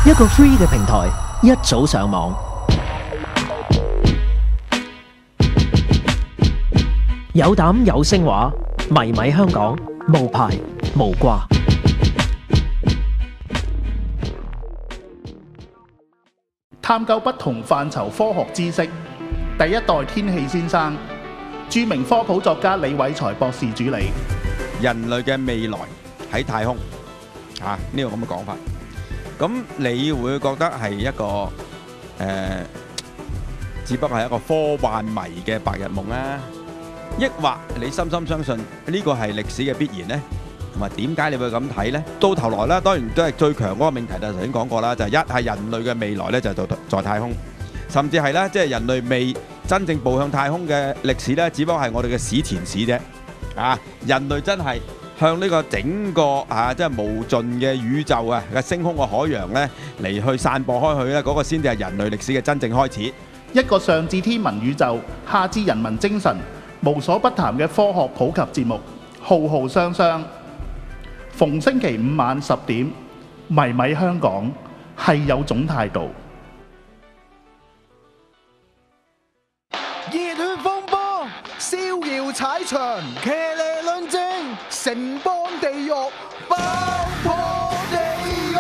一個 free 嘅平台，一早上網，有膽有聲話，迷米香港，無牌無掛。 探究不同範疇科學知識，第一代天氣先生，著名科普作家李偉才博士主理。 人類嘅未來喺太空啊，呢個咁嘅講法。咁你會覺得係一個只不過係一個科幻迷嘅白日夢啊？抑或你深深相信呢個係歷史嘅必然呢？同埋點解你會咁睇呢？到頭來啦，當然都係最強嗰個命題就頭先講過啦，就係一係人類嘅未來呢，就係在太空，甚至係呢，即係人類未真正步向太空嘅歷史呢，只不過係我哋嘅史前史啫。啊，人類真係向呢個整個即係無盡嘅宇宙嘅星空嘅海洋呢嚟去散播開去呢，嗰個先至係人類歷史嘅真正開始。 一個上至天文宇宙，下至人民精神，無所不談嘅科學普及節目，浩浩雙雙。逢星期五晚10點，迷米香港係有種態度。 熱血風波，逍遙踩場，騎呢論證，城邦地獄，爆破地獄。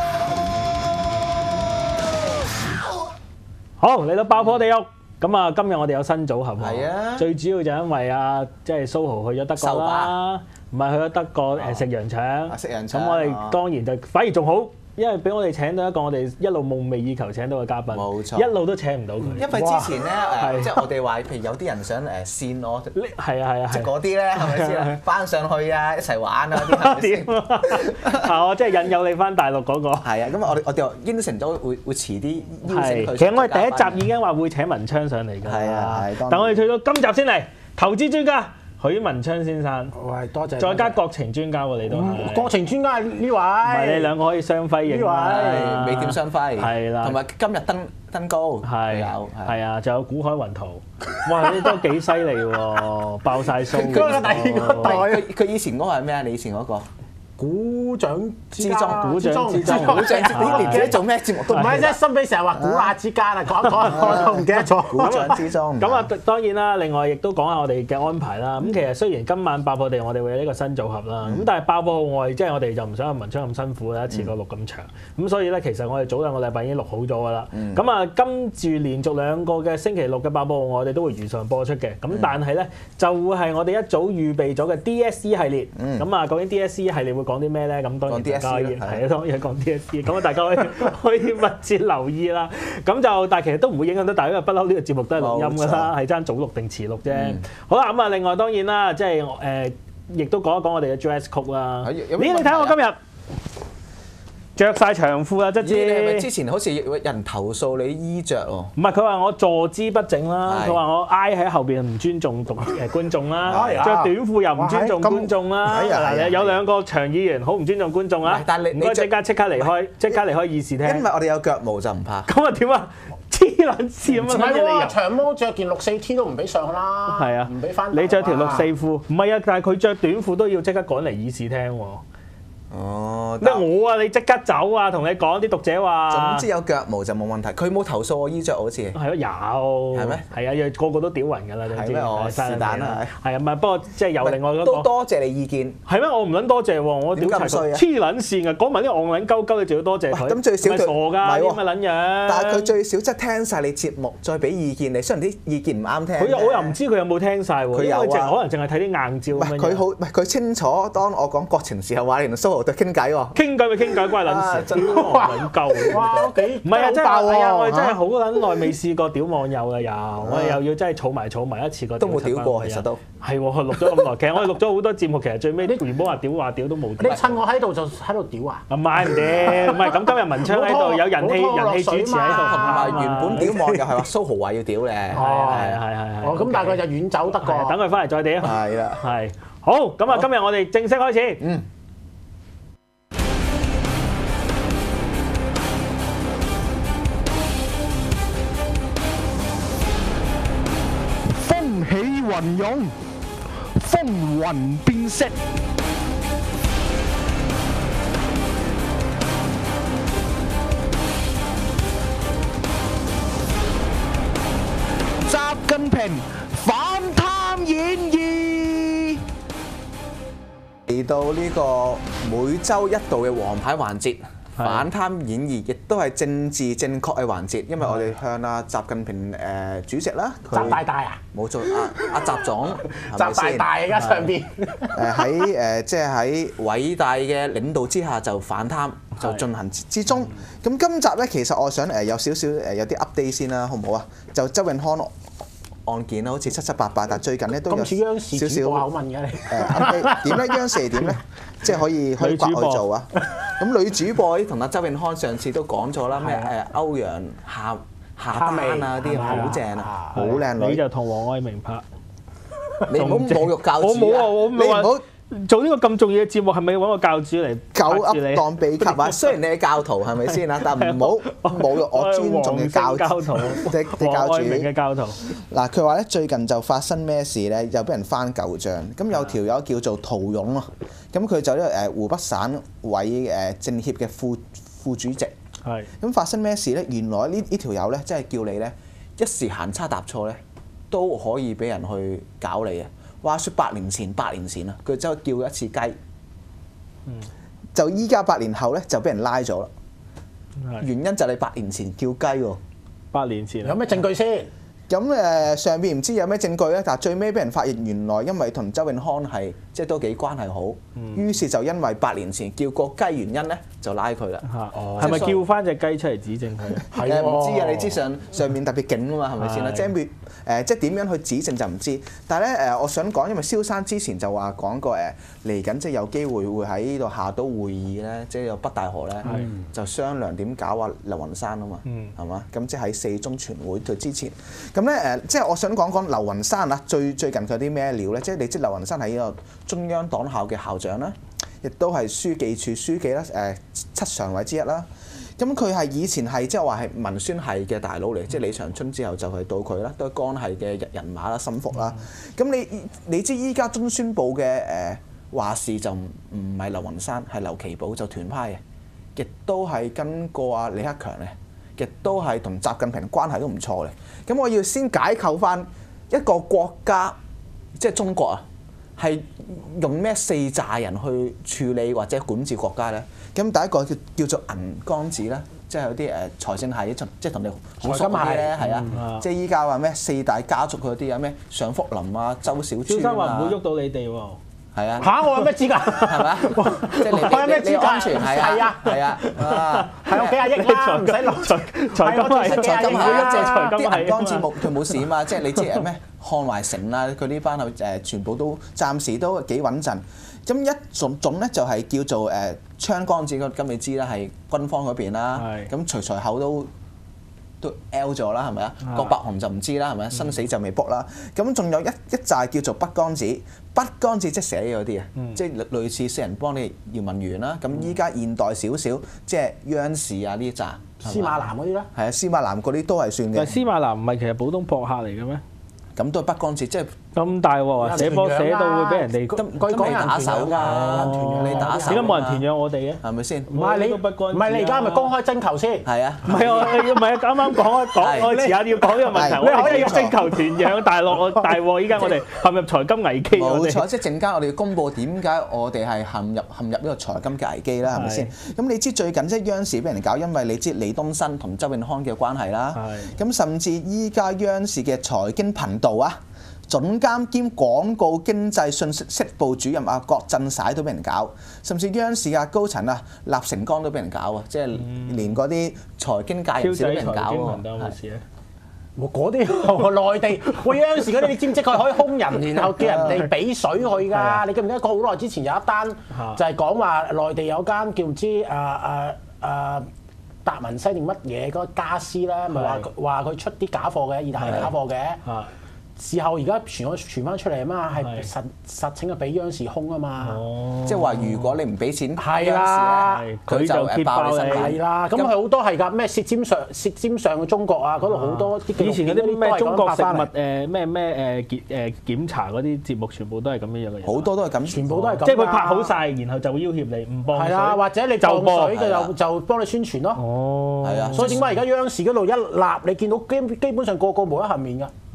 好，嚟到爆破地獄。咁啊，今日我哋有新組合喎。 係啊， 最主要就因為即係蘇豪去咗德國啦，唔係去咗德國食羊腸。 食羊腸。 咁我哋當然就反而仲好，因為俾我哋請到一個我哋一路夢寐以求請到嘅嘉賓。 冇錯。 一路都請唔到佢。 因為之前咧即係我哋話，譬如有啲人想線我， 係啊， 即係嗰啲咧係咪先？翻上去啊，一齊玩啊啲係咪先？ 係我即係引誘你翻大陸嗰個。 係啊，咁我哋應承咗會遲啲邀請佢。 其實我哋第一集已經話會請文昌上嚟㗎。 係啊， 但我哋去到今集先嚟，投資專家許文昌先生。 喂，多謝。 再加國情專家喎，你都係。 國情專家係呢位。唔係你兩個可以雙輝影。 呢位美點雙輝。 係啦。 同埋今日登高。 係。 有。 係啊，仲有股海雲圖。哇！你都幾犀利喎，爆晒數。 佢第二個代。 佢以前嗰個係咩啊？你以前嗰個？ 股掌之中， 股掌之中，你連自己做咩節目都唔係啫，森比成日話股罅之間啊，講我都唔記得咗。 股掌之中。 咁啊，當然啦，另外亦都講下我哋嘅安排啦。咁其實雖然今晚爆破地我哋會有呢個新組合啦，咁但係爆破號外即係我哋就唔想阿文昌咁辛苦啦，一次過錄咁長。咁所以咧，其實我哋早2個禮拜已經錄好咗㗎啦。咁啊，跟住連續2個嘅星期六嘅爆破號我哋都會如常播出嘅。咁但係咧，就會係我哋一早預備咗嘅 DSE 系列。咁啊，究竟 DSE 系列會講啲咩咧？咁當然大家可以係啊，當然講 DSE， 咁啊大家可以密切留意啦。咁就但係其實都唔會影響到大家，因為不嬲呢個節目都係錄音㗎啦，係爭早錄定遲錄啫。好啦，咁啊另外當然啦，即係亦都講一講我哋嘅 dress code 啦。你睇我今日着晒長褲啊，即係。 你係咪之前好似有人投訴你衣着喎？ 唔係，佢話我坐姿不整啦，佢話我挨喺後邊唔尊重觀眾啦，着短褲又唔尊重觀眾啦。嗱，有2個長議員好唔尊重觀眾啊！ 但係你即刻離開議事廳。 因為我哋有腳毛就唔怕。 咁啊點啊？黐撚線咁樣。唔係喎，長毛着件6/4T都唔俾上啦。 係啊， 唔俾翻。 你着條6/4褲，唔係啊，但係佢着短褲都要即刻趕嚟議事廳喎。 哦， 咩我啊？你即刻走啊！同你講啲讀者話。 總之有腳毛就冇問題。佢冇投訴我衣着好似。 係咯，有。係咩？係啊，個個都屌暈㗎啦，總之。 係咩？我是但啦。 係啊，唔係不過即係有另外嗰個。 都多謝你意見。 係咩？我唔撚多謝喎，我屌齊佢黐撚線㗎，講埋啲戇撚鳩鳩，你仲要多謝佢。 咁最少佢傻㗎，啲咁嘅撚樣。 但係佢最少即係聽晒你節目，再俾意見你。雖然啲意見唔啱聽。 我又唔知佢有冇聽晒喎。 佢有啊。 可能淨係睇啲硬照。 佢好，佢清楚。當我講國情時候話，你同蘇豪對傾偈喎。 傾偈咪傾偈，關撚事，真係撚鳩。 哇！幾唔係啊，真係係啊，我哋真係好撚耐未試過屌網友啦，我哋又要真係儲埋一次過。 都冇屌過，其實都係喎，錄咗咁耐，其實我哋錄咗好多節目，其實最尾啲原本話屌都冇。 你趁我喺度就喺度屌啊？ 唔係唔掂，唔係咁今日文昌喺度有人氣主持喺度， 同埋原本屌網友係話蘇豪話要屌咧。 係。 哦，咁但係佢就遠走得過。 等佢翻嚟再屌。 係啦。 係。好，咁啊，今日我哋正式開始。 起雲湧，風雲變色。 嚟到呢個每週一度嘅王牌環節。反貪演義亦都係政治正確嘅環節，因為我哋向阿習近平主席啦， 習大大啊， 冇錯，阿習總， 習大大而家上邊喺即係喺偉大嘅領導之下就反貪就進行之中。咁今集咧其實我想有少少有啲 update 先啦，好唔好啊？就周永康案件啦，好似七七八八，但最近咧都有少少口問嘅你點咧？央視係點咧？即係可以刮去做啊！咁女主播同阿周永康上次都講咗啦，咩歐陽夏丹啊啲好正啊，好靚女。 你就同黃愛明拍， 你唔好侮辱教主啊！ 我冇啊，我你唔好做呢個咁重要嘅節目，係咪要揾個教主嚟狗噏當秘笈啊？雖然你係教徒係咪先啊？但唔好侮辱我尊重嘅教徒，嘅教主。 黃愛明嘅教徒。 嗱，佢話咧最近就發生咩事咧？又俾人翻舊帳。咁有條友叫做陶勇啊，咁佢就呢個湖北省委政協嘅副主席。 係。咁發生咩事咧？原來呢條友咧，真係叫你咧一時行差踏錯咧，都可以俾人去搞你啊！話説8年前啊，佢走去叫一次雞，就依家8年後咧就俾人拉咗啦。原因就係你8年前叫雞喎。 8年前有咩證據先？ 咁上邊唔知有咩證據咧，但係最尾俾人發現原來因為同周永康係即係都幾關係好，於是就因為8年前叫過雞原因咧就拉佢啦。 係咪叫翻隻雞出嚟指證佢？ 係唔知啊！你知上面特別勁啊嘛，係咪先啦？即係即係點樣去指證就唔知。但係咧我想講，因為蕭生之前就話講過嚟緊即係有機會會喺呢度下都會議咧，即係有北大河咧就商量點搞啊劉雲山啊嘛，係嘛？咁即係喺4中全會佢之前。咁咧即係我想講劉雲山啊，最近佢有啲咩料咧？即係你知劉雲山係呢個中央黨校嘅校長啦，亦都係書記處書記啦，7常委之一啦。咁佢係以前係即係話係文宣系嘅大佬嚟，即係李長春之後就係到佢啦，都係幹系嘅人馬啦、心腹啦。咁你知依家中宣部嘅話事就唔係劉雲山，係劉奇葆就團派嘅，亦都係跟過阿李克強嘅，亦都係同習近平關係都唔錯嘅。咁我要先解構翻一個國家，即係中國啊，係用咩4揸人去處理或者管治國家咧？咁第一個叫做銀剛子啦，即係有啲財政系即係同你好熟啲咧，係啊，即係依家話咩4大家族嗰啲啊，咩尚福林啊、周小川啊， 蕭生話唔會喐到你哋喎。 係啊！ 嚇我有咩資格？ 係咪啊？即係我有咩資格？ 安全係啊！係啊！ 係我幾廿億啦，唔使落財金係財金係財金係銀剛子佢冇事啊嘛！即係你知咩漢懷成啊，佢呢班全部都暫時都幾穩陣。咁一種咧就係叫做槍桿子，咁你知啦，係軍方嗰邊啦。咁徐才厚都 L 咗啦，係咪啊？郭伯雄就唔知啦，係咪？生死就未卜啦。咁仲有一紮叫做筆桿子，筆桿子即係寫嗰啲啊，即係類似四人幫你姚文元啦。咁依家現代少少，即係央視啊呢紮。 司馬南嗰啲咧？ 係啊，司馬南嗰啲都係算嘅。 但係司馬南唔係其實普通博客嚟嘅咩？ 咁都係筆桿子，即係咁大鑊，寫波寫到會俾人哋佢打手㗎，你打手。 點解冇人團養我哋嘅？ 係咪先？ 唔係你而家係咪公開徵求先？ 係啊。 唔係啱啱講，我遲下要講呢個問題。我可以要徵求團養大鑊，依家我哋陷入財金危機。 冇錯，即係陣間我哋要公佈點解我哋係陷入呢個財金嘅危機啦，係咪先？咁你知最近即係央視俾人搞，因為你知李東新同周永康嘅關係啦。咁甚至依家央視嘅財經頻道啊，總監兼廣告經濟信息部主任郭振璽都俾人搞，甚至央視高層立成剛都俾人搞啊！即係連嗰啲財經界人士都俾人搞喎。 嗰啲內地央視嗰啲，你知唔知佢可以兇人，然後叫人哋俾水佢㗎？你記唔記得好耐之前有一單就係講話內地有間叫唔知達文西定乜嘢嗰個家私咧，咪話佢出啲假貨嘅，意大利假貨嘅。事後而家傳翻出嚟啊嘛，係實情係俾央視兇啊嘛。 即係話如果你唔俾錢， 係啦， 佢就爆你身體。 係啦，咁佢好多係㗎，咩舌尖上嘅中國啊，嗰度好多啲以前嗰啲咩中國食物咩檢查嗰啲節目，全部都係咁樣嘅嘢。 好多都係咁， 全部都係咁。 即係佢拍好晒，然後就會要挾你唔幫水。 係啊，或者你就水嘅就幫你宣傳咯。 哦， 係啊， 所以點解而家央視嗰度一立，你見到基本上個無一幸免㗎。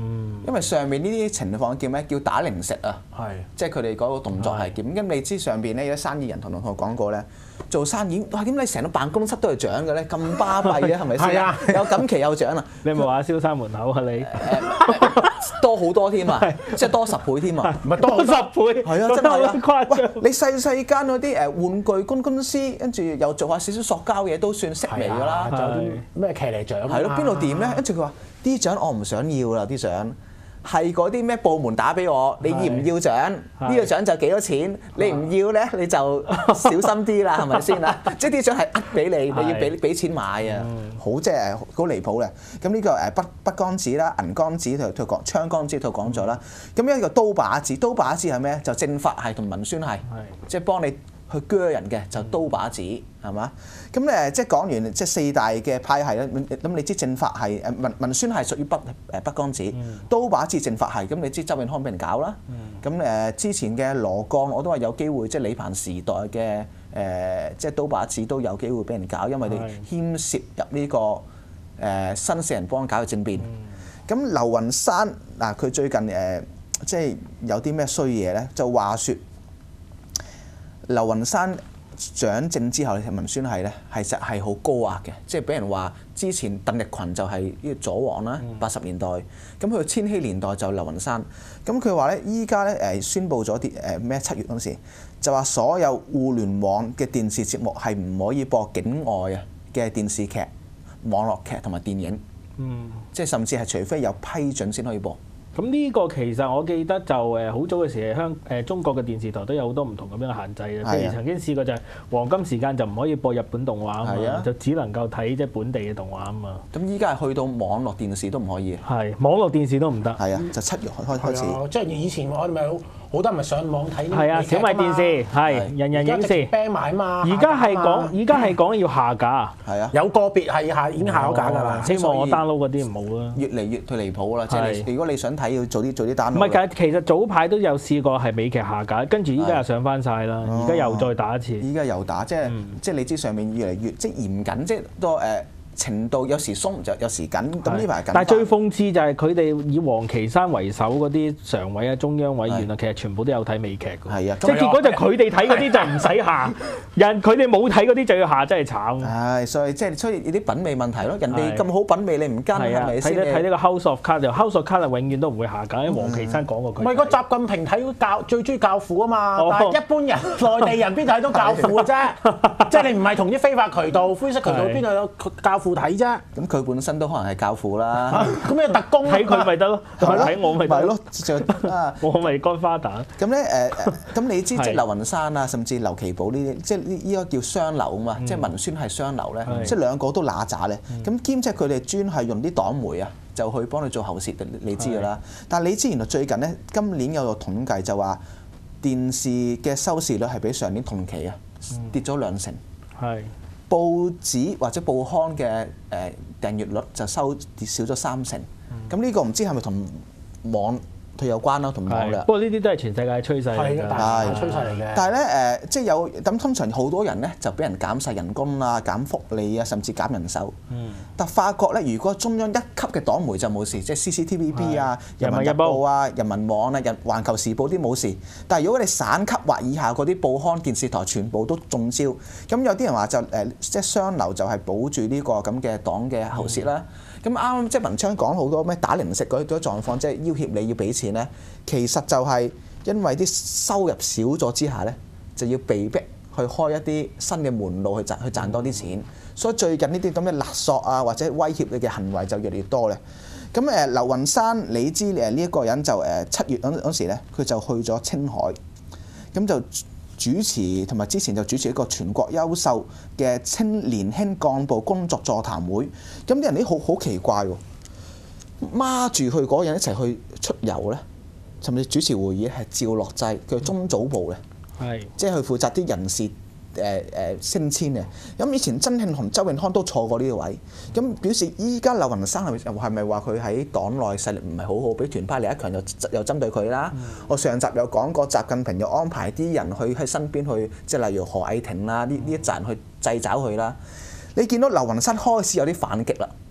因為上面呢啲情況叫咩？叫打零食啊， 係即係佢哋嗰個動作係點？咁你知上邊咧有啲生意人同我講過咧，做生意哇點解你成個辦公室都係獎嘅咧？咁巴閉嘅係咪先？ 係啊有錦旗有獎啊！ 你咪話蕭生門口啊你？ 多好多添啊！即係多10倍添啊！ 唔係多 10倍， 係啊，真係啊！ 誇張。 喂，你細間嗰啲玩具公司，跟住又做下少少塑膠嘢，都算識微㗎啦。 仲有啲咩騎呢獎？ 係咯，邊度掂咧？跟住佢話啲獎我唔想要啦，啲獎係嗰啲咩部門打俾我，你要唔要獎？呢個獎就幾多錢？你唔要咧，你就小心啲啦，係咪先啊？即係啲獎係呃俾你，你要俾錢買啊！好即係好離譜嘅。咁呢個筆桿子啦、銀桿子佢講槍桿子佢講咗啦。咁一個刀把子，刀把子係咩？就正法係同文宣係，即係幫你去鋸人嘅就刀把子係嘛？咁即係講完即係4大嘅派系咧，咁你知正法係文宣係屬於筆桿子，刀把子正法係，咁你知周永康俾人搞啦。咁之前嘅羅鋼我都話有機會，即係李鵬時代嘅即係刀把子都有機會俾人搞，因為你牽涉入呢個新四人幫搞嘅政變。咁劉雲山嗱佢最近即係有啲咩衰嘢咧？就話説劉雲山掌政之後，文宣係咧係實係好高壓嘅，即係俾人話之前鄧力群就係呢個左王啦，80年代，咁去到千禧年代就劉雲山。咁佢話咧，依家咧宣布咗啲咩7月嗰陣時，就話所有互聯網嘅電視節目係唔可以播境外啊嘅電視劇、網絡劇同埋電影，即係甚至係除非有批准先可以播。 咁呢個其實我記得就好早嘅時中國嘅電視台都有好多唔同咁樣嘅限制嘅，譬如曾經試過就係黃金時間就唔可以播日本動畫啊嘛，就只能夠睇即係本地嘅動畫啊嘛。 咁依家係去到網絡電視都唔可以。 係網絡電視都唔得。 係啊，就7月開始。 即係以前我哋咪好多人咪上網睇。 係啊，小米電視係人人影視。 ban 埋啊嘛。 而家係講要下架。 係啊。 有個別係已經下咗架㗎啦。 希望我 download 嗰啲唔好啦。 越嚟越離譜啦，即係如果你想睇要做啲 download。 唔係，其實早排都有試過係美劇下架，跟住依家又上翻晒啦，而家又再打一次。 依家又打，即係你知上面越嚟越即係嚴謹，即係多程度有時鬆就有時緊，咁呢排緊。 但係最諷刺就係佢哋以王岐山為首嗰啲常委啊、中央委員啊，其實全部都有睇美劇㗎。 係啊， 即係結果就佢哋睇嗰啲就唔使下，佢哋冇睇嗰啲就要下，真係慘。 係，所以有啲品味問題咯。人哋咁好品味你唔跟係咪先？ 睇呢個 House of Cards，House of Cards 永遠都唔會下架，因為王岐山講過佢。 唔係個習近平睇最中意教父啊嘛，但係一般人內地人邊睇到教父嘅啫？即係你唔係同啲非法渠道、灰色渠道邊度有教父睇啫？ 佢本身都可能係教父啦， 咁你特工睇佢咪得咯，睇我咪得咯， 我咪乾花旦。 咁咧咁你知即係劉雲山啊，甚至劉奇葆呢啲，即係呢個叫雙流啊嘛，即係文宣係雙流咧，即係兩個都揦渣咧。咁兼且佢哋專係用啲黨媒啊，就去幫你做喉舌，你知㗎啦。但係你知原來最近咧，今年有個統計就話電視嘅收視率係比上年同期啊跌咗2成。 係。 報紙或者報刊嘅訂閱率就跌少咗3成，咁呢個唔知係咪同網佢有關啦，同網絡。 不過呢啲都係全世界嘅趨勢嚟㗎， 係趨勢嚟嘅。 但係咧即係有咁通常好多人咧就俾人減晒人工啊、減福利啊，甚至減人手。但發覺咧，如果中央1級嘅黨媒就冇事，即係 CCTVB 啊、人民日報啊、人民網啊、環球時報啲冇事。但係如果你省級或以下嗰啲報刊、電視台全部都中招，咁有啲人話就即係雙流就係保住呢個咁嘅黨嘅喉舌啦。咁啱即係文昌講好多咩打零食嗰啲狀況，即係要挾你要俾錢咧，其實就係因為啲收入少咗之下咧，就要被逼去開一啲新嘅門路去賺多啲錢，所以最近呢啲咁嘅勒索啊或者威脅你嘅行為就越嚟越多咧。咁劉雲山你知呢一個人就7月嗰時咧，佢就去咗青海，咁就主持同埋之前就主持一個全國優秀嘅年輕幹部工作座談會，咁啲人啲好奇怪喎，孖住佢嗰個人一齊去出遊咧，甚至主持會議係趙樂際，佢係中組部嘅，即係佢負責啲人事升遷嘅。咁以前曾慶紅、周永康都坐過呢個位，咁表示依家劉雲山係咪話佢喺黨內勢力唔係好好，俾團派李克強又針對佢啦？我上集有講過，習近平又安排啲人去喺身邊去，即係例如何毅廷啦，呢一紮人去掣肘佢啦。你見到劉雲山開始有啲反擊啦，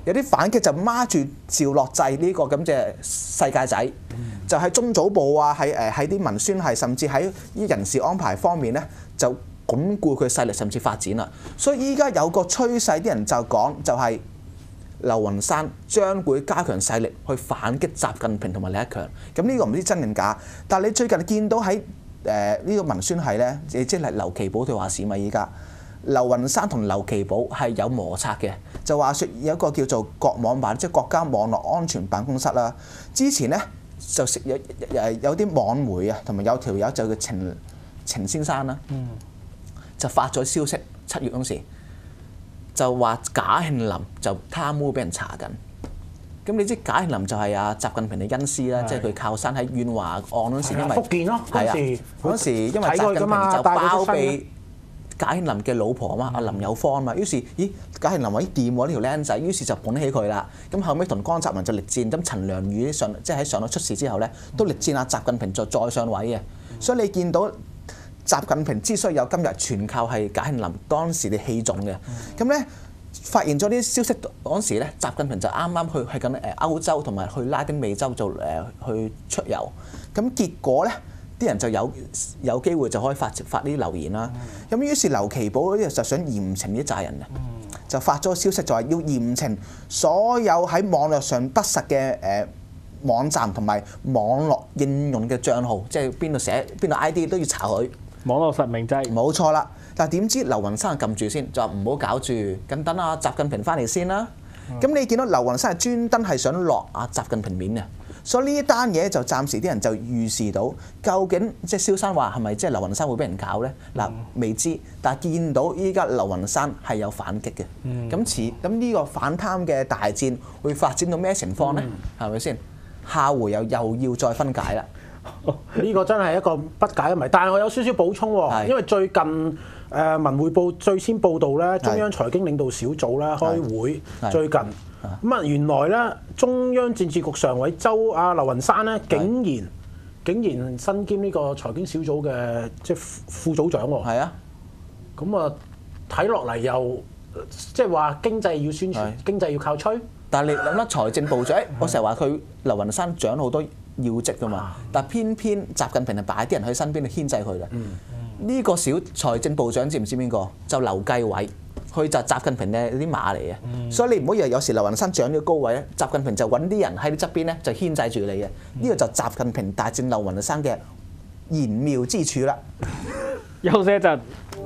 有啲反擊就孖住趙樂際呢個咁嘅世界仔，就喺中組部啊，喺啲文宣係，甚至喺啲人事安排方面咧，就鞏固佢勢力，甚至發展啦。所以依家有個趨勢，啲人就講就係劉雲山將會加強勢力去反擊習近平同埋李克強。咁呢個唔知真定假，但係你最近見到喺呢個文宣係咧，即係劉奇葆佢話事嘛，依家。劉雲山同劉奇葆係有摩擦嘅，就話説有一個叫做國網辦，即係國家網絡安全辦公室啦。之前咧就有啲網媒啊，同埋有條友就叫程先生啦，就發咗消息7月嗰時，就話賈慶林就貪污俾人查緊。咁你知賈慶林就係阿習近平嘅恩師啦，即係佢靠山喺遠華案嗰時，因為福建咯嗰時因為習近平就包庇賈慶林嘅老婆啊嘛，阿林有芳啊嘛，於是賈慶林話掂喎呢條僆仔，於是就捧起佢啦。咁後尾同江澤民就力戰，咁陳良宇即係喺上到出事之後咧，都力戰阿習近平再上位嘅。所以你見到習近平之所以有今日，全靠係賈慶林當時嘅器重嘅。咁咧發現咗啲消息嗰時咧，習近平就啱啱去緊歐洲同埋去拉丁美洲做去出遊，咁結果咧。啲人就有機會就可以發呢啲留言啦。咁於是劉奇葆嗰啲就想嚴懲啲債人啊，就發咗消息就話要嚴懲所有喺網絡上不實嘅網站同埋網絡應用嘅帳號，即係邊度寫邊度 ID 都要查佢。 網絡實名制。冇錯啦。但係點知劉雲山撳住先，就話唔好搞住，咁等阿習近平翻嚟先啦。咁你見到劉雲山係專登係想落阿習近平面嘅。所以呢單嘢就暫時啲人就預示到，究竟即係蕭生話係咪即係劉雲山會俾人搞咧？嗱，未知，但係見到依家劉雲山係有反擊嘅。咁呢個反貪嘅大戰會發展到咩情況咧？係咪先？下回又要再分解啦。 呢個真係一個不解嘅謎。但係我有少少補充喎，因為最近文匯報最先報道咧，中央財經領導小組咧開會最近。咁啊，原來咧中央政治局常委劉雲山咧，竟然身兼呢個財經小組嘅即係副組長喎。係啊。咁啊，睇落嚟又即係話經濟要宣傳，經濟要靠吹。 但係你諗下財政部長，我成日話佢劉雲山掌好多要職㗎嘛，但係偏偏習近平係擺啲人喺身邊去牽制佢嘅。呢個小財政部長知唔知邊個？就劉繼偉。佢就習近平嘅啲馬嚟嘅，所以你唔好以為有時劉雲山掌咗高位咧，習近平就揾啲人喺你側邊咧就牽制住你嘅。呢個就習近平大戰劉雲山嘅玄妙之處啦。 休息一陣。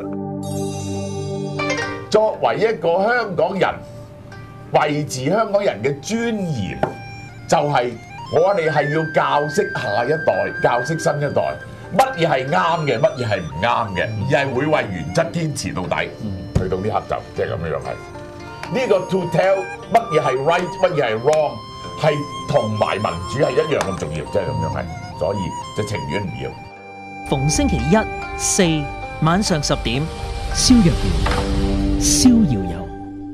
作為一個香港人，維持香港人嘅尊嚴，就係我哋係要教識下一代，教識新一代，乜嘢係啱嘅，乜嘢係唔啱嘅，而係會為原則堅持到底。去到呢刻就即係咁樣係呢個 to tell 乜嘢係 right 乜嘢係 wrong 係同埋民主係一樣咁重要，即係咁樣係，所以就情願唔要。 逢星期1、4晚上10點，蕭若元、逍遙遊。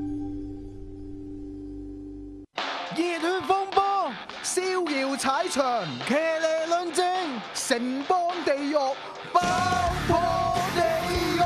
熱血風波，逍遙踩場，騎呢論證，城邦地獄爆破地獄。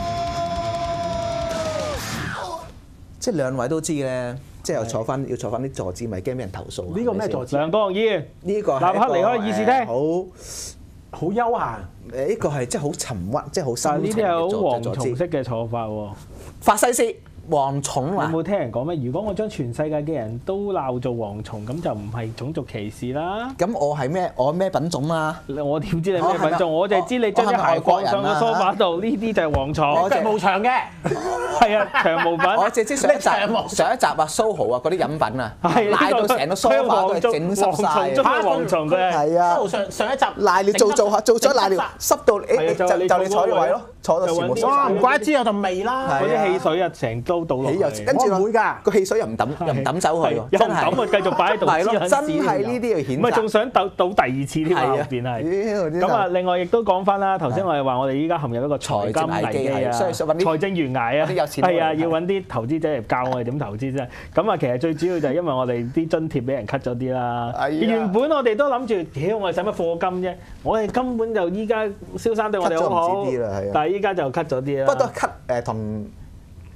即係兩位都知咧，即係要坐翻啲坐姿，咪驚俾人投訴。 呢個咩坐姿？ 梁國雄議員呢個立刻離開議事廳， 好休閒。 呢個係即係好沉鬱，即係好深情嘅坐姿。 呢啲係好蝗蟲式嘅坐法喎。 法西斯蝗蟲啊！ 你有冇聽人講咩？如果我將全世界嘅人都鬧做蝗蟲，咁就唔係種族歧視啦。 咁我係咩？我咩品種啊？ 我點知你咩品種？我就係知你將啲鞋放上個梳化度，呢啲就係蝗蟲。 我腳毛長嘅， 係啊，長毛品。 我淨係知上一集啊，SOHO啊嗰啲飲品啊，賴到成個梳化都係整濕曬。 蝗蟲佢係啊， 上一集賴你做咗賴尿，濕到就你坐位咯，坐到全部濕晒。 唔怪之有陣味啦。 嗰啲汽水啊，成都倒落嚟。 跟住唔會㗎， 個汽水又唔抌走佢喎， 又唔抌啊，繼續擺喺度。係咯， 真係呢啲要顯。 唔係仲想倒第二次添啊？入邊係。咁啊，另外亦都講翻啦，頭先我哋話我哋依家陷入一個財金危機啊，財政懸崖啊，係啊，要揾啲投資者嚟教我哋點投資啫。咁啊，其實最主要就係因為我哋啲津貼俾人 cut 咗啲啦。原本我哋都諗住，屌我哋使乜課金啫？我哋根本就依家蕭生對我哋好好，但係依家就 cut 咗啲啦。 不過 cut 同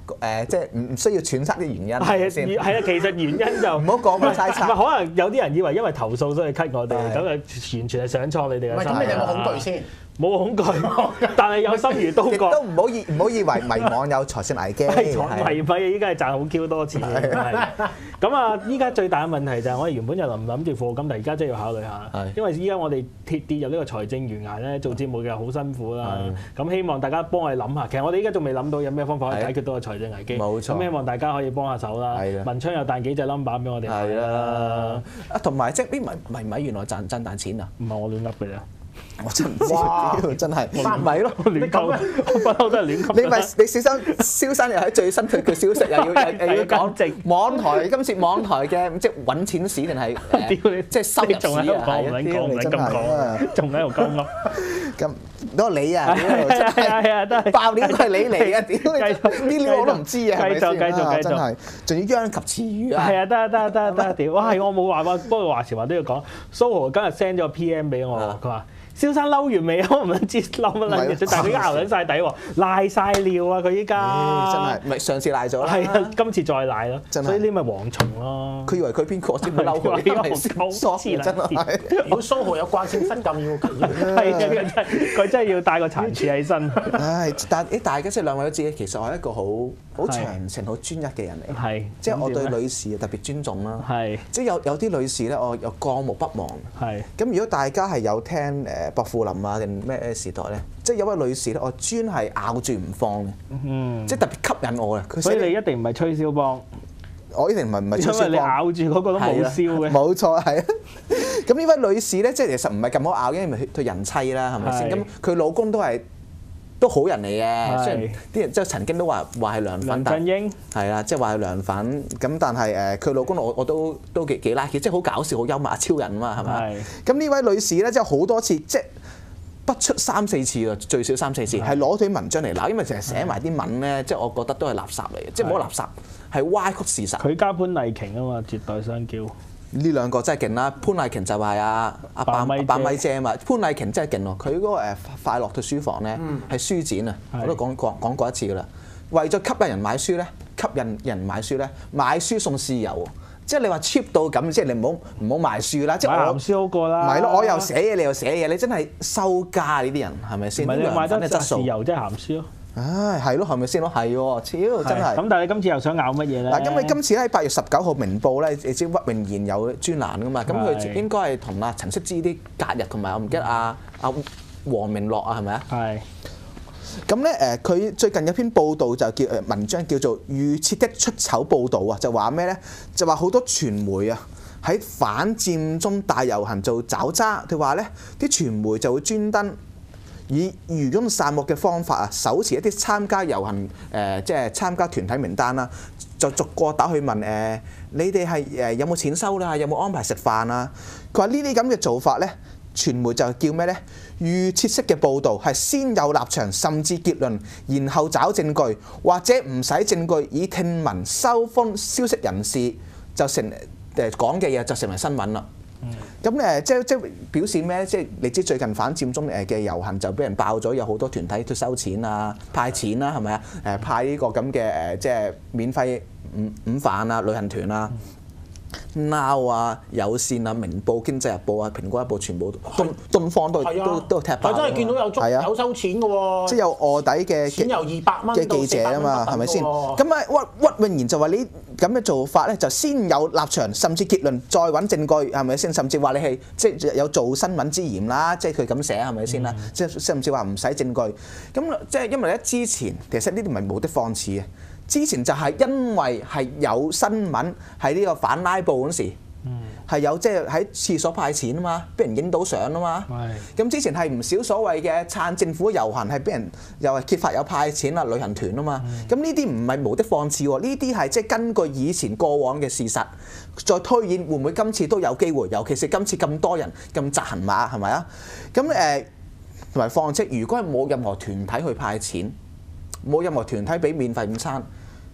即係唔需要揣測啲原因係先。 係啊，其實原因就唔好講咁猜唔係測。 可能有啲人以為因為投訴所以 cut 我哋，咁啊完全係想錯你哋嘅。 唔係咁，你哋有冇恐懼先？ 冇恐懼，但係有心如刀割。 亦都唔好以為迷網有財政危機。 係財迷依家係賺好 Q 多錢嘅。咁啊，依家最大嘅問題就係我哋原本就諗住課金，但係而家真係要考慮下，因為依家我哋跌入呢個財政懸崖咧，做節目嘅好辛苦啦。咁希望大家幫我哋諗下，其實我哋依家仲未諗到有咩方法可以解決到個財政危機。 冇錯。 咁希望大家可以幫下手啦。文昌又彈幾隻 number 俾我哋。 係啦。同埋即係啲迷原來賺大錢啊！ 唔係我亂噏嘅啫。 我真唔知，真係唔係咯， 亂講，我不嬲都係亂講。 你小心，蕭生又喺最新佢消息又要講正網台今次網台嘅即係揾錢史定係即係收入史啊？ 仲喺度講噏。 咁嗰個你啊， 係啊，都係爆料都係你嚟嘅，屌你啲料我都唔知啊，係咪先？ 繼續， 真係仲要殃及池魚啊！ 係啊，得，屌！哇，係我冇話喎，不過話時話都要講。蘇豪今日 send 咗 PM 俾我，佢話。蕭生嬲完未啊？我唔知嬲乜撚嘅，但係佢熬緊晒底喎，賴晒尿啊！佢依家真係，咪上次賴咗啦， 係啊，今次再賴咯，所以呢咪蝗蟲咯。 佢以為佢邊個先會嬲佢？因為黐真係。 如果蘇豪有慣性新禁要係啊，佢真係要帶個殘柱起身。 唉，但係大家即係兩位都知，其實我係一個好長情、好專一嘅人嚟。 係， 即係我對女士特別尊重啦。 係，即係有啲女士咧，我有過目不忘。 係。 咁如果大家係有聽薄扶林啊定咩時代咧，即係有位女士咧，我專係咬住唔放嘅，即係特別吸引我嘅。 所以你一定唔係吹簫幫， 我一定唔係吹簫幫， 因為你咬住嗰個都冇簫嘅。 冇錯，係啊。咁呢位女士咧，即係其實唔係咁好咬，因為佢人妻啦，係咪先？咁佢老公都好人嚟嘅，雖然啲人即係曾經都話係涼粉， 梁振英係啦，即係話係涼粉。咁但係佢老公我都幾 like，即係好搞笑、好幽默、超人啊嘛，係咪？咁呢位女士咧，即係好多次，即係不出3、4次啊，最少3、4次，係攞啲文章嚟鬧，因為成日寫埋啲文咧，即係我覺得都係垃圾嚟嘅，即係唔好垃圾，係歪曲事實。 佢加潘麗瓊啊嘛，絕代雙驕。 呢兩個真係勁啦！潘麗瓊就係阿白米姐啊嘛，潘麗瓊真係勁喎！佢嗰個快樂嘅書房咧係書展啊，我都講過一次噶啦。為咗吸引人買書咧，買書送豉油，即係你話 cheap 到咁，即係你唔好賣書啦。即係買鹹書好過啦。 唔係咯，我又寫嘢，你又寫嘢，你真係收家呢啲人係咪先？ 唔係你買得豉油即係鹹書咯。 唉，係咯，係咪先咯？係喎，超真係。 咁但係你今次又想咬乜嘢咧？ 嗱，因為今次喺8月19號明報咧，你知屈穎妍有專欄噶嘛？咁佢應該係同阿陳惜姿啲隔日，同埋我唔記得阿黃明樂啊，係咪啊？ 係。 咁咧佢最近有篇報導就叫文章叫做《預設的出醜報導》啊，就話咩咧？就話好多傳媒啊喺反佔中大遊行做找渣，佢話咧啲傳媒就會專登以漁翁撒網嘅方法啊，手持一啲參加遊行即係參加團體名單啦，就逐個打去問你哋係有冇錢收啦，有冇安排食飯啊？佢話呢啲咁嘅做法咧，傳媒就叫咩咧？預設式嘅報導係先有立場，甚至結論，然後找證據，或者唔使證據，以聽聞收風消息人士就成講嘅嘢就成為新聞啦。咁即表示咩？即係你知最近反佔中嘅遊行就俾人爆咗，有好多團體都收錢啊、派錢啦，係咪啊？派呢個咁嘅即係免費午飯啊、旅行團啊。Now 啊、有線啊、明報、經濟日報啊、蘋果日報全部東方都踢爆。 係真係見到有收錢嘅喎。 即係有臥底嘅錢由200蚊嘅記者啊嘛，係咪先？咁啊屈穎妍就話你咁嘅做法咧，就先有立場，甚至結論，再揾證據，係咪先？甚至話你係即係有做新聞之嫌啦，即係佢咁寫係咪先啦？即係甚至話唔使證據。咁即係因為咧之前其實呢啲唔係冇的放矢嘅。之前就係因為係有新聞喺呢個反拉布嗰時，係有即係喺廁所派錢啊嘛，俾人影到相啊嘛。咁之前係唔少所謂嘅撐政府遊行係俾人又係揭發有派錢啊、旅行團啊嘛。咁呢啲唔係無的放矢喎，呢啲係即係根據以前過往嘅事實，再推演會唔會今次都有機會？尤其是今次咁多人咁紮行馬係咪啊？咁同埋況且，如果係冇任何團體去派錢，冇任何團體俾免費午餐。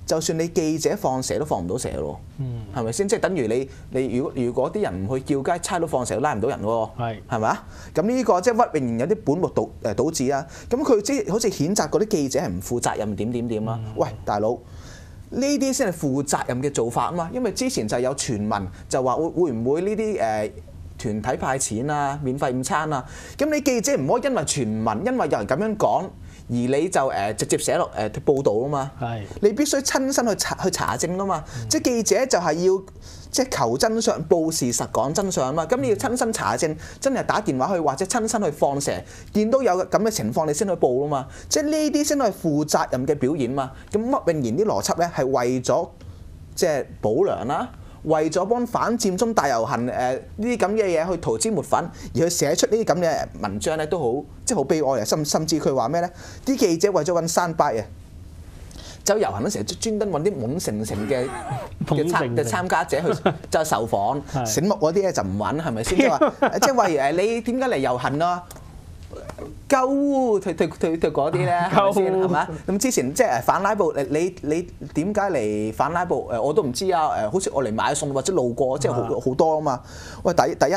就算你記者放蛇都放唔到蛇咯，係咪先？即係等於你如果啲人唔去叫雞，差佬放蛇都拉唔到人喎，係咪啊？咁呢個即係屈穎妍有啲本末倒置啊！咁佢即係好似譴責嗰啲記者係唔負責任點啦？喂，大佬！呢啲先係負責任嘅做法啊嘛，因為之前就有傳聞就話會唔會呢啲團體派錢啊、免費午餐啊，咁你記者唔可以因為傳聞，因為有人咁樣講，而你就直接寫落報導啊嘛，你必須親身去查證啊嘛，即係記者就係要即係求真相、報事實、講真相啊嘛，咁你要親身查證，真係打電話去或者親身去放蛇，見到有咁嘅情況你先去報啊嘛，即係呢啲先係負責任嘅表現嘛。咁屈穎妍啲邏輯咧係為咗即係保良啦，為咗幫反佔中大遊行呢啲咁嘅嘢去塗脂抹粉，而去寫出呢啲咁嘅文章咧都好即係好悲哀啊！甚至佢話咩咧？啲記者為咗揾soundbite啊！走遊行嗰時專登揾啲懵成成嘅參加者去就受訪，醒目嗰啲咧就唔揾，係咪先？即係話，即係話你點解嚟遊行啊？鳩佢嗰啲咧，係咪先？係咪？咁之前即係反拉布，你點解嚟反拉布？我都唔知啊！好似我嚟買餸或者路過，即係好多啊嘛。喂，第一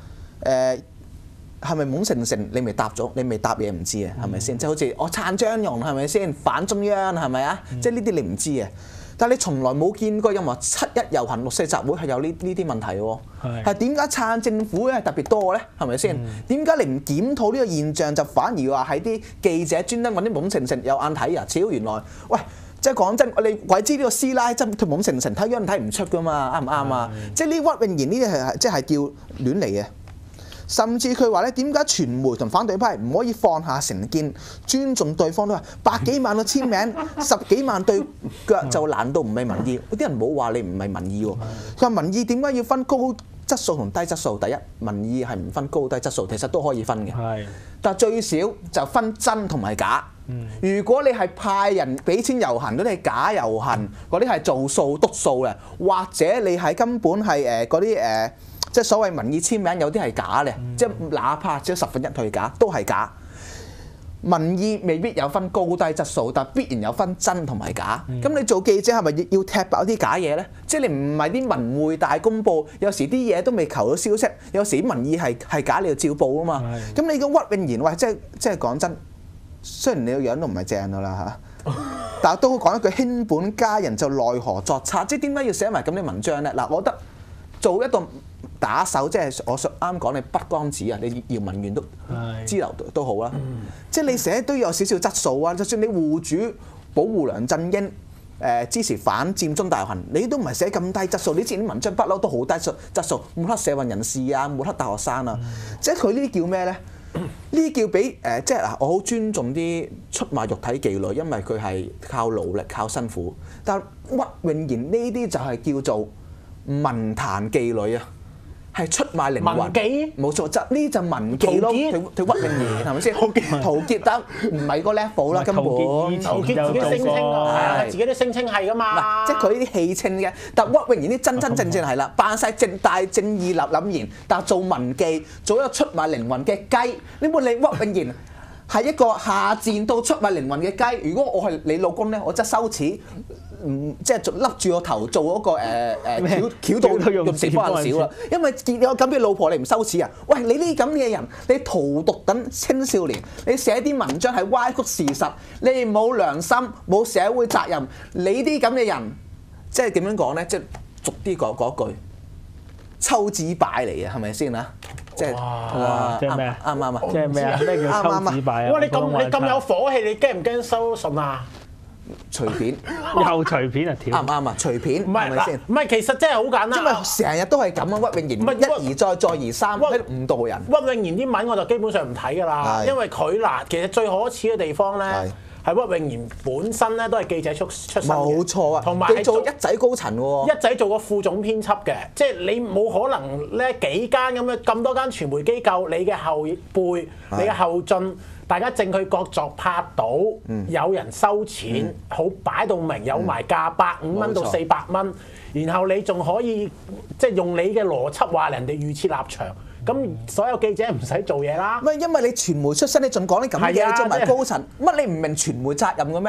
係咪懵成成？你未答咗，你未答嘢唔知啊，係咪先？即係好似我撐張勇係咪先？反中央係咪啊？即係呢啲你唔知啊。但係你從來冇見過任何7·1遊行、6·4集會係有呢啲問題喎。係點解撐政府咧特別多咧？係咪先？點解你唔檢討呢個現象，就反而話喺啲記者專登揾啲懵成成有眼睇啊？超原來喂！即係講真，你鬼知呢個師奶真佢懵成成睇樣睇唔出㗎嘛？啱唔啱啊？即係呢屈穎妍呢啲係即係叫亂嚟嘅。甚至佢話咧，點解傳媒同反對派唔可以放下成見，尊重對方？都話百幾萬個簽名，10幾萬對腳，就難道唔係民意？嗰啲人冇話你唔係民意喎。佢話民意點解要分高質素同低質素？第一，民意係唔分高低質素，其實都可以分嘅。但最少就分真同埋假。如果你係派人俾錢遊行，嗰啲係假遊行，嗰啲係做數篤數嘅，或者你係根本係嗰啲即係所謂民意簽名有啲係假嘅，即係哪怕只有1/10係假，都係假。民意未必有分高低質素，但必然有分真同埋假。咁你做記者係咪要踢爆啲假嘢咧？即係你唔係啲文匯大公報，有時啲嘢都未求到消息，有時啲民意係假，你就照報啊嘛。咁你個屈穎妍喂，即係講真，雖然你個樣都唔係正㗎啦嚇，但係都講一句卿本佳人就奈何作賊，即係點解要寫埋咁啲文章咧？嗱，我覺得做一個打手，即係我啱講你北江子啊，你姚文元都支流都好啦，即係你寫都有少少質素啊。就算你護主保護梁振英，支持反佔中大遊行，你都唔係寫咁低質素。你之前啲文章不嬲都好低質素，抹黑社運人士啊，抹黑大學生啊，即係佢呢啲叫咩咧？呢啲叫俾即係嗱，我好尊重啲出賣肉體妓女，因為佢係靠勞力靠辛苦。但屈穎妍呢啲就係叫做文壇妓女啊，係出賣靈魂。文妓？冇錯，就呢就文妓咯。佢屈穎妍係咪先？陶傑得唔係個 level 啦，根本。 陶傑自己聲稱啊，自己都聲稱係㗎嘛。 即係佢呢啲戲稱嘅，但屈穎妍啲真正係啦，扮晒正大正義凛然，但係做文妓，做一個出賣靈魂嘅雞。你屈穎妍係一個下賤到出賣靈魂嘅雞。如果我係你老公咧，我真係羞恥。即係笠住個頭做嗰個翹到用食方人少啦，因為見有咁嘅老婆你唔羞恥啊？喂，你呢啲咁嘅人，你荼毒緊青少年，你寫啲文章係歪曲事實，你冇良心，冇社會責任，你啲咁嘅人，即係點樣講咧？即係俗啲講句，抽紙擺嚟嘅係咪先啊？即係即係咩啊？ 啱唔啱啊？ 即係咩啊？咩叫抽紙擺啊？ 哇！你咁有火氣，你驚唔驚收信啊？ 隨便又隨便啊！ 啱唔啱啊？隨便係咪先？ 唔係，其實真係好簡單。 因為成日都係咁啊！屈穎妍一而再，再而三喺度誤導人。 屈穎妍啲文我就基本上唔睇㗎啦，因為佢嗱，其實最可恥嘅地方咧，係屈穎妍本身咧都係記者出身嘅。 冇錯啊， 同埋係做一仔高層喎。 一仔做過副總編輯嘅，即係你冇可能咧幾間咁多間傳媒機構，你嘅後輩、你嘅後進。大家證據各作拍到，有人收錢，好擺到明，有埋價150蚊到400蚊，然後你仲可以即係用你嘅邏輯話人哋預設立場，咁所有記者唔使做嘢啦。 唔係因為你傳媒出身，你仲講啲咁嘅嘢，你做埋高層，乜你唔明傳媒責任嘅咩？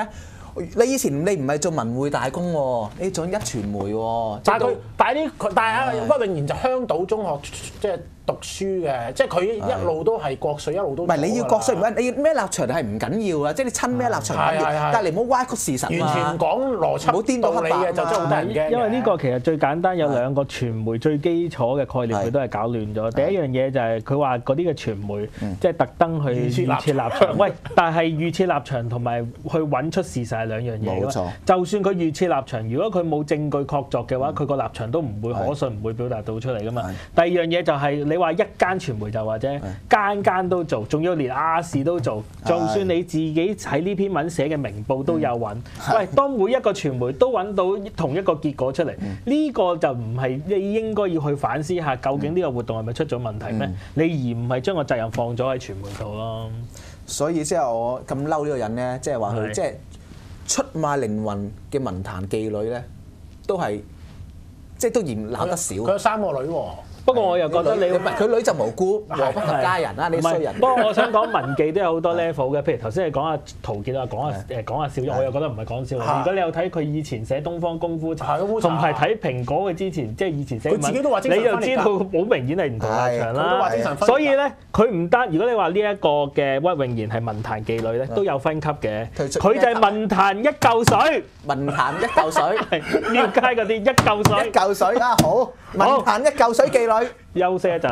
你以前你唔係做文匯大公喎，你做一傳媒喎。 但係阿屈永賢就香島中學即係讀書嘅，即係佢一路都係國粹，一路都唔係你要國粹唔緊，你要咩立場係唔緊要啊！即係你親咩立場唔緊要，但係你唔好歪曲事實完全唔講邏輯， 唔好顛倒黑白嘅就真係好得人驚。 因為呢個其實最簡單，有兩個傳媒最基礎嘅概念，佢都係搞亂咗。第一樣嘢就係佢話嗰啲嘅傳媒，即係特登去預設立場。喂，但係預設立場同埋去揾出事實係兩樣嘢。 冇錯。 就算佢預設立場，如果佢冇證據確鑿嘅話，佢個立場都唔會可信，唔會表達到出嚟噶嘛。第二樣嘢就係你話一間傳媒就或者間間都做，仲要連亞視都做。就算你自己喺呢篇文寫嘅明報都有揾。喂，當每一個傳媒都揾到同一個結果出嚟，呢個就唔係你應該要去反思下，究竟呢個活動係咪出咗問題咩？你而唔係將個責任放咗喺傳媒度咯。 所以即係我咁嬲呢個人咧，即係話佢即係出賣靈魂嘅文壇妓女咧，都係即係都嫌鬧得少。 佢有3個女喎。 不過我又覺得你唔係佢女就無辜，禍不及家人啦，你衰人。 不過我想講文記都有好多 level 嘅，譬如頭先你講阿陶傑啊，講下小玉，我又覺得唔係講笑。如果你有睇佢以前寫《東方功夫茶》，同埋睇蘋果嘅之前，即係以前寫文，你就知道好明顯係唔同立場啦。所以咧，佢唔單，如果你話呢一個嘅屈永賢係文壇妓女咧，都有分級嘅。佢就係文壇一嚿水， 文壇一嚿水， 廟街嗰啲一嚿水， 一嚿水啊！好，文壇一嚿水妓女。 休息一陣。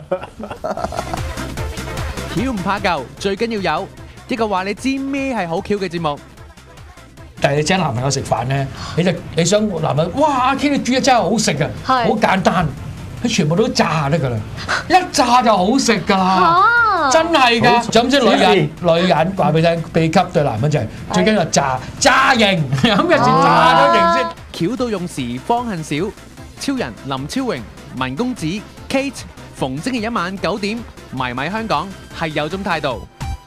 橋唔怕舊，最緊要有一個話你知咩係好橋嘅節目。 但係你請男朋友食飯咧，你想男朋友哇阿 K 你煮嘢真係好食啊，好簡單，佢全部都炸得㗎啦，一炸就好食㗎啦，真係㗎。就咁即係女人話俾你聽，秘笈對男人就係最緊要炸型，咁嘅先炸咗型先。 橋到用時方恨少，超人林超榮、文公子 Kate， 逢星期一晚9點，迷迷香港係有種態度。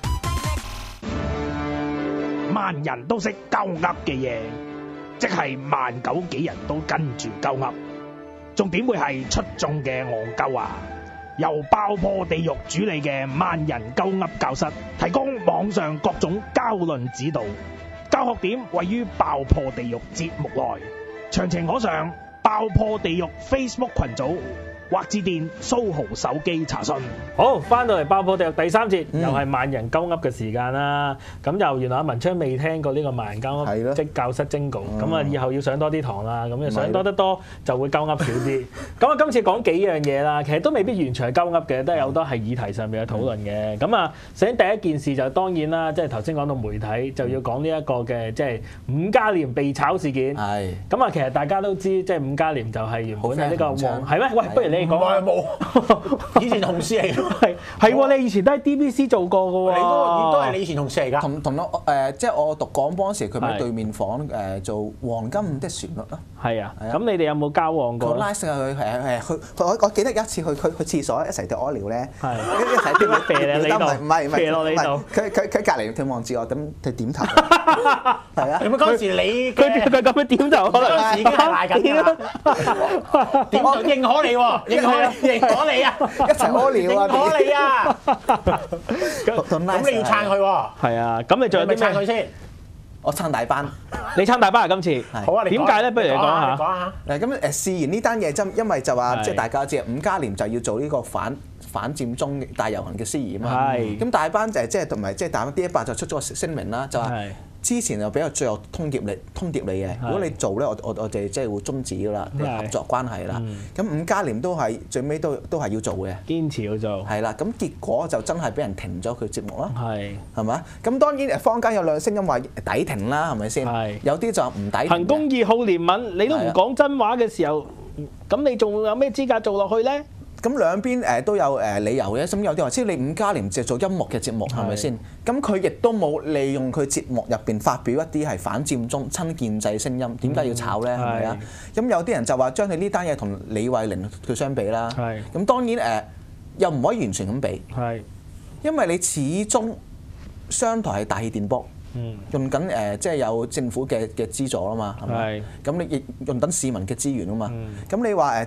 萬人都識鳩噏嘅嘢，即係萬九幾人都跟住鳩噏，仲點會係出眾嘅戇鳩啊？由爆破地獄主理嘅萬人鳩噏教室，提供網上各種交論指導，教學點位於爆破地獄節目內，詳情可上爆破地獄 Facebook 群組或致電蘇豪手機查詢。 好，翻到嚟爆破地獄第3節，又係萬人鳩噏嘅時間啦。咁又原來阿文昌未聽過呢個萬人鳩噏即教室精稿，咁啊以後要上多啲堂啦。咁上多得多就會鳩噏少啲。咁啊今次講幾樣嘢啦，其實都未必完全係鳩噏嘅，都有好多係議題上面嘅討論嘅。咁啊，首先第一件事就當然啦，即係頭先講到媒體就要講呢一個嘅即係伍嘉廉被炒事件。係。咁啊，其實大家都知即係伍嘉廉就係原本係呢個係咩？喂，不如你講下。 冇，以前同事嚟㗎， 係喎，你以前都喺 DBC 做過㗎喎， 你都係你以前同事嚟㗎。同我即係我讀廣播嗰時，佢咪喺對面房做黃金五的旋律咯。 係啊，咁你哋有冇交往過？ 佢拉實佢我記得有一次去廁所一齊對屙尿咧，一齊啲嘢射你呢度， 唔係射落你度。 佢隔離佢望住我，咁佢點頭。係啊， 咁嗰時你佢咁樣點頭，可能嗰時已經係賴緊㗎啦。點頭認可你喎，認可你啊， 一齊屙尿啊， 認可你啊。咁你要撐佢喎。 係啊，咁你仲有啲咩撐佢先？ 我撐大班， 你撐大班啊！今次好啊， 點解咧？不如你講下。 講下。 咁試完呢單嘢，因為就話即係大家知伍嘉廉就要做呢個反佔中大遊行嘅司儀啊嘛。係。咁大班即係同埋即係大班 D100就出咗個聲明啦，就話之前就比較最後通牒你嘅，如果你做咧，我哋即係會終止㗎啦，合作關係啦。咁伍嘉廉都係最尾都係要做嘅， 堅持要做。 係啦，咁結果就真係俾人停咗佢節目啦。係嘛？咁當然坊間有兩聲音話抵停啦，係咪先？係。有啲就唔抵停。 憑公義好憐憫，你都唔講真話嘅時候，咁你仲有咩資格做落去咧？ 咁兩邊都有理由嘅，咁有啲話，即係你伍嘉廉就做音樂嘅節目係咪先？咁佢亦都冇利用佢節目入邊發表一啲係反佔中、親建制聲音，點解要炒咧？係咪啊？咁有啲人就話將佢呢單嘢同李慧玲佢相比啦。係。咁當然又唔可以完全咁比。係。因為你始終商台係大氣電波。用緊即係有政府嘅資助啊嘛，係咪？咁你亦用緊市民嘅資源啊嘛。咁你話即係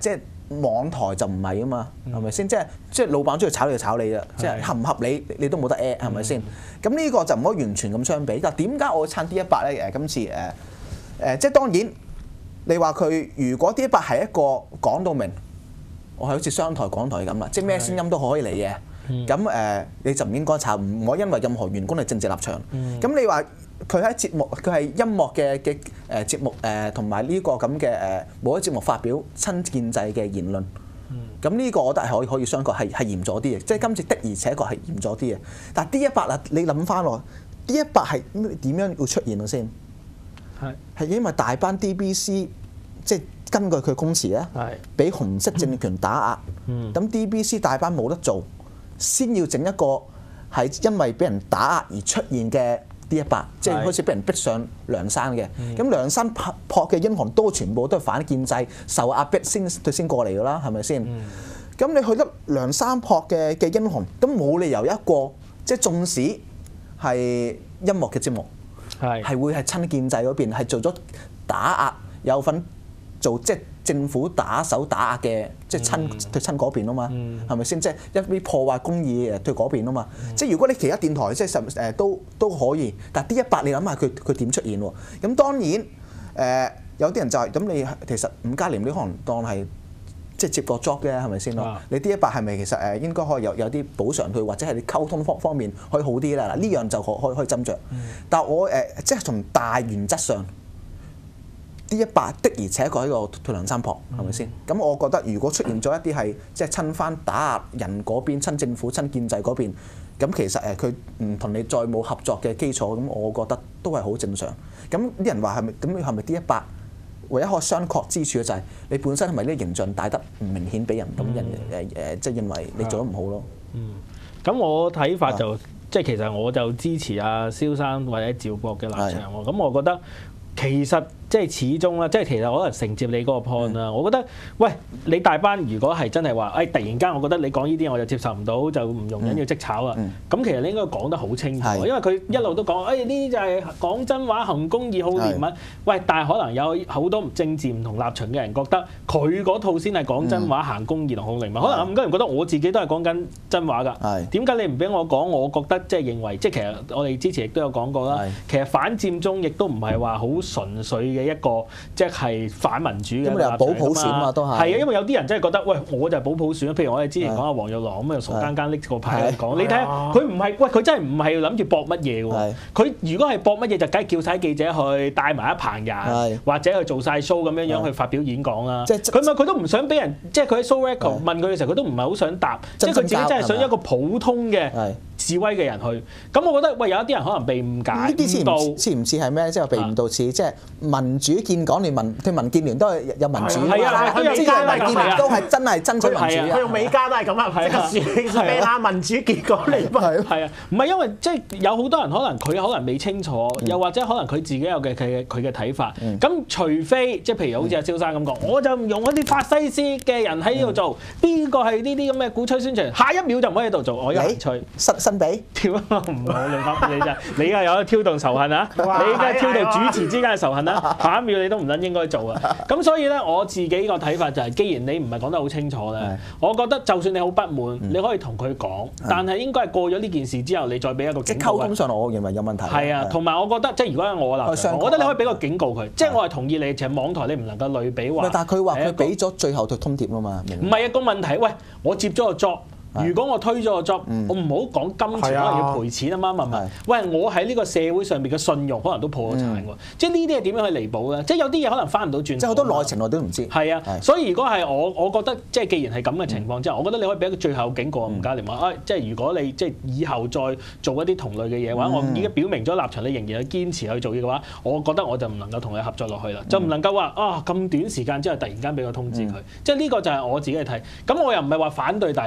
網台就唔係啊嘛，係咪先？即係老闆中意炒你就炒你啦，即係合唔合理你都冇得 at 係咪先？咁呢個就唔可以完全咁相比。但點解我會撐 D100咧？今次即係當然你話佢如果 D100係一個講到明，我係好似商台港台咁啦，即係咩聲音都可以嚟嘅。咁你就唔應該炒，唔可以因為任何員工嘅政治立場。咁你話佢喺節目，佢係音樂嘅節目同埋呢個咁嘅某啲節目發表親建制嘅言論。咁呢個我覺得係可以相確係嚴咗啲嘅，即係今次的而且確係嚴咗啲嘅。但係 D100啊，你諗翻落 D100係點樣會出現啊先？係因為大班 DBC 即係根據佢供詞咧，俾紅色政權打壓，咁 DBC 大班冇得做，先要整一個係因為俾人打壓而出現嘅 D100，即係開始俾人逼上梁山嘅。咁梁山泊嘅英雄都全部都係反建制、受壓迫先過嚟㗎啦，係咪先？咁你去得梁山泊嘅英雄，咁冇理由一個即係縱使係音樂嘅節目，係會係親建制嗰邊係做咗打壓，有份做即係政府打手打壓嘅，即係對親嗰邊啊嘛，係咪先？即係一啲破壞公義對嗰邊啊嘛。即係如果你其他電台即係都可以，但係 D100你諗下佢點出現喎？咁當然有啲人就係咁，你其實伍嘉廉你可能當係即係接個 job 嘅係咪先咯？你 D100係咪其實應該可以有啲補償佢，或者係你溝通方面可以好啲啦？嗱呢樣就可以斟酌。但係我即係從大原則上。D100的而且確喺個退梁山泊係咪先？咁我覺得如果出現咗一啲係即係親翻打壓人嗰邊、親政府、親建制嗰邊，咁其實佢唔同你再冇合作嘅基礎，咁我覺得都係好正常。咁啲人話係咪？咁係咪 D100唯一可商榷之處就係你本身係咪呢個形象帶得唔明顯俾人，咁人即係認為你做得唔好咯。 咁我睇法就即係其實我就支持阿蕭生或者趙國嘅立場喎。咁我覺得其實即係始終啦，即係其實可能承接你嗰個 point 啦。我覺得，喂，你大班如果係真係話，突然間我覺得你講呢啲我就接受唔到，就唔容忍要即炒啊。咁其實你應該講得好清楚，因為佢一路都講，呢啲就係講真話、行公義、好憐憫。喂，但係可能有好多政治唔同立場嘅人覺得佢嗰套先係講真話、行公義同好憐憫。可能咁多人覺得我自己都係講緊真話㗎。點解你唔俾我講？我覺得即係認為，即係其實我哋之前亦都有講過啦。其實反佔中亦都唔係話好純粹嘅一個即係反民主嘅， 咁你又保普選嘛都係。係啊，因為有啲人真係覺得，喂，我就係保普選。譬如我哋之前講阿黃玉郎咁，又傻更更拎個牌嚟講。你睇下，佢唔係，喂，佢真係唔係諗住搏乜嘢喎？佢如果係搏乜嘢，就梗係叫晒記者去，帶埋一棚人，或者去做晒 show 咁樣去發表演講啦。佢都唔想俾人，即係佢喺 show record 問佢嘅時候，佢都唔係好想答，即係佢自己真係想一個普通嘅示威嘅人去。咁我覺得，喂，有一啲人可能被誤解。呢啲似唔似係咩？即係被誤導似即係民主建港聯民建聯都係有民主， 係啊，佢用加民建聯都係真係爭取民主。 佢用美加都係咁啊，即係咩啦？民主建港聯民係啊，唔係因為即係有好多人可能佢可能未清楚，又或者可能佢自己有佢嘅睇法。咁除非即係譬如好似阿蕭生咁講，我就唔用嗰啲法西斯嘅人喺呢度做，邊個係呢啲咁嘅鼓吹宣傳？下一秒就唔可以喺度做，我有興趣。 新比跳唔好你真，你而家有挑動仇恨啊！你而家挑動主持之間嘅仇恨啊！下一秒你都唔撚應該做啊！咁所以咧，我自己個睇法就係，既然你唔係講得好清楚咧，我覺得就算你好不滿，你可以同佢講，但係應該係過咗呢件事之後，你再俾一個警告。 溝通上，我認為有問題。 係啊，同埋我覺得即係如果係我啦，我覺得你可以俾個警告佢，即係我係同意你，其實網台你唔能夠類比話。 但係佢話佢俾咗最後嘅通牒啊嘛。 唔係一個問題，喂，我接咗個 job。如果我推咗個 job，我唔好講金錢，可能要賠錢啊嘛，係咪？喂，我喺呢個社會上邊嘅信用可能都破咗產喎。即係呢啲係點樣去彌補咧？即係有啲嘢可能翻唔到轉。即係好多內情我都唔知。 係啊，所以如果係我覺得即係既然係咁嘅情況之下，我覺得你可以俾一個最後警告吳嘉廉話，即係如果你即係以後再做一啲同類嘅嘢，或者我已經表明咗立場，你仍然去堅持去做嘢嘅話，我覺得我就唔能夠同你合作落去啦，就唔能夠話咁短時間之後突然間俾個通知佢。即係呢個就係我自己嘅睇。咁我又唔係話反對大班，即係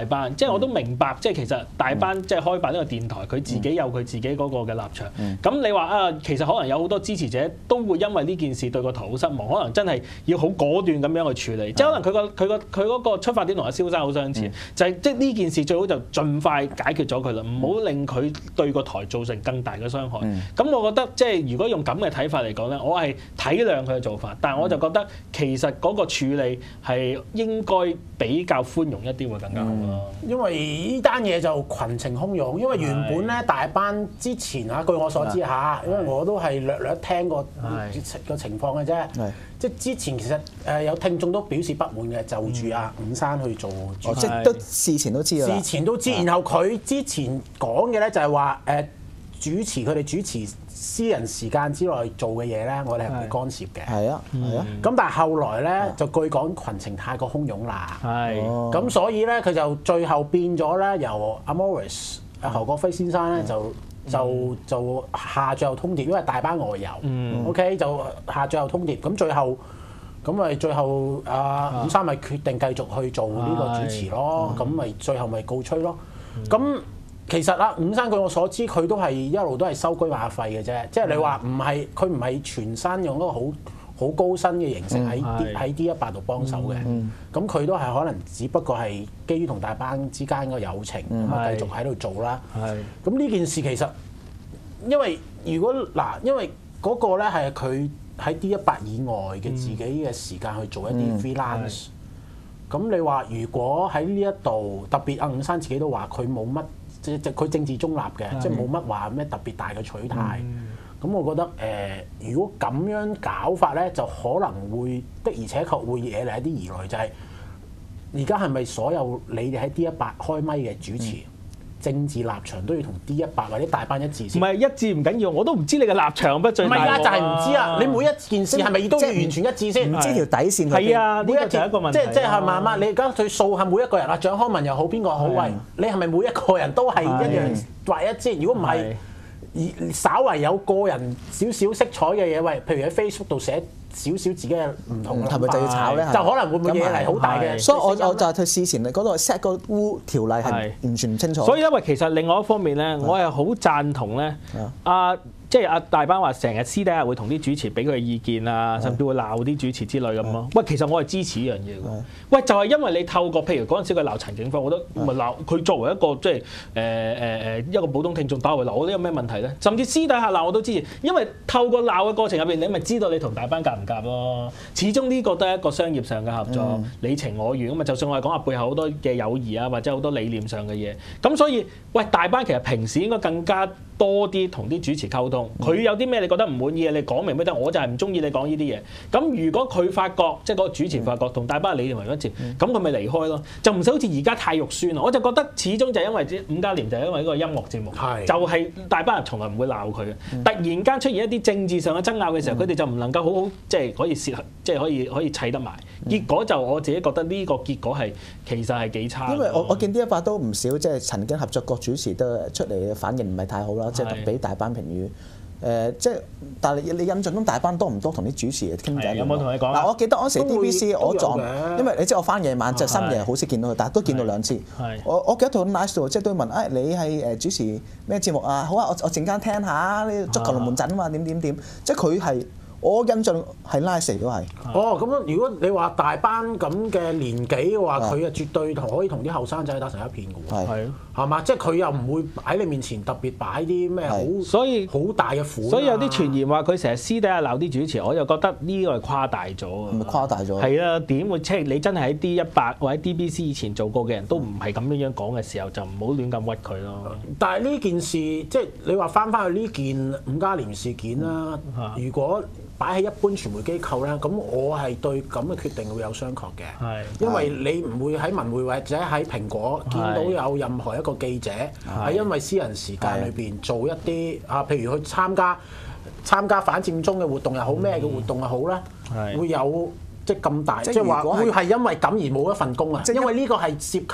我都明白，即係其實大班即係開辦呢個電台，佢自己有佢自己嗰個嘅立場。咁你話啊，其實可能有好多支持者都會因為呢件事對個台好失望，可能真係要好果斷咁樣去處理。即係可能佢嗰個出發點同阿蕭生好相似，就係即係呢件事最好就盡快解決咗佢啦，唔好令佢對個台造成更大嘅傷害。咁我覺得即係如果用咁嘅睇法嚟講咧，我係體諒佢嘅做法，但係我就覺得其實嗰個處理係應該比較寬容一啲會更加好咯。 因為呢單嘢就群情洶湧，因為原本咧大班之前嚇據我所知嚇，因為我都係略聽過個情況嘅啫。即係之前其實有聽眾都表示不滿嘅，就住阿伍生去做主持， 即係都事前都知啦。 事前都知，然後佢之前講嘅咧就係話佢哋主持私人時間之內做嘅嘢咧，我哋係唔會干涉嘅。係啊，係啊。咁但係後來咧就據講群情太過洶湧啦。係。咁所以咧佢就最後變咗咧，由阿 Morris 侯國輝先生咧就下最後通牒，因為大班外遊。OK 就下最後通牒，咁最後阿伍生咪決定繼續去做呢個主持咯。咁咪最後咪告吹咯。咁其實啦，伍生據我所知，佢都係一路都係收居馬費嘅啫。即係你話佢唔係全身用一個好高薪嘅形式喺 D18 度幫手嘅。咁佢都係可能只不過係基於同大班之間個友情咁啊，繼續喺度做啦。咁呢件事其實因為嗰個咧係佢喺 D18 以外嘅自己嘅時間去做一啲 freelance。咁你話如果喺呢一度特別阿伍生自己都話佢冇乜。即係佢政治中立嘅，即係冇乜話咩特別大嘅取態。咁我覺得如果咁樣搞法咧，就可能會的而且確會惹嚟一啲疑慮，就係而家係咪所有你哋喺 D18 開咪嘅主持？政治立場都要同 D18 或者大班一致先。唔係一致唔緊要，我都唔知你嘅立場不最大。 唔係啊，就係唔知啊！你每一件事係咪都要完全一致先？ 唔知條底線。 係啊，呢個就係一個問題。 即係係嘛？你而家對數係每一個人啊，蔣康文又好，邊個好？喂，你係咪每一個人都係一樣劃一致？如果唔係，稍為有個人少少色彩嘅嘢，喂，譬如喺 Facebook 度寫少少自己嘅唔同， 係咪就要炒咧？ 就可能會唔會惹嚟好大嘅？ 所以我就係佢事前嗰度 set 個條例係完全唔清楚。 所以因為其實另外一方面咧，我係好贊同咧，即係阿大班話成日私底下會同啲主持俾佢嘅意見啊，甚至會鬧啲主持之類咁咯。喂，其實我係支持呢樣嘢嘅。喂，就係因為你透過譬如嗰陣時佢鬧陳景輝，我覺得咪鬧佢作為一個即係一個普通聽眾打回鬧，我覺得有咩問題咧？甚至私底下鬧我都支持，因為透過鬧嘅過程入邊，你咪知道你同大班夾唔夾咯。始終呢個都係一個商業上嘅合作，你情我願咁嘛。就算我係講下背後好多嘅友誼啊，或者好多理念上嘅嘢，咁所以喂大班其實平時應該更加多啲同啲主持溝通。佢有啲咩你覺得唔滿意嘅，你講明俾得，我就係唔中意你講呢啲嘢。咁如果佢發覺，即係嗰個主持發覺同大班理念為一致，咁佢咪離開咯，就唔使好似而家太肉酸咯。我就覺得始終就係因為伍家廉就係因為呢個音樂節目，就係大班人從來唔會鬧佢嘅。突然間出現一啲政治上嘅爭拗嘅時候，佢哋就唔能夠好好即係可以切，即係可以砌得埋。結果就我自己覺得呢個結果係其實係幾差。 因為我見D18都唔少，即係曾經合作過主持都出嚟嘅反應唔係太好啦，即係俾大班評語。即係，但係你印象中大班多唔多同啲主持傾偈？ 有冇同你講？ 嗱，我記得嗰時 DBC 我撞，因為你知我翻夜晚就深夜好少見到佢，但係都見到2次。我記得佢好 nice 喎，即係都會問你係主持咩節目啊？好啊，我陣間聽下呢足球龍門陣啊嘛，點，即係佢係。我印象係拉成都係。 哦，咁樣如果你話大班咁嘅年紀嘅話，佢啊絕對可以同啲後生仔打成一片嘅喎。係。係嘛？即係佢又唔會喺你面前特別擺啲咩好，所以好大嘅苦。所以有啲傳言話佢成日私底下鬧啲主持，我就覺得呢個係誇大咗啊！ 咪誇大咗？ 係啊，點會即係你真係喺 D18或者 DBC 以前做過嘅人都唔係咁樣講嘅時候，就唔好亂咁屈佢咯。 但係呢件事即係你話翻去呢件伍家廉事件啦，如果擺喺一般傳媒機構咧，咁我係對咁嘅決定會有商榷嘅，因為你唔會喺文匯或者喺蘋果見到有任何一個記者係因為私人時間裏邊做一啲譬如去參加反佔中嘅活動又好，咩嘅活動又好啦，會有即係咁大，即係話會係因為咁而冇一份工啊！因為呢個係涉及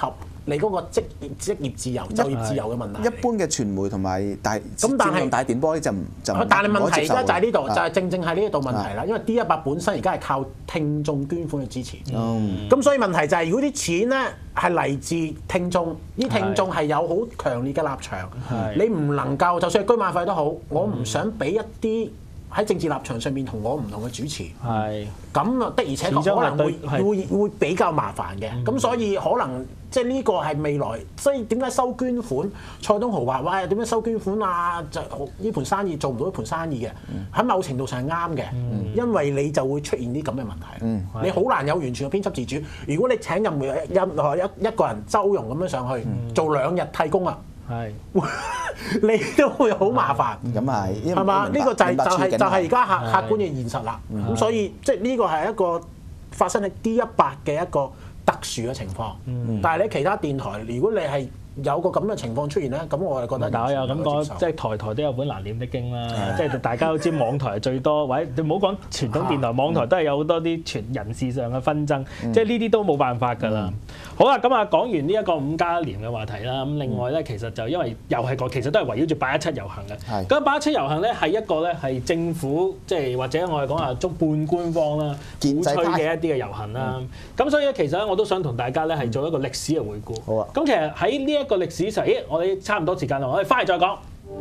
你嗰個職業自由、就業自由嘅問題。 一般嘅傳媒同埋但係大電波咧就但係問題而家就喺呢度，就係正係呢一度問題啦。因為 D100本身而家係靠聽眾捐款去支持，咁所以問題就係如果啲錢咧係嚟自聽眾，啲聽眾係有好強烈嘅立場，你唔能夠就算係居馬費都好，我唔想俾一啲喺政治立場上面同我唔同嘅主持，咁啊的而且確可能會比較麻煩嘅，咁所以可能即係呢個係未來，所以點解收捐款？蔡東豪話：喂，點樣收捐款啊？就呢盤生意做唔到一盤生意嘅，喺某程度上係啱嘅，因為你就會出現啲咁嘅問題，你好難有完全嘅編輯自主。如果你請任何一個人周融咁樣上去做2日替工啊！你都會好麻煩， 咁係嘛？呢個就係而家客觀嘅現實啦。咁所以即係呢個係一個發生喺 D100嘅一個特殊嘅情況。但係你其他電台，如果你係有個咁嘅情況出現咧，咁我係覺得。 但我又咁講，即係台都有本難念的經啦。即係大家都知網台係最多，或者你唔好講傳統電台，網台都係有好多啲人事上嘅紛爭，即係呢啲都冇辦法㗎啦。好啦，咁啊講完呢一個5+1年嘅話題啦，咁另外咧其實就因為又係其實都係圍繞住817遊行嘅。咁817遊行咧係一個咧係政府即係或者我哋講話半官方啦，鼓吹嘅一啲嘅遊行啦。咁所以咧其實咧我都想同大家咧係做一個歷史嘅回顧。好啊。咁其實喺呢一個歷史上，我哋差唔多時間啦，我哋翻嚟再講。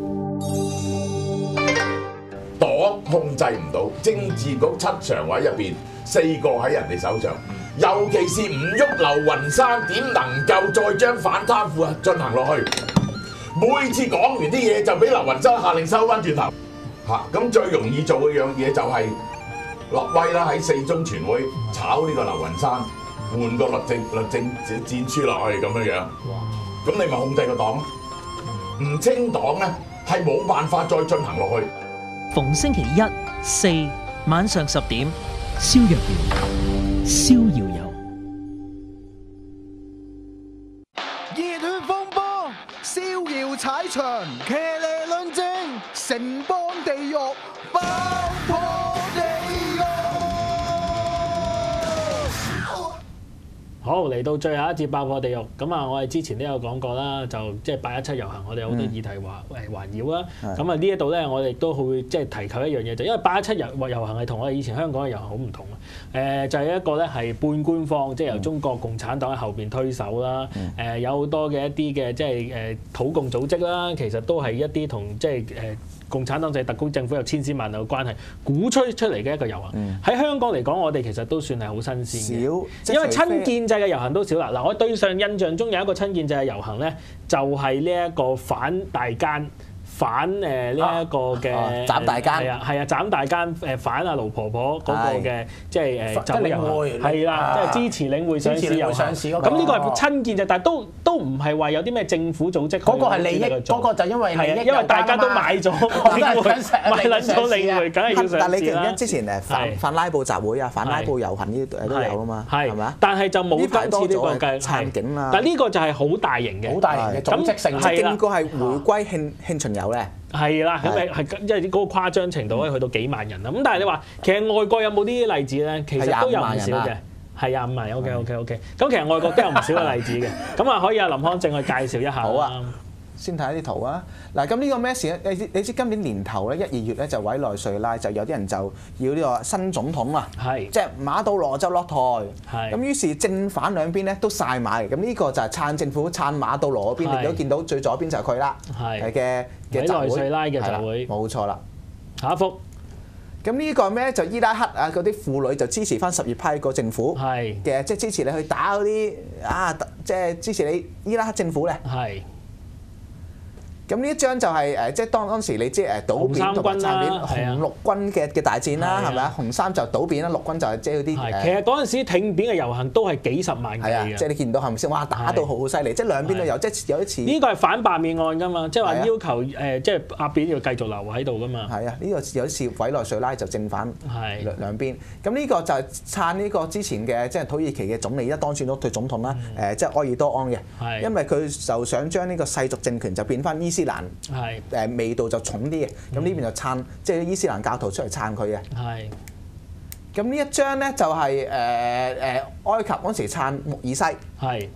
黨控制唔到，政治局7常委入邊4個喺人哋手上。尤其是唔喐劉雲山，點能夠再將反貪腐進行落去？每次講完啲嘢就俾劉雲山下令收翻轉頭嚇，咁最容易做嘅樣嘢就係立威啦，喺4中全會炒呢個劉雲山，換個律政戰書落去咁樣。咁你咪控制個黨？唔清黨咧係冇辦法再進行落去。 逢星期1、4晚上10點，蕭若元、蕭耀友。 熱血風波，逍遙踩場，騎呢論證，城邦地獄，爆破地獄。 好，嚟到最後一節爆破地獄，咁啊，我哋之前都有講過啦，就即係817遊行，我哋有好多議題環繞啦。咁啊呢一度咧，我哋都會即係提及一樣嘢，就因為817遊行係同我哋以前香港嘅遊行好唔同啊。就係一個咧係半官方，即係由中國共產黨喺後邊推手啦。有好多嘅一啲嘅即係土共組織啦，其實都係一啲同即係共產黨就係特區政府有千絲萬縷嘅關係，鼓吹出嚟嘅一個遊行。喺香港嚟講，我哋其實都算係好新鮮嘅，因為親建制嘅遊行都少啦。嗱，我對上印象中有一個親建制嘅遊行咧，就係呢一個反大奸。反呢一個嘅斬大奸係啊斬大奸反盧婆婆嗰個嘅即係就領匯係啦，即係支持領匯上市遊行。咁呢個係親建制，但係都唔係話有啲咩政府組織。嗰個係利益，嗰個就因為利益， 因為大家都買咗領匯，買撚咗領匯，梗係要上市啦。 但係你記唔記得之前反拉布集會啊、反拉布遊行呢啲都有啊嘛，係咪啊？ 但係就冇今次呢個計撐警啦。 但係呢個就係好大型嘅， 好大型嘅組織性。 係應該係回歸慶巡遊咧。 係啦，咁咪係即係嗰個誇張程度可以去到幾萬人啦。咁但係你話其實外國有冇呢啲例子咧？其實都有唔少嘅，係25萬人。OK。咁其實外國都有唔少嘅例子嘅。咁啊，可以阿林康正去介紹一下。好啊， 先睇啲圖啊。嗱，咁呢個咩事咧？你知今年年頭咧1、2月咧就委內瑞拉就有啲人就要呢個新總統啊，即係馬杜羅就落台。咁於是正反兩邊咧都晒馬嚟。咁呢個就係撐政府、撐馬杜羅嗰邊。你都見到最左邊就係佢啦，嘅集會。委內瑞拉嘅集會，冇錯啦。 下一幅。 咁呢個咩就伊拉克啊嗰啲婦女就支持翻什葉派個政府嘅，即係支持你去打嗰啲即係支持你伊拉克政府咧。咁呢一張就係即係當時你知倒扁同埋撐扁紅綠軍嘅大戰啦，係咪啊？紅衫就倒扁啦，綠軍就係即係嗰啲。 其實嗰陣時挺扁嘅遊行都係幾十萬計嘅。 即係你見到係咪先？哇！打到好犀利，即係兩邊都有，即係有一次。 呢個係反罷免案㗎嘛，即係話要求即係阿扁要繼續留喺度㗎嘛。 係啊，呢個有一次委內瑞拉就正反兩邊。咁呢個就係撐呢個之前嘅即係土耳其嘅總理，一當選咗對總統啦，即係埃爾多安嘅。因為佢就想將呢個世俗政權就變翻伊斯蘭味道就重啲嘅，咁呢邊就撐即係伊斯蘭教徒出嚟撐佢嘅。咁呢一張咧就係埃及嗰時撐穆爾西。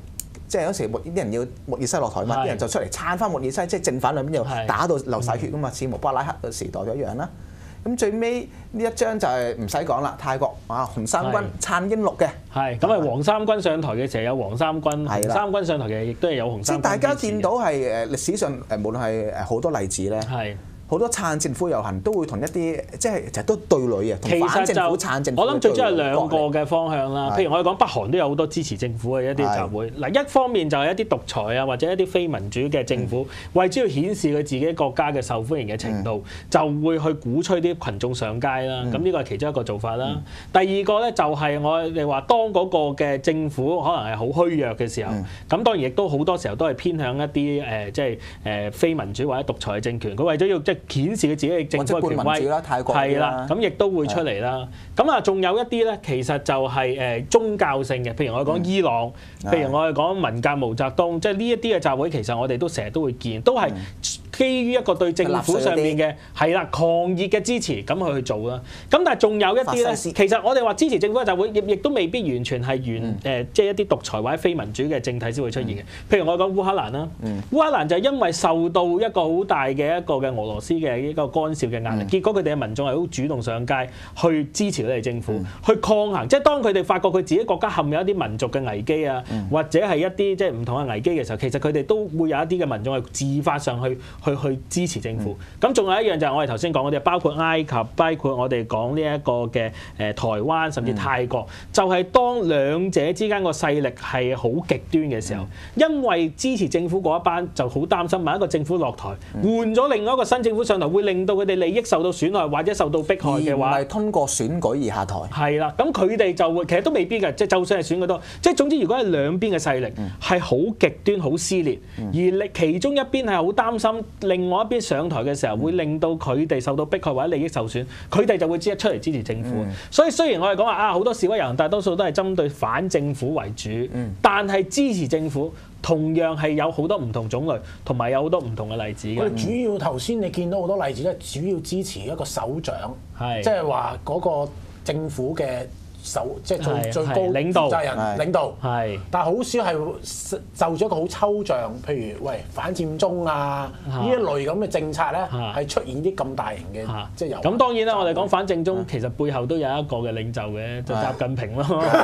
即係有時啲人要穆爾西落台嘛，啲人就出嚟撐翻穆爾西，即係正反兩邊又打到流晒血噶嘛，似穆巴拉克嘅時代一樣啦。咁最尾呢一張就係唔使講啦，泰國紅衫軍撐英六嘅。 係咁啊，黃衫軍上台嘅時候有黃衫軍，紅衫軍上台嘅亦都係有紅衫軍。 即係大家見到係歷史上無論係好多例子咧。好多撐政府遊行都會同一啲即係其實都對壘嘅，同反政府撐政府。 我諗最主要係兩個嘅方向啦。譬如我哋講北韓都有好多支持政府嘅一啲集會。嗱，一方面就係一啲獨裁啊，或者一啲非民主嘅政府，為咗要顯示佢自己國家嘅受歡迎嘅程度，就會去鼓吹啲群眾上街啦。咁呢個係其中一個做法啦。第二個咧就係我哋話，當嗰個嘅政府可能係好虛弱嘅時候，咁當然亦都好多時候都係偏向一啲即係非民主或者獨裁嘅政權。佢為咗要即係顯示佢自己嘅政府嘅權威，係啦，咁亦都會出嚟啦。咁啊，仲有一啲咧，其實就係宗教性嘅，譬如我哋講伊朗，譬如我哋講文革毛澤東，即係呢一啲嘅集會，其實我哋都成日都會見，都係基於一個對政府上面嘅係啦抗議嘅支持，咁去做啦。咁但係仲有一啲咧，其實我哋話支持政府嘅集會，亦都未必完全係即係一啲獨裁或者非民主嘅政體先會出現嘅。譬如我講烏克蘭啦，烏克蘭就係因為受到一個好大嘅一個嘅俄羅斯嘅一個干涉嘅壓力，結果佢哋嘅民眾係好主動上街去支持佢哋政府，去抗衡。即係當佢哋發覺佢自己國家陷入一啲民族嘅危機啊，或者係一啲即係唔同嘅危機嘅時候，其實佢哋都會有一啲嘅民眾係自發上去支持政府。咁仲有一樣就係我哋頭先講嗰啲，包括埃及，包括我哋講呢一個嘅台灣，甚至泰國，就係當兩者之間個勢力係好極端嘅時候，因為支持政府嗰一班就好擔心，萬一個政府落台，換咗另外一個新政府上台，會令到佢哋利益受到損害或者受到迫害嘅話， 而唔係通過選舉而下台。 係啦，咁佢哋就會其實都未必嘅，即係就算係選舉都，即係總之如果係兩邊嘅勢力係好極端、好撕裂，而其中一邊係好擔心另外一邊上台嘅時候會令到佢哋受到迫害或者利益受損，佢哋就會出嚟支持政府。所以雖然我哋講話好多示威遊行，大多數都係針對反政府為主，但係支持政府同樣係有好多唔同種類，同埋有好多唔同嘅例子嘅。 我哋主要頭先你見到好多例子咧，主要支持一個首長，即係話嗰個政府嘅即係最高領導責任領導。但係好少係就咗一個好抽象，譬如喂反佔中啊呢一類咁嘅政策咧，係出現啲咁大型嘅即係遊行。 咁當然啦，我哋講反佔中，其實背後都有一個嘅領袖嘅，就習近平咯。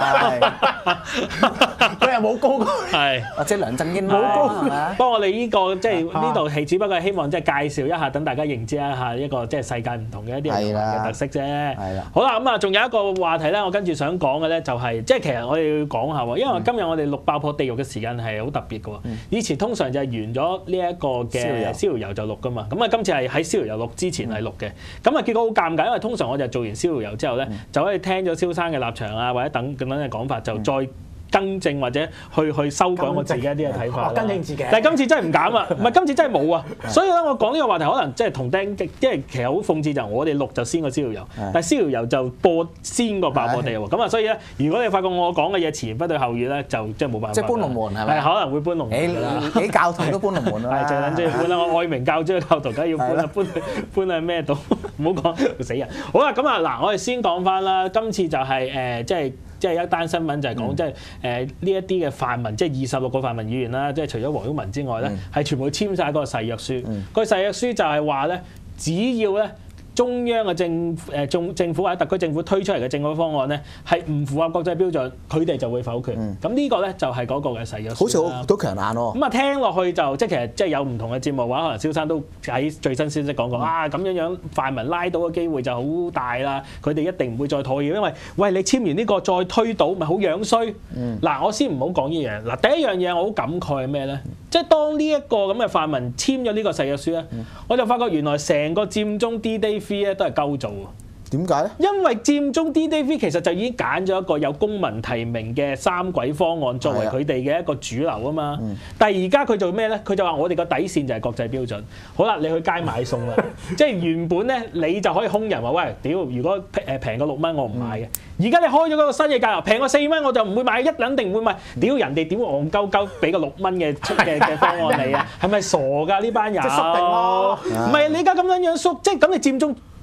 佢又冇高過， 或者梁振英冇高。不過我哋呢個即係呢度係只不過係希望即係介紹一下，等大家認知一下一個即係世界唔同嘅一啲人嘅特色啫。好啦，咁啊，仲有一個話題咧，我跟住想講嘅咧就係即係其實我哋要講下喎，因為今日我哋錄爆破地獄嘅時間係好特別嘅喎。以前通常就係完咗呢一個嘅逍遙遊就錄㗎嘛，咁啊今次係喺逍遙遊錄之前係錄嘅，咁啊結果好尷尬，因為通常我就做完逍遙遊之後咧，就可以聽咗蕭生嘅立場啊，或者等嘅講法，就再更正或者去修改我自己一啲嘅睇法。 更正自己。 但係今次真係唔減啊，唔係今次真係冇啊。所以咧，我講呢個話題可能即係同釘，因為其實好諷刺就係我哋錄就先個逍遙遊，但係逍遙遊就播先個爆破地喎。咁啊，所以咧，如果你發覺我講嘅嘢前言不對後語咧，就即係冇辦法。 即係搬龍門係咪？ 係可能會搬龍門。 你教徒都搬龍門啦。 係最撚中意搬啦！我愛明教主嘅教徒梗係要搬啦，搬去咩度？唔好講死人。好啦，咁啊嗱，我哋先講翻啦。今次就係即係一單新聞就係講即係呢一啲嘅泛民，即係26個泛民議員啦，即係除咗黃毓民之外咧，係全部簽晒嗰個誓約書。個誓約書就係話咧，只要咧中央嘅政府或者特區政府推出嚟嘅政府方案咧，係唔符合國際標準，佢哋就會否決。咁呢個咧就係嗰個嘅誓約書。 好似都強硬喎。 咁啊聽落去就即係其實即係有唔同嘅節目話，可能蕭生都喺最新消息講過咁樣泛民拉到嘅機會就好大啦，佢哋一定唔會再妥協，因為喂你簽完呢個再推倒，咪好樣衰。嗱我先唔好講呢樣。嗱第一樣嘢我好感慨係咩咧？即係當呢一個咁嘅泛民簽咗呢個誓約書咧，我就發覺原來成個佔中 D-Day 3咧都係鳩做喎。 點解咧？ 因為佔中 D-Day 3其實就已經揀咗一個有公民提名嘅三軌方案作為佢哋嘅一個主流啊嘛。但係而家佢做咩咧？佢就話我哋個底線就係國際標準。好啦，你去街買餸啦，即係原本咧你就可以兇人話喂，屌如果平過6蚊我唔買嘅。而家你開咗嗰個新嘅價，平過4蚊我就唔會買，肯定唔會買。屌人哋點會戇鳩鳩俾個6蚊嘅方案你啊？係咪傻㗎呢班人？即係縮定咯。唔係你而家咁樣縮，即係咁你佔中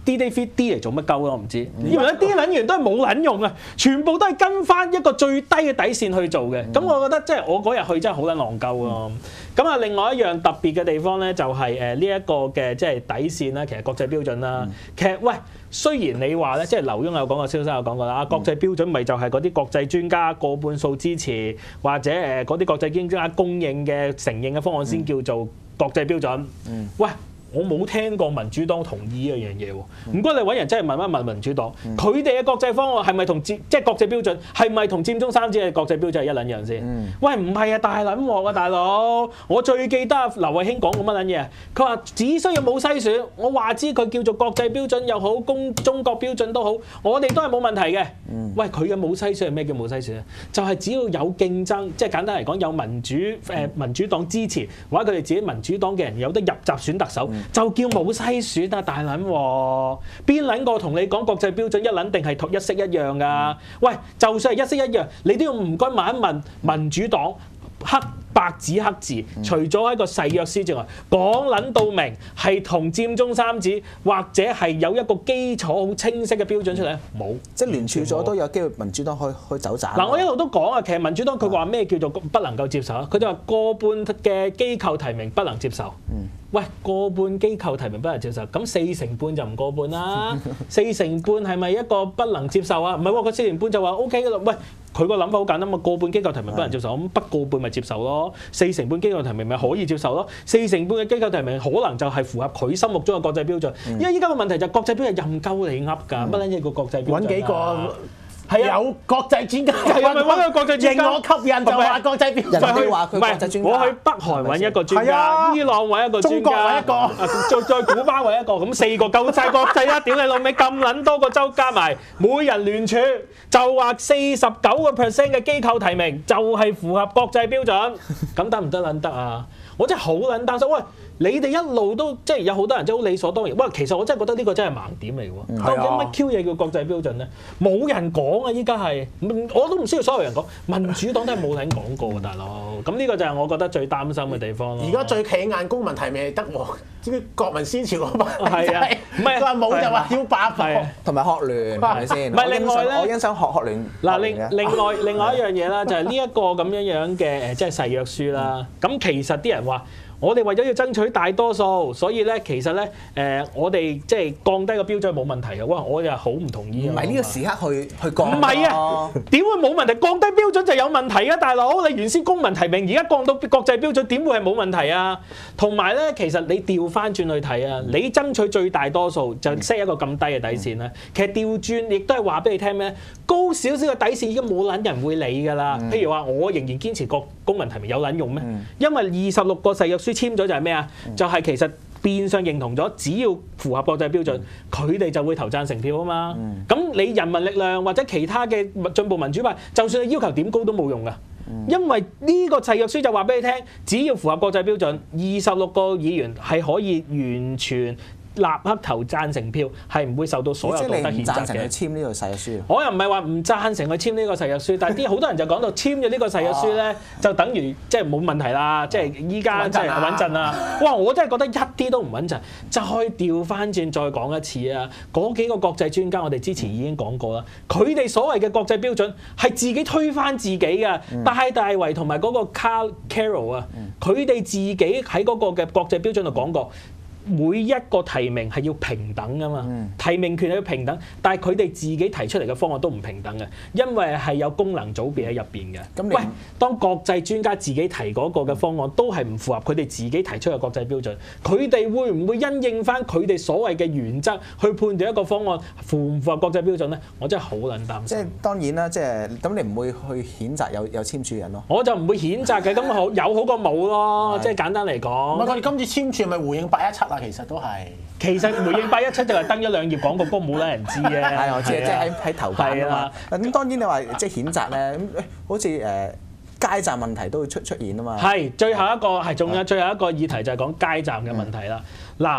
D 嚟做乜鳩咯？我唔知，因為啲撚員都係冇撚用啊，全部都係跟翻一個最低嘅底線去做嘅。咁我覺得即係我嗰日去真係好撚戇鳩咯。咁啊，另外一樣特別嘅地方咧，就係呢一個嘅即係底線啦，其實國際標準啦。其實喂，雖然你話咧，即係劉墉有講過，蕭生有講過啦，國際標準咪就係嗰啲國際專家過半數支持，或者嗰啲國際專家公認嘅承認嘅方案先叫做國際標準。喂！我冇聽過民主黨同意呢樣嘢喎，唔該你揾人真係問一問民主黨，佢哋嘅國際方案係咪同即係國際標準係咪同佔中三子嘅國際標準係一撚樣先？喂，唔係啊，大撚鑊啊，大佬！我最記得劉慧卿講過乜撚嘢？佢話只需要冇篩選，我話知佢叫做國際標準又好，中國標準都好，我哋都係冇問題嘅。喂，佢嘅冇篩選係咩叫冇篩選啊？就係只要有競爭，即係簡單嚟講有民主黨支持，或者佢哋自己民主黨嘅人有得入閘選特首。就叫冇篩選啊，大撚喎！邊撚個同你講國際標準一撚定係一式一樣㗎？喂，就算係一式一樣，你都要唔該問一問民主黨黑白紙黑字，除咗喺個誓約書之外，講撚到明係同佔中三子或者係有一個基礎好清晰嘅標準出嚟，冇。即係聯署咗都有機會民主黨去走盞。嗱，我一路都講啊，其實民主黨佢話咩叫做不能夠接受啊？佢就話過半嘅機構提名不能接受。喂，過半機構提名不能接受，咁4成半就唔過半啦。4成半係咪一個不能接受啊？唔係喎，佢4成半就話 OK 㗎啦。喂，佢個諗法好簡單嘛，過半機構提名不能接受，咁不過半咪接受咯。4成半機構提名咪可以接受咯。4成半嘅機構提名可能就係符合佢心目中嘅國際標準。因為依家個問題就係國際標準任鳩你噏㗎，乜撚嘢個國際標準？ 揾幾個。 係啊， 有國際專家， 係啊，咪揾個國際專家， 認我吸引就話國際標準。 人哋話佢國際專家， 我去北韓揾一個專家，伊朗揾一個專家， 中國揾一個， 再古巴揾一個，咁4個夠晒國際啦！屌你老味咁撚多個州加埋，每人聯署就話49% 嘅機構提名就係符合國際標準，咁得唔得撚得啊？我真係好撚擔心，喂！你哋一路都即係有好多人真係好理所當然，喂！其實我真係覺得呢個真係盲點嚟喎。究竟乜 Q 嘢叫國際標準咧？冇人講啊！依家係，我都唔需要所有人講，民主黨都係冇人講過大佬。咁呢個就係我覺得最擔心嘅地方咯。 而家最企眼公民提名係得喎，啲國民思潮嗰班。 係啊，唔係佢話冇就話要罷課， 同埋學聯係咪先？ 唔係另外咧， 我欣賞學聯。 嗱，另外一樣嘢啦，就係呢一個咁樣嘅即係誓約書啦。咁其實啲人話。我哋為咗要爭取大多數，所以咧其實咧我哋即係降低個標準冇問題嘅。哇！我又好唔同意啊！ 唔係呢個時刻去降。 唔係啊！點會冇問題？降低標準就有問題啊，大佬！你原先公民提名，而家降到國際標準，點會係冇問題啊？同埋咧，其實你調翻轉去睇啊，你爭取最大多數就 set 一個咁低嘅底線啦。其實調轉亦都係話俾你聽咩？高少少嘅底線已經冇撚人會理㗎啦。譬如話，我仍然堅持公民提名有撚用咩？因為26個誓約書簽咗就係咩啊？就係其實變相認同咗，只要符合國際標準，佢哋就會投贊成票啊嘛。咁你人民力量或者其他嘅進步民主派，就算你要求點高都冇用噶，因為呢個誓約書就話俾你聽，只要符合國際標準，26個議員係可以完全立刻投贊成票，係唔會受到所有道德譴責嘅。 贊成去簽呢個誓約書？ 我又唔係話唔贊成去簽呢個誓約書，但係啲好多人就講到簽咗呢個誓約書咧，就等於即係冇問題啦，即係依家即係穩陣啦。哇！我真係覺得一啲都唔穩陣。再調翻轉再講一次啊！嗰幾個國際專家，我哋之前已經講過啦，佢哋所謂嘅國際標準係自己推翻自己嘅。戴大維同埋嗰個 Carroll 啊，佢哋自己喺嗰個嘅國際標準度講過。每一個提名係要平等㗎嘛，提名權係要平等，但係佢哋自己提出嚟嘅方案都唔平等嘅，因為係有功能組別喺入邊嘅。喂，當國際專家自己提嗰個嘅方案都係唔符合佢哋自己提出嘅國際標準，佢哋會唔會因應翻佢哋所謂嘅原則去判斷一個方案符唔符合國際標準咧？我真係好撚擔心。 即係當然啦，即係咁你唔會去譴責有簽署人咯。 我就唔會譴責嘅，咁有好過冇咯。即係簡單嚟講。 唔係佢哋今次簽署係咪回應817？其實都係， 其實回應817就係登一兩頁廣告，不過冇人知啫。 係我知，即係喺頭版啊嘛。咁當然你話即係譴責咧，咁好似街站問題都會出現啊嘛。 係最後一個係，仲有最後一個議題就係講街站嘅問題啦。嗱，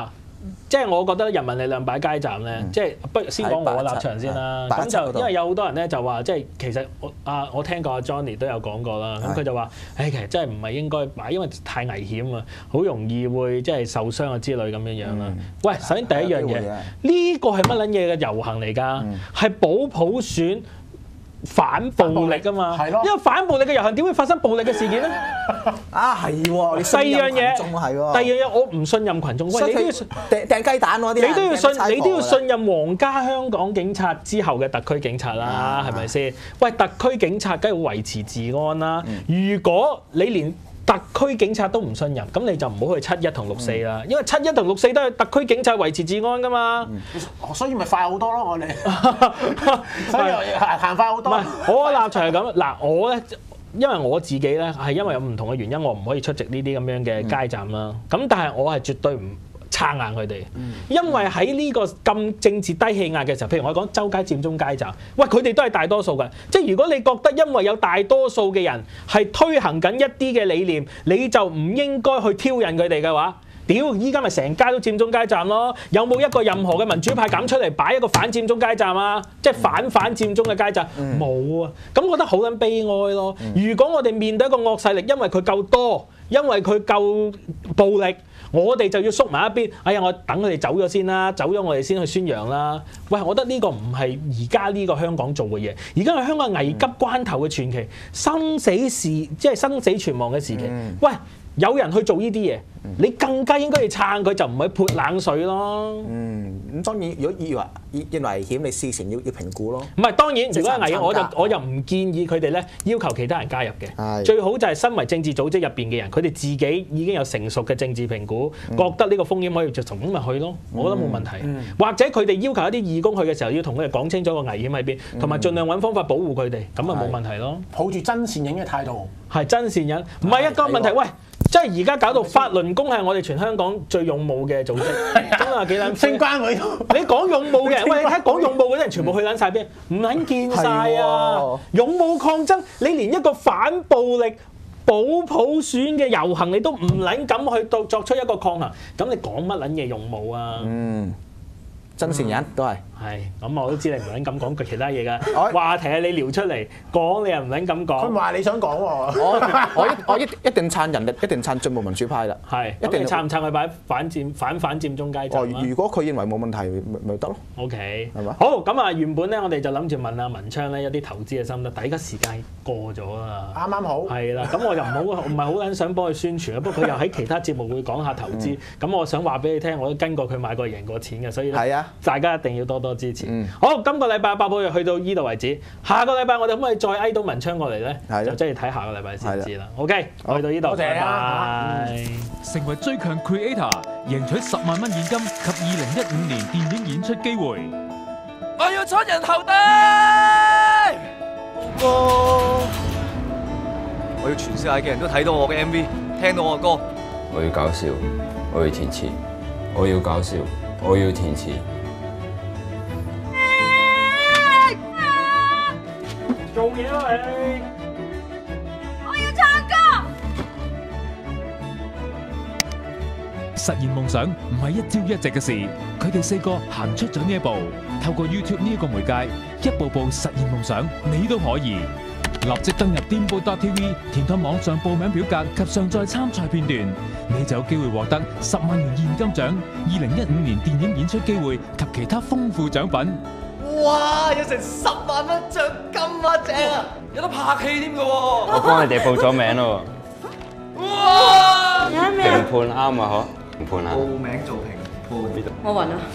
即係我覺得人民力量擺街站咧，即係不如先講我嘅立場先啦。咁就因為有好多人咧就話，即係其實我聽過阿 Johnny 都有講過啦。咁佢就話：其實真係唔係應該擺，因為太危險啊，好容易會即係受傷啊之類咁樣樣啦。喂，首先第一樣嘢，呢個係乜撚嘢嘅遊行嚟㗎？係保普選。反暴力啊嘛，因為反暴力嘅遊行點會發生暴力嘅事件咧？ 啊係喎，你第二樣嘢， 係喎。 第二樣嘢我唔信任群眾，喂，你都要掟雞蛋喎啲人， 你都要信任皇家香港警察之後嘅特區警察啦，係咪先？喂，特區警察梗係要維持治安啦。如果你連特區警察都唔信任，咁你就唔好去7·1同6·4啦，因為7·1同6·4都係特區警察維持治安噶嘛。 所以咪快好多咯，我哋。所以行快好多。唔係， 我嘅立場係咁。嗱，我咧，因為我自己咧係因為有唔同嘅原因，我唔可以出席呢啲咁樣嘅街站啦。咁但係我係絕對唔撐硬佢哋，因為喺呢個咁政治低氣壓嘅時候，譬如我講周街佔中街站，喂，佢哋都係大多數嘅。即係如果你覺得因為有大多數嘅人係推行緊一啲嘅理念，你就唔應該去挑釁佢哋嘅話，屌！依家咪成街都佔中街站咯，有冇一個任何嘅民主派敢出嚟擺一個反佔中街站啊？即係反佔中嘅街站冇啊！咁我覺得好撚悲哀咯。如果我哋面對一個惡勢力，因為佢夠多，因為佢夠暴力，我哋就要縮埋一邊。哎呀，我等佢哋走咗先啦，走咗我哋先去宣揚啦。喂，我覺得呢個唔係而家呢個香港做嘅嘢，而家係香港危急關頭嘅傳奇，生死時即係生死存亡嘅時期。喂！有人去做呢啲嘢，你更加應該要撐佢，就唔係潑冷水咯。 咁當然，如果認為危險，你事前要評估咯。 唔係當然，如果係危險，我就唔建議佢哋咧要求其他人加入嘅。最好就係身為政治組織入邊嘅人，佢哋自己已經有成熟嘅政治評估，覺得呢個風險可以接受，咁咪去咯。我覺得冇問題。或者佢哋要求一啲義工去嘅時候，要同佢哋講清楚個危險喺邊，同埋盡量揾方法保護佢哋，咁咪冇問題咯。 抱住真善忍嘅態度， 係真善忍，唔係一個問題。喂！即係而家搞到法輪功係我哋全香港最勇武嘅組織，真係幾撚升關佢。 你講勇武嘅，喂，你睇講勇武嗰啲人全部去撚晒邊？唔撚見晒啊！勇武抗爭，你連一個反暴力保普選嘅遊行你都唔撚敢去到作出一個抗衡，咁你講乜撚嘢勇武啊？ 真善忍都係。 係，咁我都知你唔撚咁講句其他嘢㗎。話題係你撩出嚟講，你又唔撚咁講。 佢唔話你想講喎。 我一定撐人力，一定撐進步民主派啦。 係，一定撐唔撐佢擺反佔中街站？ 如果佢認為冇問題，咪得咯。 OK，係嘛？好，咁啊，原本咧我哋就諗住問阿文昌咧一啲投資嘅心得，但係而家時間過咗啦。 啱啱好。係啦，咁我又唔係好撚想幫佢宣傳啊，不過佢又喺其他節目會講下投資。咁我想話俾你聽，我都跟過佢買過贏過錢嘅，所以咧大家一定要多多支持。好，今個禮拜爆破就去到呢度為止。下個禮拜我哋可唔可以再嗌到文昌過嚟咧？就真係睇下個禮拜先知啦。OK，去到呢度，拜拜。 成為最強 Creator，贏取10萬蚊現金及2015年電影演出機會。 我要出人頭地， 我要全世界嘅人都睇到我嘅 MV， 聽到我嘅歌。 我要搞笑，我要填詞，我要搞笑，我要填詞。 做嘢啦你！ 我要唱歌。 實現夢想唔係一朝一夕嘅事，佢哋4個行出咗呢一步，透過 YouTube 呢一個媒介，一步步實現夢想，你都可以。立即登入顛報.tv，填妥網上報名表格及上載參賽片段，你就有機會獲得10萬元現金獎、2015年電影演出機會及其他豐富獎品。 哇！有成10萬蚊獎金啊，正啊！有得拍戲添㗎喎！ 我幫你哋報咗名咯。 哇！ 評判啱啊，嗬？評判啊！ 報名做評判。 我暈啊！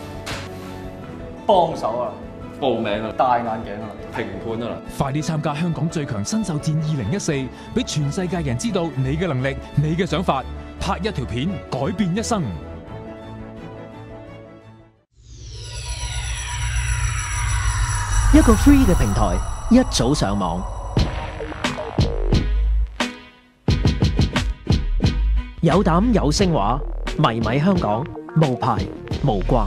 幫手啊！報名啊！戴眼鏡啊！評判啊！ 快啲參加香港最強新秀戰2014，俾全世界人知道你嘅能力、你嘅想法，拍一條片改變一生。 一個 free 嘅平台，一早上網，有膽有聲話，迷米香港，無牌無掛。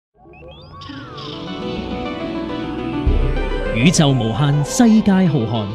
宇宙無限，世界浩瀚，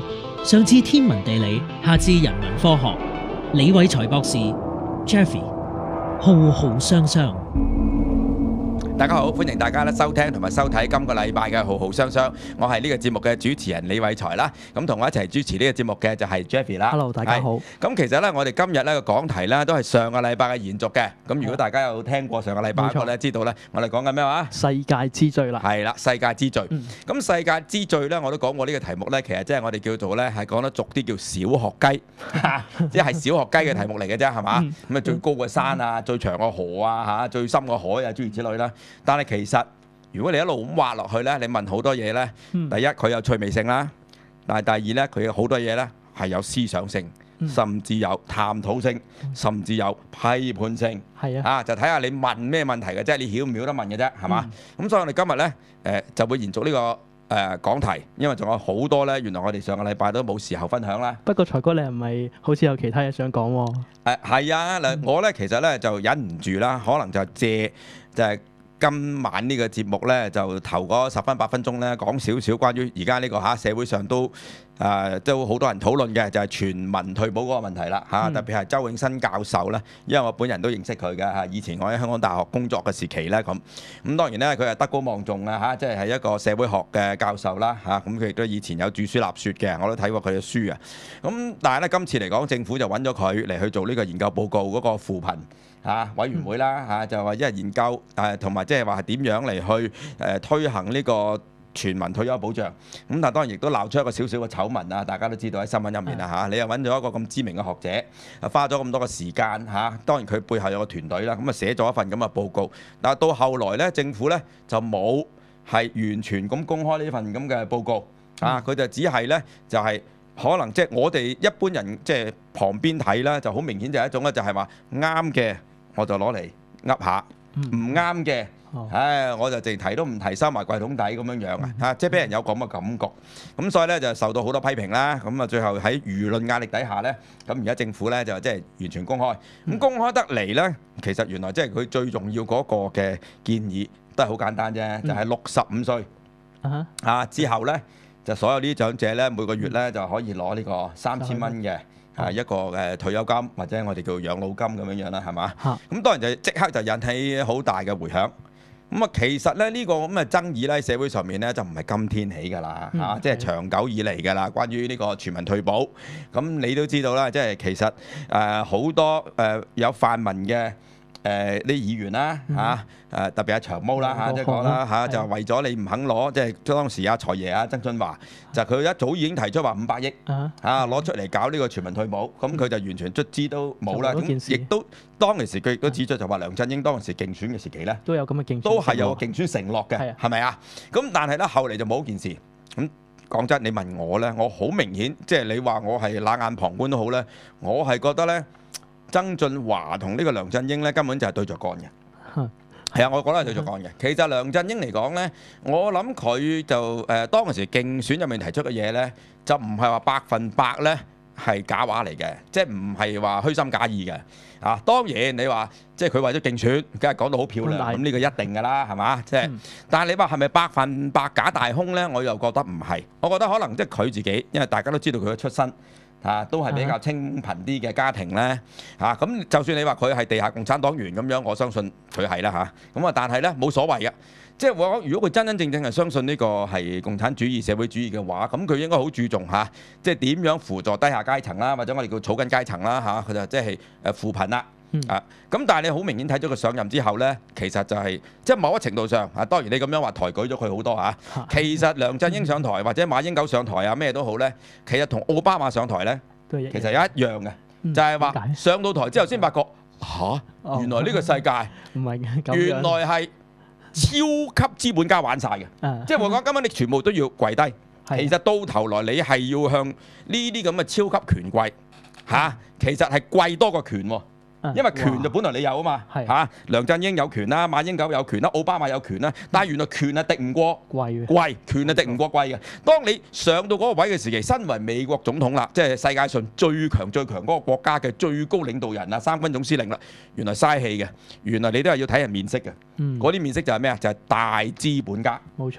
上至天文地理，下至人文科學，李偉才博士 Jeffrey 浩浩湯湯。 大家好，歡迎大家咧收聽同埋收睇今個禮拜嘅浩浩湯湯。我係呢個節目嘅主持人李偉才啦。咁同我一齊主持呢個節目嘅就係 Jeffrey 啦。 Hello， 大家好。 咁其實咧，我哋今日咧個講題咧都係上個禮拜嘅延續嘅。咁如果大家有聽過上個禮拜嗰個咧，知道咧我哋講緊咩話？ 世界之最啦。 係啦，世界之最。咁世界之最咧，我都講過呢個題目咧，其實即係我哋叫做咧係講得俗啲叫小學雞，即係小學雞嘅題目嚟嘅啫，係嘛？咁啊最高嘅山啊，最長嘅河啊，嚇最深嘅海啊，諸如此類啦。但係其實如果你一路咁挖落去咧，你問好多嘢咧，第一佢有趣味性啦，但係第二咧佢有好多嘢咧係有思想性，甚至有探討性，甚至有批判性。係啊，就睇下你問咩問題嘅啫，你曉唔曉得問嘅啫，係嘛？咁所以我哋今日咧就會延續呢個講題，因為仲有好多咧，原來我哋上個禮拜都冇時候分享啦。 不過財哥你係咪好似有其他嘢想講喎？ 係啊，嗱我咧其實咧就忍唔住啦，可能就借就係。今晚呢個節目呢，就頭嗰10分8分鐘呢，講少少關於而家呢個社會上都好多人討論嘅，就係全民退保嗰個問題啦嚇。特別係周永新教授呢，因為我本人都認識佢嘅嚇，以前我喺香港大學工作嘅時期呢，咁當然呢，佢係德高望重啊嚇，即係一個社會學嘅教授啦嚇。咁佢亦都以前有著書立説嘅，我都睇過佢嘅書啊。咁但係呢，今次嚟講，政府就揾咗佢嚟去做呢個研究報告嗰個扶貧委員會啦就話一係研究同埋即係話係點樣嚟去推行呢個全民退休保障。咁但係當然亦都鬧出一個少少嘅醜聞啊！大家都知道喺新聞入面啊你又揾咗一個咁知名嘅學者，花咗咁多嘅時間當然佢背後有個團隊啦，咁啊寫咗一份咁嘅報告。但係到後來呢，政府呢就冇係完全咁公開呢份咁嘅報告佢就只係呢就係。可能即係我哋一般人即係旁邊睇啦，就好明顯就係一種咧，就係話啱嘅我就攞嚟噏下，唔啱嘅，我就淨提都唔提，收埋櫃桶底咁樣樣啊，即係俾人有咁嘅感覺。咁所以咧就受到好多批評啦。咁啊最後喺輿論壓力底下咧，咁而家政府咧就即係完全公開。咁公開得嚟咧，其實原來即係佢最重要嗰個嘅建議都係好簡單啫，就係65歲之後咧。就所有呢啲長者咧，每個月咧就可以攞呢個3000蚊嘅一個退休金，或者我哋叫養老金咁樣樣啦，係嘛？咁當然就即刻就引起好大嘅迴響。咁啊，其實咧呢個咁嘅爭議咧，社會上面咧就唔係今天起㗎啦，即係長久以嚟㗎啦。關於呢個全民退保，咁你都知道啦，即係其實好多有泛民嘅。啲議員啦特別係長毛啦即係講啦就為咗你唔肯攞，即係當時阿財爺曾俊華就佢一早已經提出話500億攞出嚟搞呢個全民退保，咁佢就完全卒之都冇啦。咁亦都當其時佢亦都指出就話梁振英當時競選嘅時期咧， 都有咁嘅競選， 都係有個競選承諾嘅，係咪啊？咁但係咧後嚟就冇件事。咁講真，你問我咧，我好明顯，即係你話我係冷眼旁觀都好咧，我係覺得咧。曾俊華同呢個梁振英咧根本就係對着幹嘅，係啊，我覺得係對着幹嘅。其實梁振英嚟講咧，我諗佢就當時競選入面提出嘅嘢咧，就唔係話100%咧係假話嚟嘅，即係唔係話虛心假意嘅。當然你話即係佢為咗競選，梗係講到好漂亮，咁呢個一定㗎啦，係嘛？即係，但係你話係咪100%假大空咧？我又覺得唔係，我覺得可能即係佢自己，因為大家都知道佢嘅出身。都係比較清貧啲嘅家庭咧，咁就算你話佢係地下共產黨員咁樣，我相信佢係啦咁但係咧冇所謂嘅，即係我講如果佢真真正正係相信呢個係共產主義、社會主義嘅話，咁佢應該好注重即係點樣輔助低下階層啦，或者我哋叫草根階層啦佢就即係扶貧啦。咁但係你好明顯睇咗佢上任之後咧，其實就係即係某一程度上當然你咁樣話抬舉咗佢好多其實梁振英上台或者馬英九上台咩都好咧，其實同奧巴馬上台咧，其實一樣嘅，就係話上到台之後先發覺原來呢個世界唔係咁樣， 原來係超級資本家玩晒嘅，即係我講根本你全部都要跪低，其實到頭來你係要向呢啲咁嘅超級權貴其實係貴多過權喎。因為權就本來你有啊嘛，梁振英有權啦，馬英九有權啦，奧巴馬有權啦，但係原來權係敵唔過貴，權係敵唔過貴嘅。當你上到嗰個位嘅時期，身為美國總統啦，即係世界上最強嗰個國家嘅最高領導人啊，三軍總司令啦，原來嘥氣嘅，原來你都係要睇人面色嘅。嗰啲面色就係咩啊？就係大資本家。 冇錯。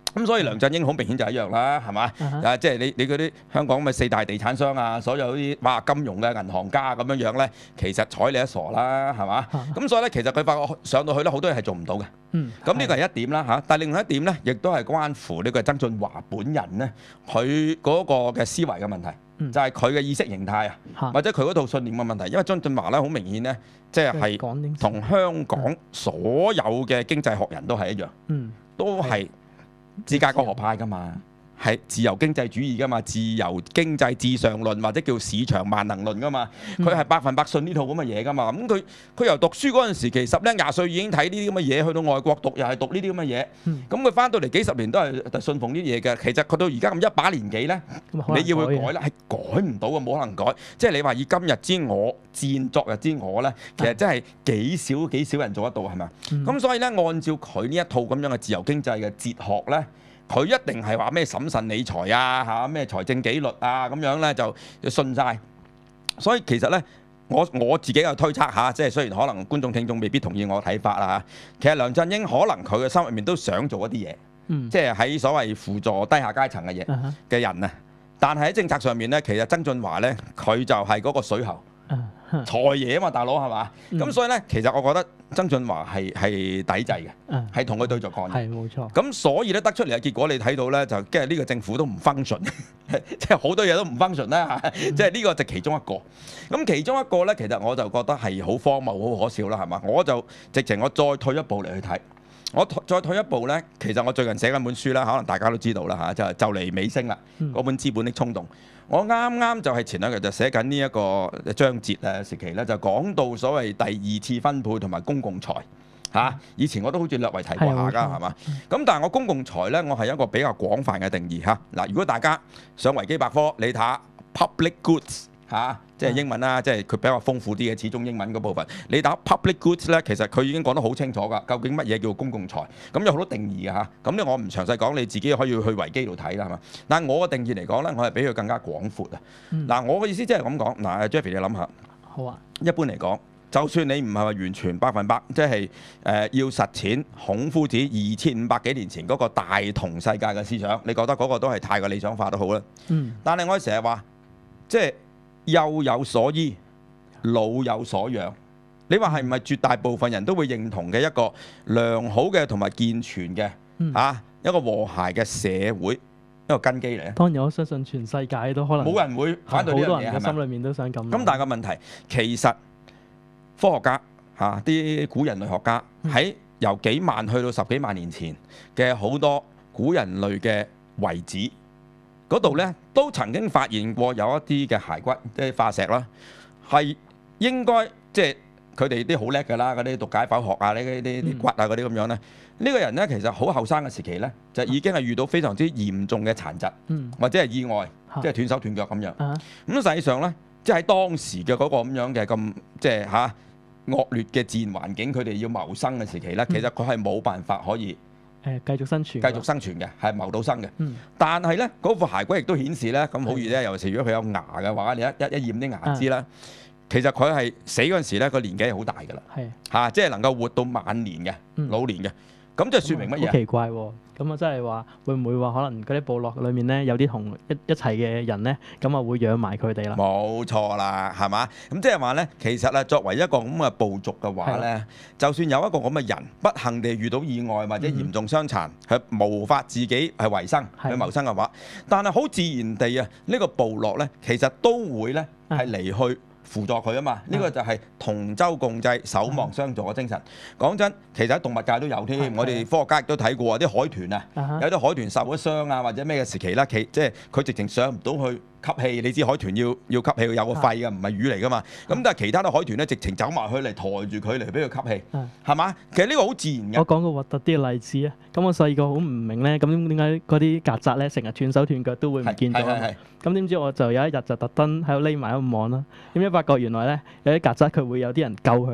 咁所以梁振英好明顯就係一樣啦，係嘛？即係你嗰啲香港咪4大地產商啊，所有啲金融嘅銀行家咁樣咧，其實睬你一傻啦，係嘛？咁所以咧，其實佢發覺上到去咧，好多嘢係做唔到嘅。咁呢個係一點啦嚇，但係另外一點咧，亦都係關乎呢個曾俊華本人咧，佢嗰個嘅思維嘅問題，就係佢嘅意識形態啊，或者佢嗰套信念嘅問題。因為曾俊華咧好明顯咧，即係同香港所有嘅經濟學人都係一樣，都係芝加哥學派㗎嘛。係自由經濟主義㗎嘛，自由經濟至上論或者叫市場萬能論㗎嘛，佢係100%信呢套咁嘅嘢㗎嘛。咁佢由讀書嗰陣時期10零20歲已經睇呢啲咁嘅嘢，去到外國讀又係讀呢啲咁嘅嘢。咁佢翻到嚟幾十年都係信奉呢啲嘢嘅。其實佢到而家咁一把年紀咧，你要佢改咧係改唔到嘅，冇可能改。即係你話以今日之我戰昨日之我咧，其實真係幾少人做得到係咪？咁所以咧，按照佢呢一套咁樣嘅自由經濟嘅哲學咧。佢一定係話咩審慎理財啊嚇，咩財政紀律啊咁樣咧就信晒。所以其實咧，我自己有推測嚇，即係雖然可能觀眾聽眾未必同意我睇法啦嚇，其實梁振英可能佢嘅心入面都想做一啲嘢，即係喺所謂輔助低下階層嘅嘢嘅人啊。但係喺政策上面咧，其實曾俊華咧佢就係嗰個水喉。財爺啊嘛，大佬係嘛？咁所以咧，其實我覺得曾俊華係抵制嘅，係同佢對著幹嘅。 係冇錯。咁所以咧得出嚟嘅結果，你睇到咧就即係呢個政府都唔 function， 即係好多嘢都唔 function 啦。即係呢個就其中一個。咁其中一個咧，其實我就覺得係好荒謬、好可笑啦，係嘛？我就直情我再退一步嚟去睇。我再退一步咧，其實我最近寫緊本書啦，可能大家都知道啦嚇，就嚟尾聲啦。嗰本《資本的衝動》。我啱就係前兩日就寫緊呢一個章節啊時期咧，就講到所謂第二次分配同埋公共財嚇。以前我都好似略為提過下㗎，係嘛？咁但係我公共財咧，我係一個比較廣泛嘅定義嚇。嗱，如果大家上維基百科，你睇下 public goods 嚇，即係英文啦，即係佢比較豐富啲嘅，始終英文嗰部分。你打 public goods 咧，其實佢已經講得好清楚㗎，究竟乜嘢叫公共財？咁有好多定義㗎嚇。咁咧我唔詳細講，你自己可以去維基度睇啦，係嘛？但係我嘅定義嚟講咧，我係比佢更加廣闊啊。嗱，我嘅意思即係咁講。嗱 ，Jeffrey 你諗下。 好啊。一般嚟講，就算你唔係話完全100%，即係要實踐孔夫子2500幾年前嗰個大同世界嘅思想，你覺得嗰個都係太過理想化都好啦。但係我哋成日話，即係幼有所依，老有所養。你話係唔係絕大部分人都會認同嘅一個良好嘅同埋健全嘅一個和諧嘅社會一個根基嚟咧？ 當然我相信全世界都可能冇人會反對呢樣嘢， 好多人嘅心裏面都想咁。 咁但係個問題，其實科學家啲古人類學家喺由幾萬去到10幾萬年前嘅好多古人類嘅遺址嗰度咧，都曾經發現過有一啲嘅骸骨，即係化石啦，係應該即係佢哋啲好叻㗎啦，嗰啲讀解剖學啊，呢啲骨啊嗰啲咁樣咧。呢個人咧其實好後生嘅時期咧，就已經係遇到非常之嚴重嘅殘疾，或者係意外，即係斷手斷腳咁樣。咁實際上咧，即係喺當時嘅嗰個咁樣嘅咁即係惡劣嘅自然環境，佢哋要謀生嘅時期咧，其實佢係冇辦法可以繼續生存嘅，係謀到生嘅。但係咧，嗰副骸骨亦都顯示咧，咁好易咧，尤其是如果佢有牙嘅話，你一驗啲牙齒啦，其實佢係死嗰陣時咧，個年紀係好大㗎啦，即係能夠活到晚年嘅、老年嘅。咁即係説明乜嘢？ 好奇怪喎！咁啊，真係話會唔會話可能嗰啲部落裏面咧有啲同一齊嘅人咧，咁啊會養埋佢哋啦？ 冇錯啦，係嘛？咁即係話咧，其實啊，作為一個咁嘅部族嘅話咧，就算有一個咁嘅人不幸地遇到意外或者嚴重傷殘，佢無法自己係維生去謀生嘅話，但係好自然地啊，呢個部落咧其實都會咧係離去輔助佢啊嘛，呢個就係同舟共濟、守望相助嘅精神。講真，其實喺動物界都有添，我哋科學家亦都睇過啲海豚啊，有啲海豚受咗傷啊，或者咩嘅時期啦，即係佢直情上唔到去吸氣。你知海豚要吸氣，佢有個肺嘅，唔係魚嚟噶嘛。咁但係其他啲海豚咧，直情走埋去嚟抬住佢嚟俾佢吸氣，係嘛？其實呢個好自然嘅。 我講個核突啲嘅例子啊，咁我細個好唔明咧，咁點解嗰啲曱甴咧成日斷手斷腳都會唔見咗？咁點知我就有一日就特登喺度匿埋喺度望啦，點知發覺原來咧有啲曱甴佢會有啲人救佢咯。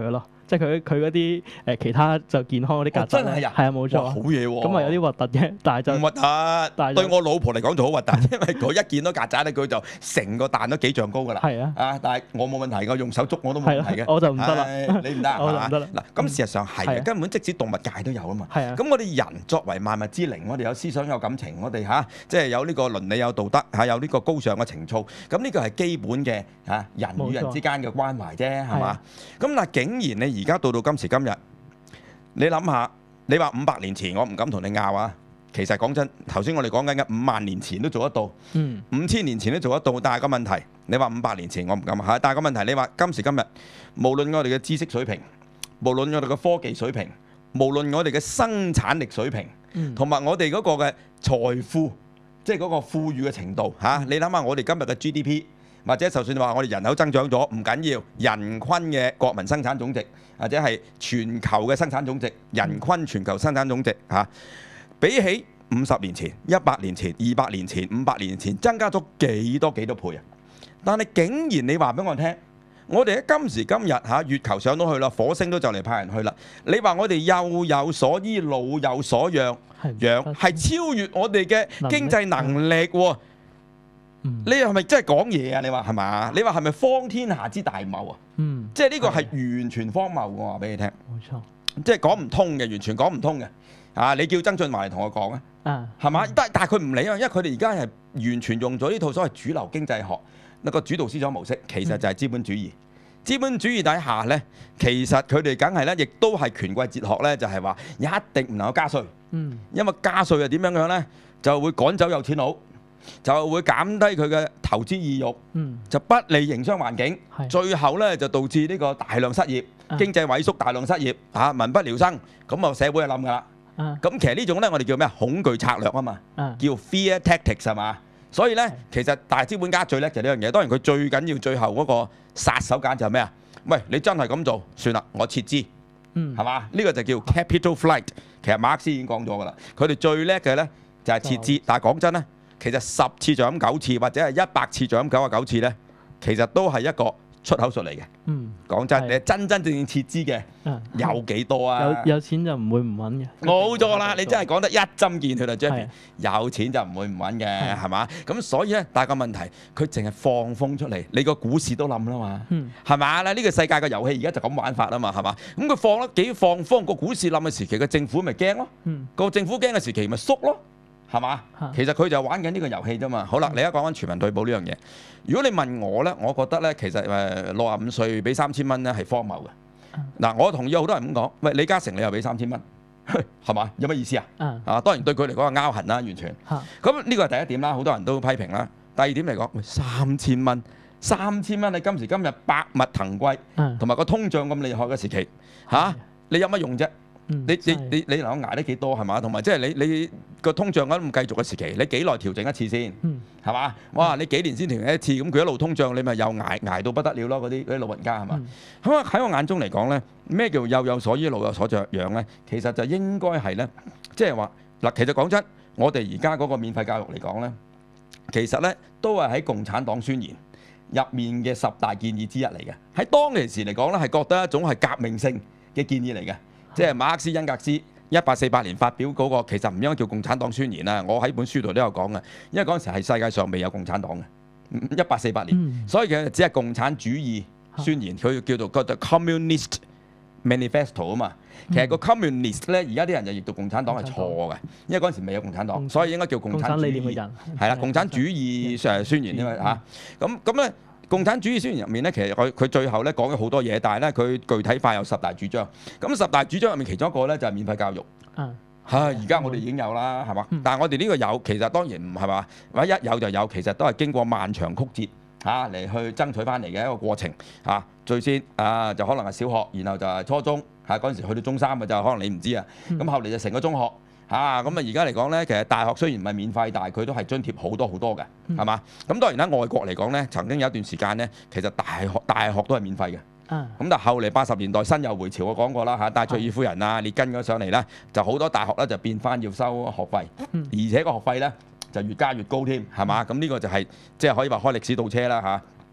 即係佢嗰啲其他就健康嗰啲曱甴咧，係啊冇錯， 好嘢喎， 咁啊有啲核突嘅，但係就唔核突，對我老婆嚟講就好核突，因為佢一見到曱甴咧，佢就成個彈都幾丈高㗎啦。係啊，但係我冇問題㗎，用手捉我都冇問題嘅。 我就唔得啦， 你唔得係嘛？ 我就唔得啦。 嗱，咁事實上係嘅，根本即使動物界都有啊嘛。 係啊。 咁我哋人作為萬物之靈，我哋有思想有感情，我哋即係有呢個倫理有道德有呢個高尚嘅情操，咁呢個係基本嘅人與人之間嘅關懷啫，係嘛？咁但係竟然你而家到今時今日，你諗下，你話500年前我唔敢同你拗啊。其實講真，頭先我哋講緊嘅5萬年前都做得到，5000年前都做得到。但係個問題，你話500年前我唔敢嚇，但係個問題，你話今時今日，無論我哋嘅知識水平，無論我哋嘅科技水平，無論我哋嘅生產力水平，同埋我哋嗰個嘅財富，即係嗰個富裕嘅程度你諗下，我哋今日嘅 GDP， 或者就算話我哋人口增長咗，唔緊要，人均嘅國民生產總值，或者係全球嘅生產總值，人均全球生產總值比起50年前、100年前、200年前、500年前增加咗幾多倍啊！但係竟然你話俾我聽，我哋喺今時今日月球上到去啦，火星都就嚟派人去啦。你話我哋幼有所依、老有所養，係超越我哋嘅經濟能力喎。你係咪真係講嘢啊？你話係嘛？你話係咪荒天下之大謬啊？即係呢個係完全荒謬，我話俾你聽。 冇錯， 即係講唔通嘅，完全講唔通嘅。你叫曾俊華嚟同我講啊，係嘛？但係佢唔理啊，因為佢哋而家係完全用咗呢套所謂主流經濟學個主導思想模式，其實就係資本主義。資本主義底下呢，其實佢哋梗係呢，亦都係權貴哲學呢，就係話一定唔能夠加稅。因為加稅係點樣樣呢？就會趕走有錢佬，就會減低佢嘅投資意欲，就不利營商環境，最後呢，就導致呢個大量失業、經濟萎縮、大量失業，民不聊生，咁啊社會就冧㗎啦。咁其實呢種呢，我哋叫咩？恐懼策略啊嘛，叫 fear tactics 係嘛？所以呢，其實大資本家最叻就係呢樣嘢。當然佢最緊要最後嗰個殺手鐧就係咩啊？喂，你真係咁做，算啦，我撤資，係嘛？呢個就叫 capital flight。其實馬克思已經講咗㗎啦。佢哋最叻嘅呢就係撤資，但係講真呢，其實10次就咁9次，或者係100次就咁99次呢，其實都係一個出口術嚟嘅。講真，你真真正正撤資嘅有幾多啊？ 有錢就唔會唔揾嘅。 冇錯啦，你真係講得一針見血啦 ，Jeffy。有錢就唔會唔揾嘅，係嘛？咁所以咧，但係個問題，佢淨係放風出嚟，你個股市都冧啦嘛，係嘛？呢個世界嘅遊戲而家就咁玩法啦嘛，係嘛？咁佢放得幾放風，個股市冧嘅時期，個政府咪驚咯，個政府驚嘅時期咪縮咯。係嘛？其實佢就玩緊呢個遊戲啫嘛。好啦，你而家講緊全民退保呢樣嘢。如果你問我咧，我覺得咧，其實65歲俾3000蚊咧係荒謬嘅。嗱，我同意有好多人咁講。喂，李嘉誠你又俾3000蚊，係嘛？有乜意思啊？當然對佢嚟講係拗痕啦，完全。咁呢個係第一點啦，好多人都批評啦。第二點嚟講，3000蚊，3000蚊你今時今日百物騰貴，同埋個通脹咁厲害嘅時期，你有乜用啫？你能夠捱得幾多係嘛？同埋即係你個通脹咁繼續嘅時期，你幾耐調整一次先係嘛？哇！你幾年先調整一次，咁佢一路通脹，你咪又捱到不得了咯？嗰啲老人家係嘛？咁喺我眼中嚟講咧，咩叫幼有所依、老有所養咧？其實就應該係咧，即係話嗱，其實講真，我哋而家嗰個免費教育嚟講咧，其實咧都係喺共產黨宣言入面嘅10大建議之一嚟嘅。喺當其時嚟講咧，係覺得一種係革命性嘅建議嚟嘅。即係馬克思、恩格斯1848年發表嗰個，其實唔應該叫共產黨宣言啦。我喺本書度都有講嘅，因為嗰陣時係世界上未有共產黨嘅，1848年，所以其實只係共產主義宣言，佢叫做 Communist Manifesto 啊嘛。其實個 Communist 咧，而家啲人就譯讀共產黨係錯嘅，因為嗰陣時未有共產黨，所以應該叫共產主義。係啦，共產主義宣言因為咁咧。共產主義宣言入面咧，其實佢最後咧講咗好多嘢，但係咧佢具體化有10大主張。咁10大主張入面其中一個咧就係免費教育。而家我哋已經有啦，係嘛？但係我哋呢個有，其實當然唔係話或者一有就有，其實都係經過漫長曲折嚟去爭取翻嚟嘅一個過程。最先就可能係小學，然後就係初中，嗰陣時去到中3嘅就可能你唔知啊。咁後嚟就成個中學。咁啊！而家嚟講咧，其實大學雖然唔係免費，但係佢都係津貼好多嘅，係嘛？咁當然啦，外國嚟講咧，曾經有一段時間咧，其實大學都係免費嘅。咁但係後嚟80年代新又回潮，我講過啦戴卓爾夫人啊、列根嗰上嚟咧，就好多大學咧就變翻要收學費，而且個學費咧就越加越高添，係嘛？咁呢個就係即係可以話開歷史倒車啦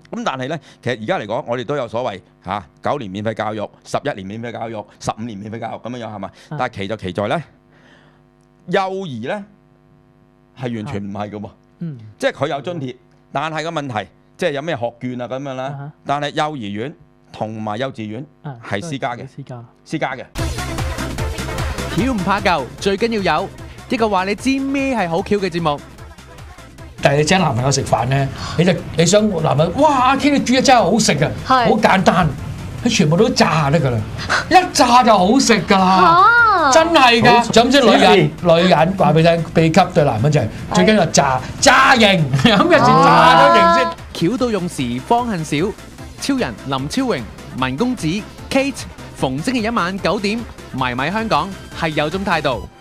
咁但係咧，其實而家嚟講，我哋都有所謂9年免費教育、11年免費教育、15年免費教育咁樣係嘛？但係奇就奇在咧，幼兒咧係完全唔係㗎喎，即係佢有津貼，但係個問題即係有咩學券啊咁樣啦。但係幼兒園同埋幼稚園係私家嘅，私家嘅。 橋唔怕舊，最緊要有一個話你知咩係好橋嘅節目。 但係你請男朋友食飯咧，你想男朋友哇阿 K 你煮嘢真係好食啊，好簡單，佢全部都炸得㗎啦，一炸就好食㗎啦，真係㗎。就咁即女人話俾你聽，秘笈對男人就係最緊要炸型，咁嘅時炸咗型先。 橋到用時方恨少，超人林超榮、文公子 Kate， 逢星期一晚9點，迷迷香港係有種態度。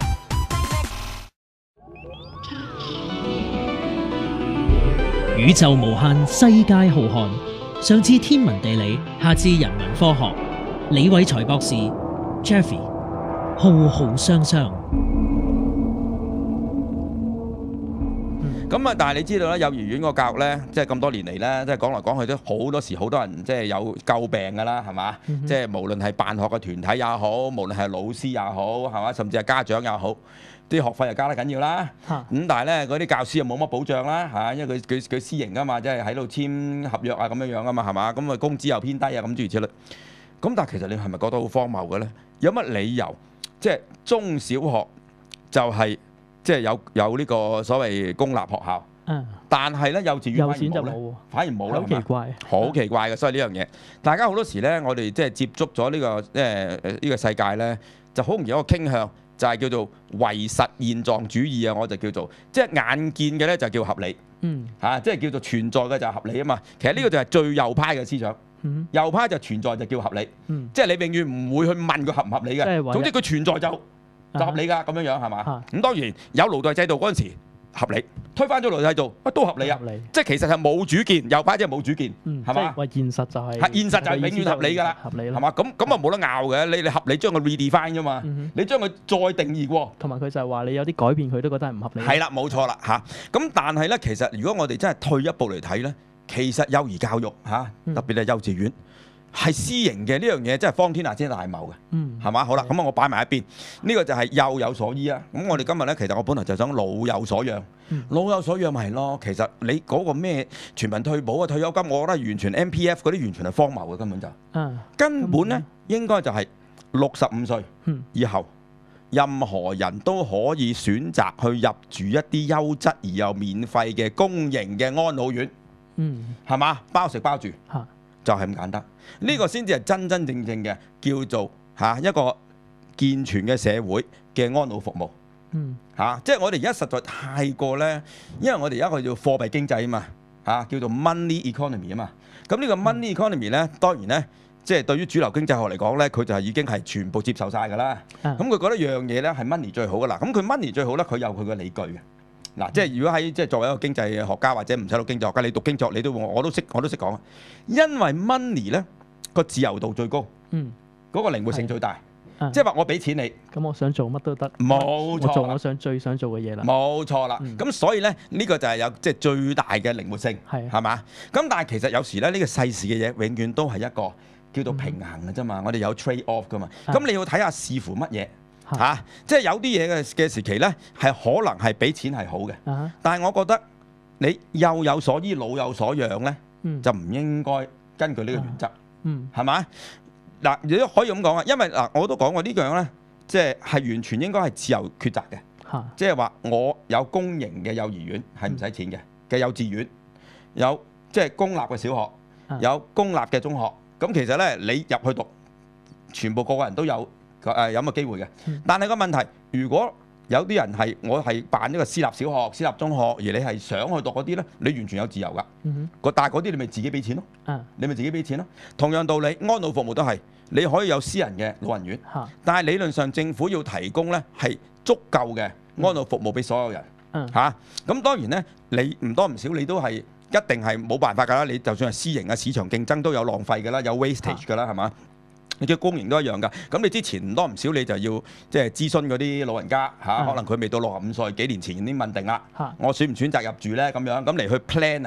宇宙無限，世界浩瀚。上至天文地理，下至人文科學。李偉才博士 Jeffrey 浩浩湯湯。 咁啊，但係你知道咧，幼兒園個教育咧，即係咁多年嚟咧，即係講來講去都好多時，好多人即係有詬病㗎啦，係嘛？即係無論係辦學嘅團體也好，無論係老師也好，係嘛？甚至係家長也好。啲學費又加得緊要啦，咁但係咧嗰啲教師又冇乜保障啦嚇，因為佢私營㗎嘛，即係喺度簽合約啊咁樣樣㗎嘛，係嘛？咁啊工資又偏低啊咁諸如此類。咁但係其實你係咪覺得好荒謬嘅咧？有乜理由即係中小學就係即係有呢個所謂公立學校，但係咧幼稚園反而冇咧，好奇怪，好奇怪嘅。所以呢樣嘢，大家好多時咧，我哋即係接觸咗呢個呢個世界咧，就好容易有一個傾向。就係叫做唯實現狀主義啊！我就叫做即係眼見嘅咧就叫合理，即係叫做存在嘅就係合理啊嘛。其實呢個就係最右派嘅思想，右派就存在就叫合理，即係你永遠唔會去問佢合唔合理嘅。總之佢存在就合理㗎，咁樣樣係嘛？咁當然有勞動制度嗰陣時合理，推翻咗勞動制度都合理啊！即係其實係冇主見，右派即係冇主見，係嘛？ 話現實就係現實就係永遠合理㗎啦，係嘛？咁啊冇得拗嘅，你合理將佢 redefine 啫嘛，你將佢再定義過， 同埋佢就係話你有啲改變佢都覺得係唔合理。 係啦，冇錯啦嚇。咁但係咧，其實如果我哋真係退一步嚟睇咧，其實幼兒教育嚇，特別係幼稚園。係私營嘅呢樣嘢，真係荒天下之大謬嘅，係嘛？好啦，咁我擺埋一邊，呢個就係幼有所依啊。咁我哋今日咧，其實我本來就想老有所養，老有所養咪係咯。其實你嗰個咩全民退保啊、退休金，我覺得完全 MPF 嗰啲完全係荒謬嘅，根本就根本咧應該就係65歲以後，任何人都可以選擇去入住一啲優質而又免費嘅公營嘅安老院，係嘛？包食包住。就係咁簡單，呢個先至係真真正正嘅叫做一個健全嘅社會嘅安老服務。即係我哋而家實在太過咧，因為我哋而家叫做貨幣經濟啊嘛，叫做 money economy 啊嘛。咁呢個 money economy 咧，當然咧，即係對於主流經濟學嚟講咧，佢就係已經係全部接受晒㗎啦。咁佢覺得樣嘢咧係 money 最好㗎啦。咁佢 money 最好咧，佢有佢嘅理據嘅。嗱，即係如果喺即係作為一個經濟學家或者唔使讀經濟學家，你讀經濟你都我都識講，因為 money 咧個自由度最高，嗰個靈活性最大，即係話我俾錢你， 咁我想做乜都得， 冇錯， 我做我最想做嘅嘢啦， 冇錯啦。咁所以咧呢個就係有即係最大嘅靈活性，係嘛？咁但係其實有時咧呢個世事嘅嘢永遠都係一個叫做平衡嘅啫嘛，我哋有 trade off 噶嘛。咁你要睇下視乎乜嘢。即係有啲嘢嘅時期咧，係可能係俾錢係好嘅，但係我覺得你幼有所依，老有所養咧，就唔應該根據呢個原則，係嘛？嗱，你都可以咁講啊，因為嗱，我都講過呢樣咧，即係完全應該係自由抉擇嘅，即係話我有公營嘅幼兒園係唔使錢嘅幼稚園，有即係公立嘅小學，有公立嘅中學，咁其實咧你入去讀，全部個人都有。有咁嘅機會嘅，但係個問題，如果有啲人係我係辦一個私立小學、私立中學，而你係想去讀嗰啲咧，你完全有自由㗎。但係嗰啲你咪自己俾錢咯，你咪自己俾錢咯。同樣道理，安老服務都係你可以有私人嘅老人院，但係理論上政府要提供咧係足夠嘅安老服務俾所有人嚇。咁當然咧，你唔多唔少你都係一定係冇辦法㗎啦。你就算係私營嘅市場競爭都有浪費㗎啦，有 wastage 㗎啦，係嘛？你嘅公營都一樣㗎，咁你之前唔多唔少你就要即係諮詢嗰啲老人家嚇，可能佢未到65歲，幾年前已經問定啦，我選唔選擇入住咧咁樣，咁嚟去 plan 啊，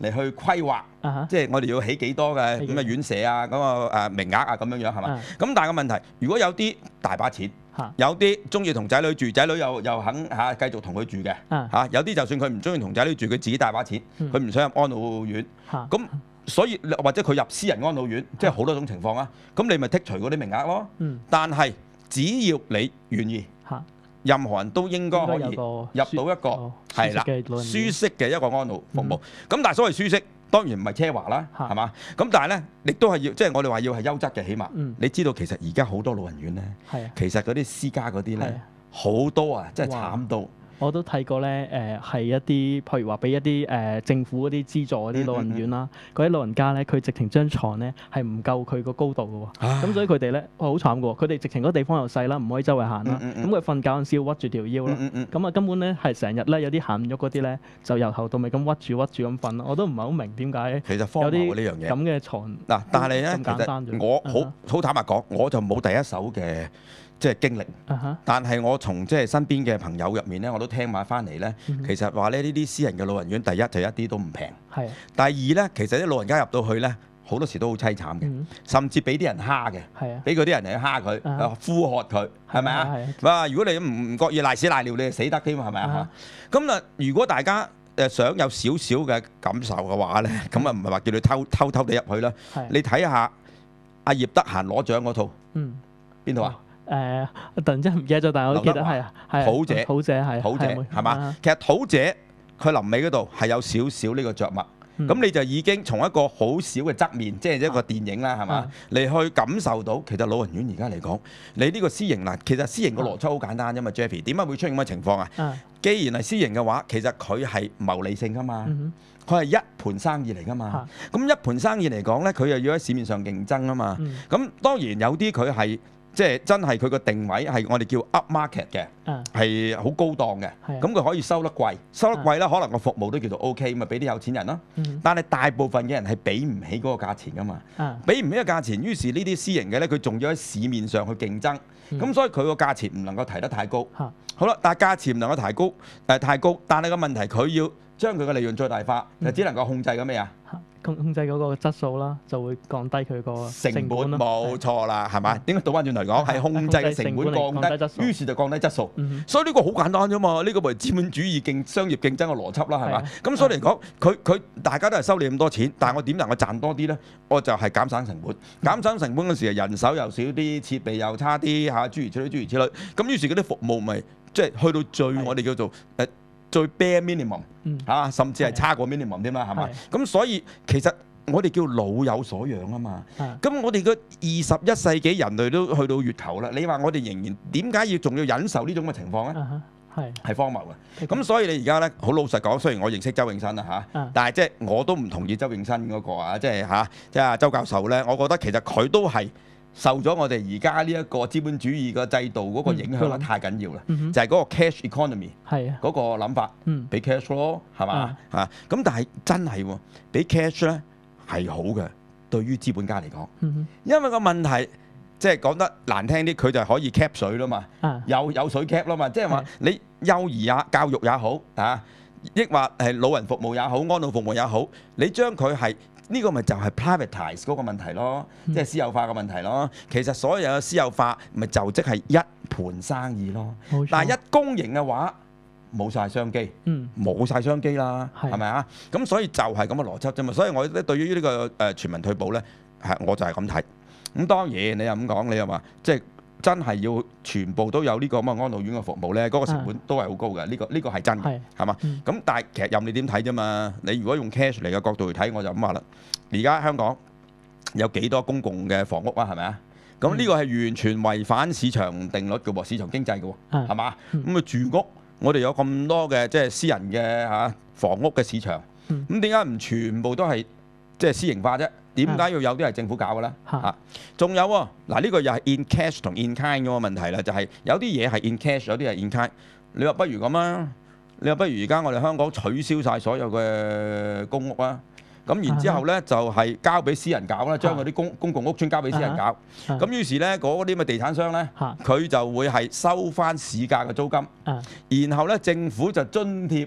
嚟去規劃，即係我哋要起幾多嘅咁嘅院舍啊，嗰個名額啊咁樣樣係嘛？咁但係個問題，如果有啲大把錢，有啲中意同仔女住，仔女又肯繼續同佢住嘅有啲就算佢唔中意同仔女住，佢自己大把錢，佢唔想入安老院，咁所以或者佢入私人安老院，即係好多種情況啊。咁你咪剔除嗰啲名額咯。但係只要你願意。任何人都應該可以入到一個係啦舒適嘅一個安老服務。咁但係所謂舒適，當然唔係奢華啦，係嘛？咁但係咧，亦都係要即係我哋話要係優質嘅，起碼你知道其實而家好多老人院咧，其實嗰啲私家嗰啲咧好多啊，真係慘到。 我都睇過咧，係一啲譬如話俾一啲政府嗰啲資助嗰啲老人院啦，嗰啲老人家咧，佢直情張床咧係唔夠佢個高度嘅喎，咁所以佢哋咧好慘嘅喎，佢哋直情嗰地方又細啦，唔可以周圍行啦，咁佢瞓覺嗰陣時要屈住條腰啦，咁啊根本咧係成日咧有啲行唔喐嗰啲咧，就由頭到尾咁屈住咁瞓咯，我都唔係好明點解其實荒謬呢樣嘢咁嘅床嗱，但係咧其實我好坦白講，我就冇第一手嘅。即係經歷，但係我從即係身邊嘅朋友入面咧，我都聽埋翻嚟咧。其實話咧呢啲私人嘅老人院，第一就一啲都唔平，第二咧其實啲老人家入到去咧，好多時都好凄慘嘅，甚至俾啲人蝦嘅，俾嗰啲人嚟蝦佢，呼喝佢，係咪啊？哇！如果你唔覺意賴屎賴尿，你就死得添，係咪啊？咁啊，如果大家想有少少嘅感受嘅話咧，咁啊唔係話叫你偷偷地入去啦。你睇下阿葉德嫻攞獎嗰套，邊套啊？ 突然之間唔記得咗，但係我都記得係土姐， 土姐係嘛？其實土姐佢臨尾嗰度係有少少呢個着墨，咁你就已經從一個好少嘅側面，即係一個電影啦，係嘛？你去感受到其實老人院而家嚟講，你呢個私營嗱，其實私營個邏輯好簡單啫嘛 ，Jeffy 點解會出現咁嘅情況啊？既然係私營嘅話，其實佢係牟利性噶嘛。佢係一盤生意嚟㗎嘛，咁一盤生意嚟講咧，佢又要喺市面上競爭啊嘛。咁當然有啲佢係即係真係佢個定位係我哋叫 up market 嘅，係好高檔嘅。咁佢可以收得貴，收得貴啦，可能個服務都叫做 OK，咪俾啲有錢人咯。但係大部分嘅人係俾唔起嗰個價錢㗎嘛，俾唔起個價錢，於是呢啲私營嘅咧，佢仲要喺市面上去競爭，咁所以佢個價錢唔能夠提得太高。好啦，但係價錢唔能夠提高，太高，但係個問題佢要將佢嘅利潤最大化，就只能夠控制緊咩啊？ 控制嗰個質素啦，就會降低佢個成本。冇錯啦，係咪？點解倒翻轉嚟講係控制嘅成本降低，於是就降低質素。所以呢個好簡單啫嘛，呢個咪資本主義商業競爭嘅邏輯啦，係咪？咁所以嚟講，佢大家都係收你咁多錢，但係我點能夠賺多啲咧？我就係減省成本。減省成本嘅時候，人手又少啲，設備又差啲嚇，諸如此類。咁於是嗰啲服務咪即係去到最我哋叫做最 bare minimum 甚至係差過 minimum 添啦，係咪？咁所以其實我哋叫老有所養啊嘛。咁我哋個21世紀人類都去到月球啦，你話我哋仍然點解仲要忍受呢種嘅情況咧？係荒謬嘅。咁所以你而家咧好老實講，雖然我認識周永新啦嚇，但係即係我都唔同意周永新嗰個啊，即係周教授咧，我覺得其實佢都係受咗我哋而家呢一個資本主義嘅制度嗰個影響得太緊要啦，就係嗰個 cash economy 嗰個諗法，俾 cash 咯，係嘛嚇？咁但係真係喎，俾 cash 咧係好嘅，對於資本家嚟講，因為個問題即係講得難聽啲，佢就係可以 cap 水啦嘛，有水 cap 啦嘛，即係話你幼兒也教育也好啊，抑或係老人服務也好，安老服務也好，你將佢係。呢個咪就係 privatize 嗰個問題咯，即係私有化嘅問題咯。其實所有嘅私有化咪就即係一盤生意咯。但係一公營嘅話冇晒商機，冇晒商機啦，係咪啊？咁所以就係咁嘅邏輯啫嘛。所以我咧對於呢個全民退保咧，我就係咁睇。咁當然你又咁講，你又話即係真係要全部都有呢個咁嘅安老院嘅服務咧，嗰個成本都係好高嘅。呢個係真嘅，係嘛？咁但係其實任你點睇啫嘛。你如果用 cash 嚟嘅角度去睇，我就咁話啦。而家香港有幾多公共嘅房屋啊？係咪啊？咁呢個係完全違反市場定律嘅喎，市場經濟嘅喎，係嘛？咁住屋，我哋有咁多嘅即係私人嘅房屋嘅市場，咁點解唔全部都係即係私營化啫？點解要有啲係政府搞嘅咧？仲有喎，嗱呢個又係 in cash 同 in kind 嗰個問題啦，就係有啲嘢係 in cash，有啲係 in kind。你話不如咁啊？你話不如而家我哋香港取消晒所有嘅公屋啊？咁然之後咧就係交俾私人搞啦，將嗰啲公共屋邨交俾私人搞。咁於是咧嗰啲咁嘅地產商咧，佢就會係收翻市價嘅租金，然後咧政府就津貼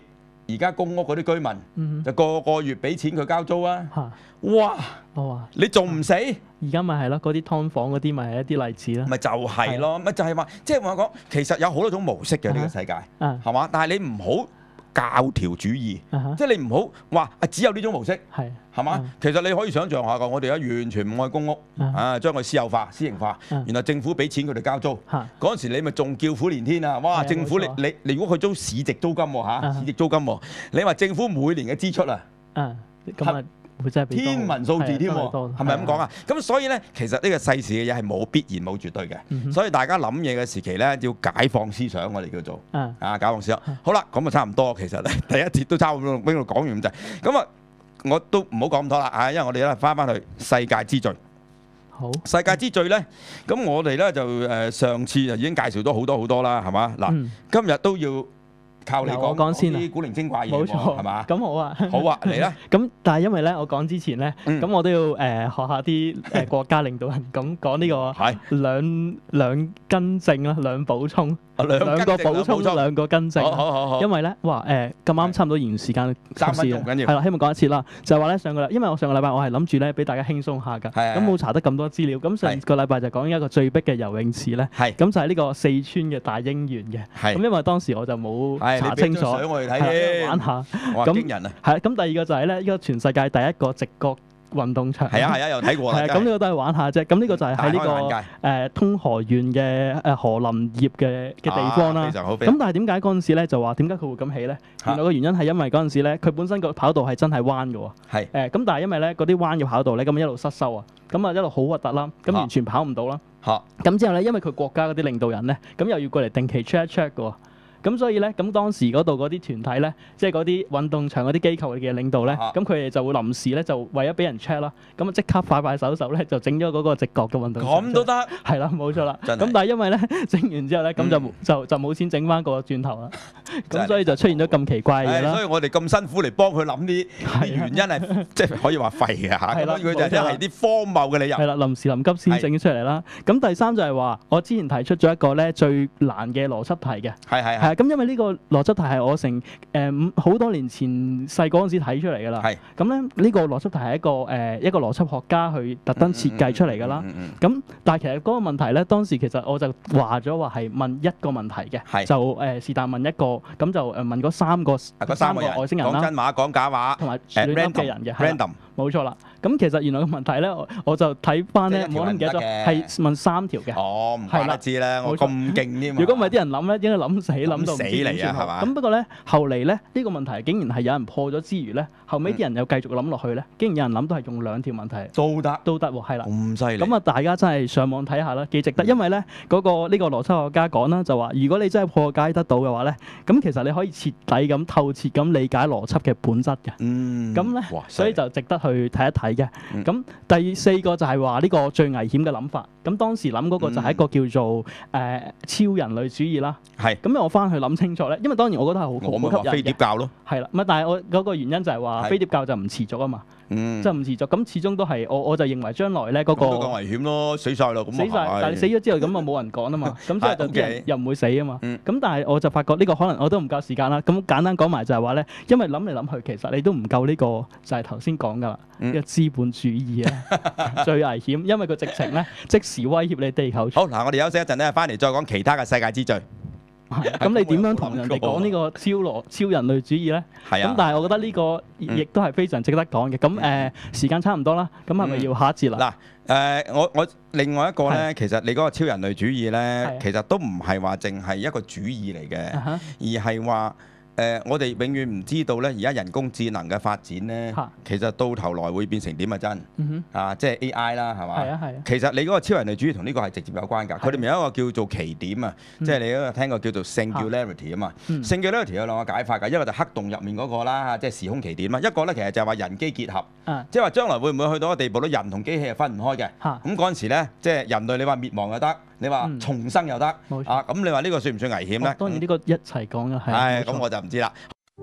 而家公屋嗰啲居民，就個月俾錢佢交租啊！哇！你仲唔死？ 而家咪係咯，嗰啲劏房嗰啲咪係一啲例子啦。 咪就係咯，咪就係話，即係我講，其實有好多種模式嘅呢個世界，係嘛？但係你唔好教條主義，即係你唔好話只有呢種模式，係嘛？其實你可以想象下㗎，我哋而家完全唔愛公屋，將佢私有化、私營化，然後政府俾錢佢哋交租，嗰陣時你咪仲叫苦連天啊！哇！政府你如果佢租市值租金喎市值租金喎，你話政府每年嘅支出啊， 咁啊會真係天文數字添喎，係咪咁講啊？咁所以咧，其實呢個世事嘅嘢係冇必然冇絕對嘅，所以大家諗嘢嘅時期咧，要解放思想，我哋叫做解放思想。好啦，咁啊差唔多，其實咧第一節都差唔多，俾我講完咁滯。咁啊，我都唔好講咁多啦，因為我哋咧翻去世界之最。 好， 世界之最咧，咁我哋咧就上次就已經介紹咗好多啦，係嘛？嗱，今日都要靠你講先啲古靈精怪嘢喎，係嘛？ 咁好啊， 好啊，嚟啦！ 咁但係因為咧，我講之前咧，咁我都要學下啲國家領導人咁講呢個兩更正啦，兩補充。兩個補充，兩個更正。 好。 因為咧，哇咁啱差唔多完時間， 3分鐘唔緊要。 係啦，希望講一次啦，就係話咧因為我上個禮拜我係諗住咧俾大家輕鬆下㗎，咁冇查得咁多資料。咁上個禮拜就講一個最逼嘅游泳池咧，咁就係呢個四川嘅大英園嘅。咁因為當時我就冇查清楚， 我哋睇玩下。 哇！驚人啊！ 係咁第二個就係咧，呢個全世界第一個直角運動場係啊，有睇過啦。 咁呢個都係玩下啫。咁呢個就係喺呢個通河縣嘅河林業嘅地方啦。咁但係點解嗰陣時咧就話點解佢會咁起咧？原來個原因係因為嗰陣時咧佢本身個跑道係真係彎嘅喎。係咁但係因為咧嗰啲彎嘅跑道咧咁一路失修啊，咁啊一路好核突啦，咁完全跑唔到啦。咁之後咧，因為佢國家嗰啲領導人咧，咁又要過嚟定期 check 嘅喎。咁所以咧，咁當時嗰度嗰啲團體咧，即係嗰啲運動場嗰啲機構嘅領導咧，咁佢哋就會臨時咧就為咗俾人 check 啦，咁啊即刻快手咧就整咗嗰個直角嘅運動場。 咁都得？ 係啦，冇錯啦。咁但係因為咧整完之後咧，咁就冇錢整翻個轉頭啦。咁所以就出現咗咁奇怪嘅嘢啦。 所以我哋咁辛苦嚟幫佢諗啲原因係即係可以話廢嘅嚇。係啦，佢就係啲荒謬嘅理由。 係啦，臨時臨急先整出嚟啦。咁第三就係話，我之前提出咗一個咧最難嘅邏輯題嘅。係。咁因為呢個邏輯題係我成好多年前細個嗰陣時睇出嚟㗎啦。咁咧呢個邏輯題係一個邏輯學家去特登設計出嚟㗎啦。咁但係其實嗰個問題咧，當時其實我就話咗話係問一個問題嘅，就是但問一個，咁就問嗰三個外星人啦。 講真話講假話， 同埋亂噏嘅人嘅。random 冇錯啦。咁其實原來個問題咧，我就睇翻咧，我都唔記得咗，係問3條嘅。 哦，唔怪得知啦，我咁勁添。 如果唔係啲人諗咧，應該諗到唔知嚟啊，係嘛？ 咁不過咧，後嚟咧呢個問題竟然係有人破咗之餘咧，後尾啲人又繼續諗落去咧，竟然有人諗到係用2條問題都得喎，係啦。咁犀利！咁啊，大家真係上網睇下啦，幾值得。因為咧呢個邏輯學家講啦，就話如果你真係破解得到嘅話咧，咁其實你可以徹底咁透徹咁理解邏輯嘅本質嘅。咁咧，所以就值得去睇一睇嘅。咁第4個就係話呢個最危險嘅諗法。咁當時諗嗰個就係一個叫做超人類主義啦。咁我翻去諗清楚咧，因為當然我覺得係好吸引嘅。我咪話飛碟教咯。係啦，但係我嗰個原因就係話飛碟教就唔持續啊嘛。即係唔持續，咁始終都係我就認為將來咧嗰個咁危險咯，死晒咯，咁死晒，但係你死咗之後咁啊冇人講啊嘛，咁之後就啲人又唔會死啊嘛。咁但係我就發覺呢個可能我都唔夠時間啦。咁簡單講埋就係話咧，因為諗嚟諗去，其實你都唔夠呢個就係頭先講噶啦，呢個資本主義啊最危險，因為佢直情咧即時威脅你地球。 好嗱，我哋休息一陣咧，翻嚟再講其他嘅世界之最。 咁你點樣同人哋講呢個超人類主義咧？咁但係我覺得呢個亦都係非常值得講嘅。咁時間差唔多啦，咁係咪要下一節啦？ 嗱，我另外一個咧，其實你嗰個超人類主義咧，其實都唔係話淨係一個主義嚟嘅，而係話我哋永遠唔知道咧，而家人工智能嘅發展咧，其實到頭來會變成點啊？真即係 AI 啦，係嘛？係啊。其實你嗰個超人類主義同呢個係直接有關㗎。佢哋咪有一個叫做奇點啊，即係你嗰個聽過叫做 singularity 啊嘛。singularity 有2個解法㗎，一個就黑洞入面嗰個啦，即係時空奇點啦。一個咧其實就係話人機結合，即係話將來會唔會去到一個地步咧，人同機器係分唔開嘅。咁嗰陣時咧，即係人類你話滅亡又得，你話重生又得，咁你話呢個算唔算危險咧？ 當然呢個一齊講嘅係。 咁我就唔知啦。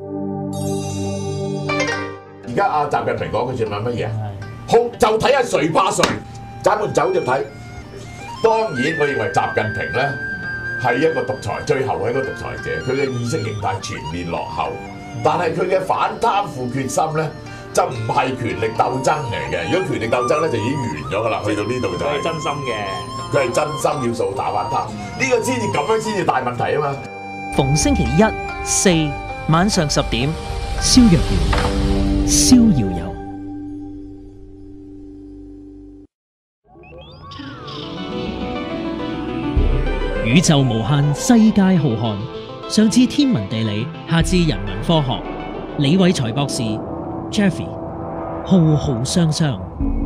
而家阿習近平講嘅算係乜嘢？好，就睇下誰怕誰，咱們走就睇。當然，我認為習近平咧係一個獨裁，最後係一個獨裁者，佢嘅意識形態全面落後。 但係佢嘅反貪腐決心咧，就唔係權力鬥爭嚟嘅。如果權力鬥爭咧，就已經完咗㗎啦。去到呢度就係真心嘅， 佢係真心要掃打反貪，呢個先至咁樣先至大問題啊嘛。 逢星期一、四晚上10點，蕭若元、逍遙遊。宇宙無限，世界浩瀚。上至天文地理，下至人文科學。李偉才博士 Jeffrey 浩浩湯湯。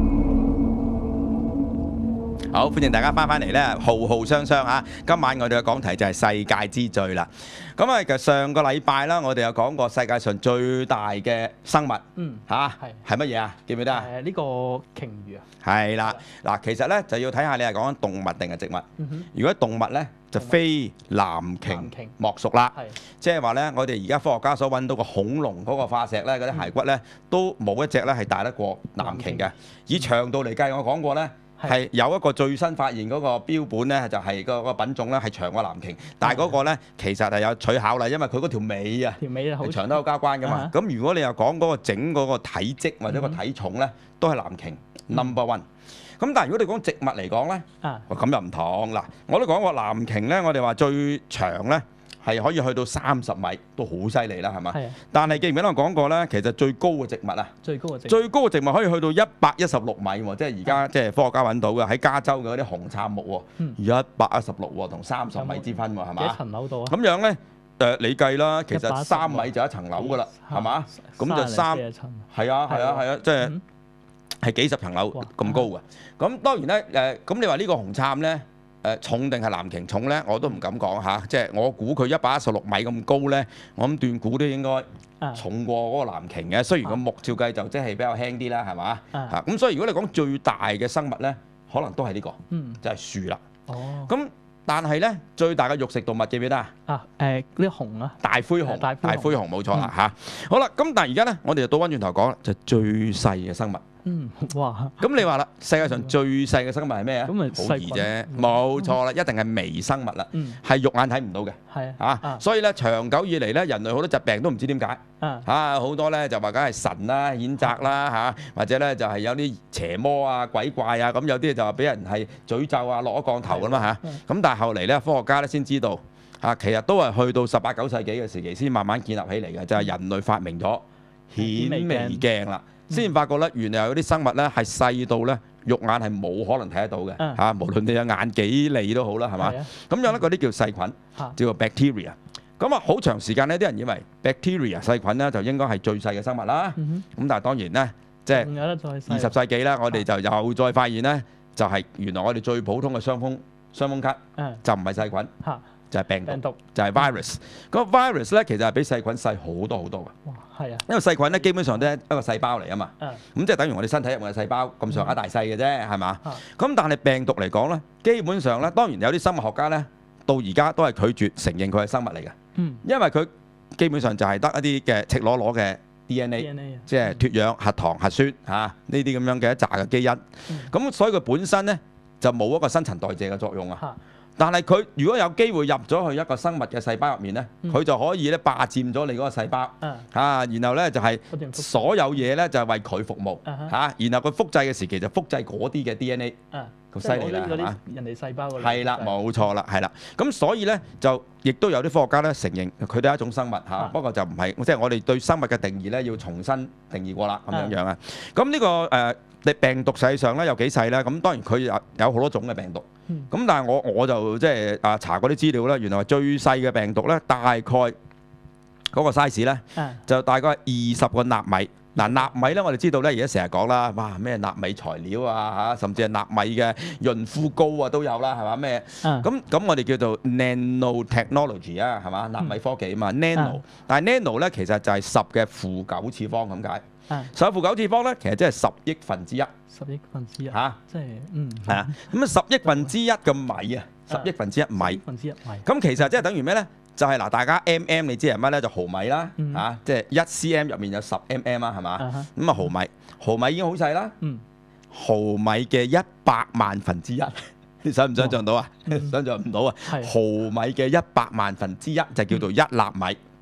好，歡迎大家翻返嚟咧，浩浩湯湯嚇。今晚我哋嘅講題就係世界之最啦。咁啊，其實上個禮拜啦，我哋有講過世界上最大嘅生物，嚇係乜嘢啊？記唔記得啊？ 呢個鯨魚啊。 係啦，嗱，其實咧就要睇下你係講緊動物定係植物。如果動物咧，就非藍鯨莫屬啦。即係話咧，我哋而家科學家所揾到個恐龍嗰個化石咧，嗰啲骸骨咧，都冇一隻咧係大得過藍鯨嘅。以長度嚟計，我講過咧。係有一個最新發現嗰個標本咧，就係個品種咧係長過藍鯨，但係嗰個咧其實係有取巧啦，因為佢嗰條尾啊，係長得好交關噶嘛。咁如果你又講嗰個整嗰個體積或者個體重咧，都係藍鯨 number one。咁但係如果你講植物嚟講咧，咁又唔同嗱。我都講過藍鯨咧，我哋話最長咧係可以去到30米，都好犀利啦，係嘛？但係記唔記得我講過咧？其實最高嘅植物啊，最高嘅植物可以去到116米喎，即係而家即係科學家揾到嘅喺加州嘅嗰啲紅杉木喎，116喎，同30米之分喎，係嘛？ 幾層樓到啊？ 咁樣咧，你計啦，其實3米就一層樓噶啦，係嘛？咁就係啊，即係幾十層樓咁高嘅。咁當然咧，咁你話呢個紅杉咧？重定係藍鯨重咧，我都唔敢講嚇。即係我估佢116米咁高咧，我諗斷估都應該重過嗰個藍鯨嘅。雖然個木照計就即係比較輕啲啦，係嘛？嚇咁所以如果你講最大嘅生物咧，可能都係呢個，就係樹啦。咁但係咧，最大嘅肉食動物記唔記得啊？ 呢啲熊啊， 大灰熊，大灰熊冇錯啦嚇。好啦，咁但係而家咧，我哋就倒翻轉頭講啦，就最細嘅生物。 哇！ 咁你話啦，世界上最細嘅生物係咩啊？咁咪好易啫，冇錯啦，一定係微生物啦，係肉眼睇唔到嘅。係啊，所以咧長久以嚟咧，人類好多疾病都唔知點解。好多咧就話梗係神啦、譴責啦嚇，或者咧就係有啲邪魔啊、鬼怪啊，咁有啲就話俾人係詛咒啊、落咗降頭咁嘛嚇。咁但係後嚟咧，科學家咧先知道其實都係去到18、19世紀嘅時期先慢慢建立起嚟嘅，就係人類發明咗顯微鏡啦。先發覺咧，原來有啲生物咧係細到咧肉眼係冇可能睇得到嘅嚇，無論你嘅眼幾利都好啦，係嘛？咁樣咧嗰啲叫細菌，叫做 bacteria。咁啊，好長時間呢啲人以為 bacteria 細菌咧就應該係最細嘅生物啦。咁但係當然咧，即係20世紀咧，我哋就又再發現咧，就係原來我哋最普通嘅傷風咳就唔係細菌，就係病毒，就係 virus。嗰個 virus 咧其實係比細菌細好多好多嘅。 係啊， 因為細菌咧基本上都係一個細胞嚟啊嘛，咁即係等於我哋身體入面嘅細胞咁上下大細嘅啫，係嘛？咁但係病毒嚟講咧，基本上咧，當然有啲生物學家咧，到而家都係拒絕承認佢係生物嚟嘅，因為佢基本上就係得一啲嘅赤裸裸嘅 DNA， 即係脱氧、核糖、核酸嚇呢啲咁樣嘅一紮嘅基因，咁所以佢本身咧就冇一個新陳代謝嘅作用啊。但係佢如果有機會入咗去一個生物嘅細胞入面咧，佢就可以咧霸佔咗你嗰個細胞然後咧就係所有嘢咧就係為佢服務然後佢複製嘅時期就複製嗰啲嘅 DNA，咁犀利啦，係嘛？ 人哋細胞嗰啲係啦，冇錯啦，係啦。咁所以咧就亦都有啲科學家咧承認佢哋係一種生物不過就唔係，即係我哋對生物嘅定義咧要重新定義過啦，咁樣樣啊。咁呢個病毒實際上咧有幾細咧？咁當然佢有好多種嘅病毒。咁但係我就即係查過啲資料咧，原來最細嘅病毒咧，大概嗰個 size 咧，就大概20個納米。嗱，納米咧，我哋知道咧，而家成日講啦，哇咩納米材料啊甚至係納米嘅潤膚膏啊都有啦，係嘛咩？咁我哋叫做 nano technology 啊，係嘛？納米科技啊嘛 ，nano。但係 nano 咧其實就係10嘅負9次方咁解。10負9次方咧，其實即係10億分之一。 10億分之一即係係啊，咁10億分之一嘅米啊，10億分之一米。咁其實即係等於咩咧？就係嗱，大家 mm 你知係乜咧？就毫米啦，即係1 cm 入面有10 mm 啦，係嘛？咁啊毫米已經好細啦，毫米嘅100萬分之一，你想唔想像到啊？想像唔到啊！毫米嘅100萬分之一就叫做1納米。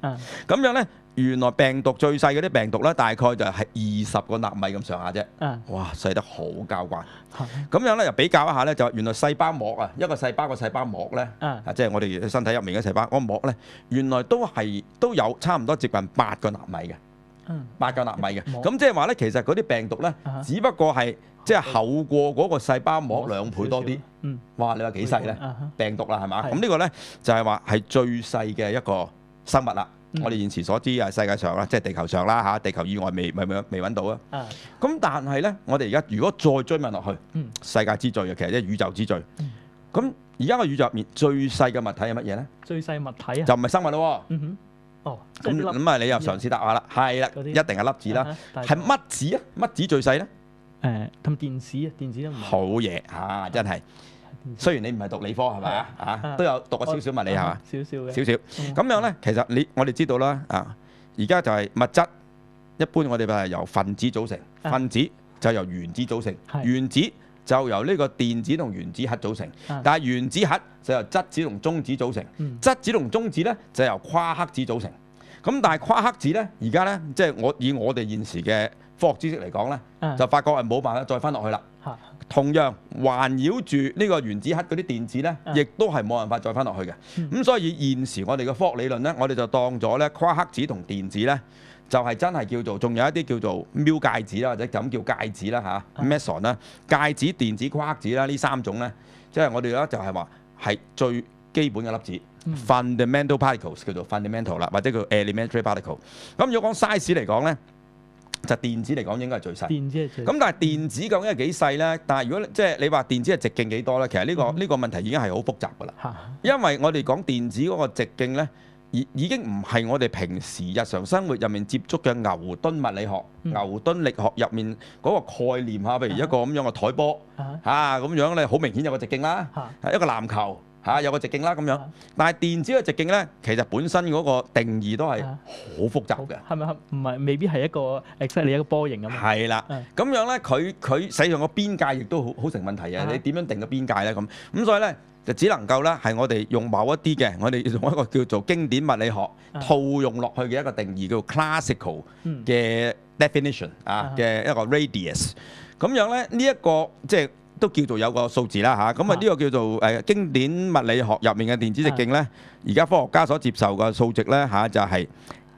咁樣咧，原來病毒最細嗰啲病毒咧，大概就係20個納米咁上下啫。哇，細得好交關。咁樣咧，又比較一下咧，就原來細胞膜啊，一個細胞個細胞膜咧，即係我哋身體入面嘅細胞嗰個膜咧，原來都有差唔多接近8個納米嘅。8個納米嘅，咁即係話咧，其實嗰啲病毒咧，只不過係即係厚過嗰個細胞膜2倍多啲。哇！你話幾細咧？病毒啦，係嘛？咁呢個咧就係話係最細嘅一個生物啦。我哋現時所知啊，世界上啦，即係地球上啦嚇，地球以外未揾到啊。咁但係咧，我哋而家如果再追問落去，世界之最啊，其實即係宇宙之最。咁而家個宇宙入面最細嘅物體係乜嘢咧？ 最細物體啊？ 就唔係生物咯。 哦， 咁啊，你又嘗試答下啦，係啦，一定係粒子啦，係乜子啊？乜子最細咧？ 同電子啊，電子都唔係。 好嘢嚇，真係。雖然你唔係讀理科係咪啊？都有讀過少少物理係嘛？ 少少嘅。 少少。咁樣咧，其實我哋知道啦，而家就係物質，一般我哋係由分子組成，分子就由原子組成，原子就由呢個電子同原子核組成，但係原子核就由質子同中子組成，質子同中子咧就由夸克子組成。咁但係夸克子咧，而家咧即係以我哋現時嘅科學知識嚟講咧，就發覺係冇辦法再分落去啦。同樣環繞住呢個原子核嗰啲電子咧，亦都係冇辦法再分落去嘅。咁所以現時我哋嘅科學理論咧，我哋就當咗咧夸克子同電子咧，就係真係叫做，仲有一啲叫做喵介子啦，或者咁叫介子啦嚇 meson 啦，介子、電子、夸克子啦，呢3種咧，即係我哋咧就係話係最基本嘅粒子。fundamental particles 叫做 fundamental 啦，或者叫 elementary particle。咁如果講 size 嚟講咧，就電子嚟講應該係最細。電子係最細。咁但係電子究竟係幾細咧？但係如果即係你話電子係直徑幾多咧？其實呢個問題已經係好複雜㗎啦。因為我哋講電子嗰個直徑咧，已經唔係我哋平時日常生活入面接觸嘅牛頓物理學、牛頓力學入面嗰個概念嚇，譬如一個咁樣嘅台波嚇咁樣咧，好明顯有個直徑啦，一個籃球。有個直徑啦咁樣，但係電子嘅直徑咧，其實本身嗰個定義都係好複雜嘅。係咪唔係未必係一個 exactly 一個波形咁？ 係啦，咁樣咧，佢實際上個邊界亦都好成問題啊！你點樣定個邊界咧？咁所以咧就只能夠咧係我哋用某一啲嘅，我哋用一個叫做經典物理學套用落去嘅一個定義，叫 classical 嘅 definition 嘅一個 radius。咁樣咧呢一個即係。都叫做有個數字啦嚇，咁啊呢個叫做經典物理學入面嘅電子直徑咧，而家科學家所接受嘅數值咧嚇就係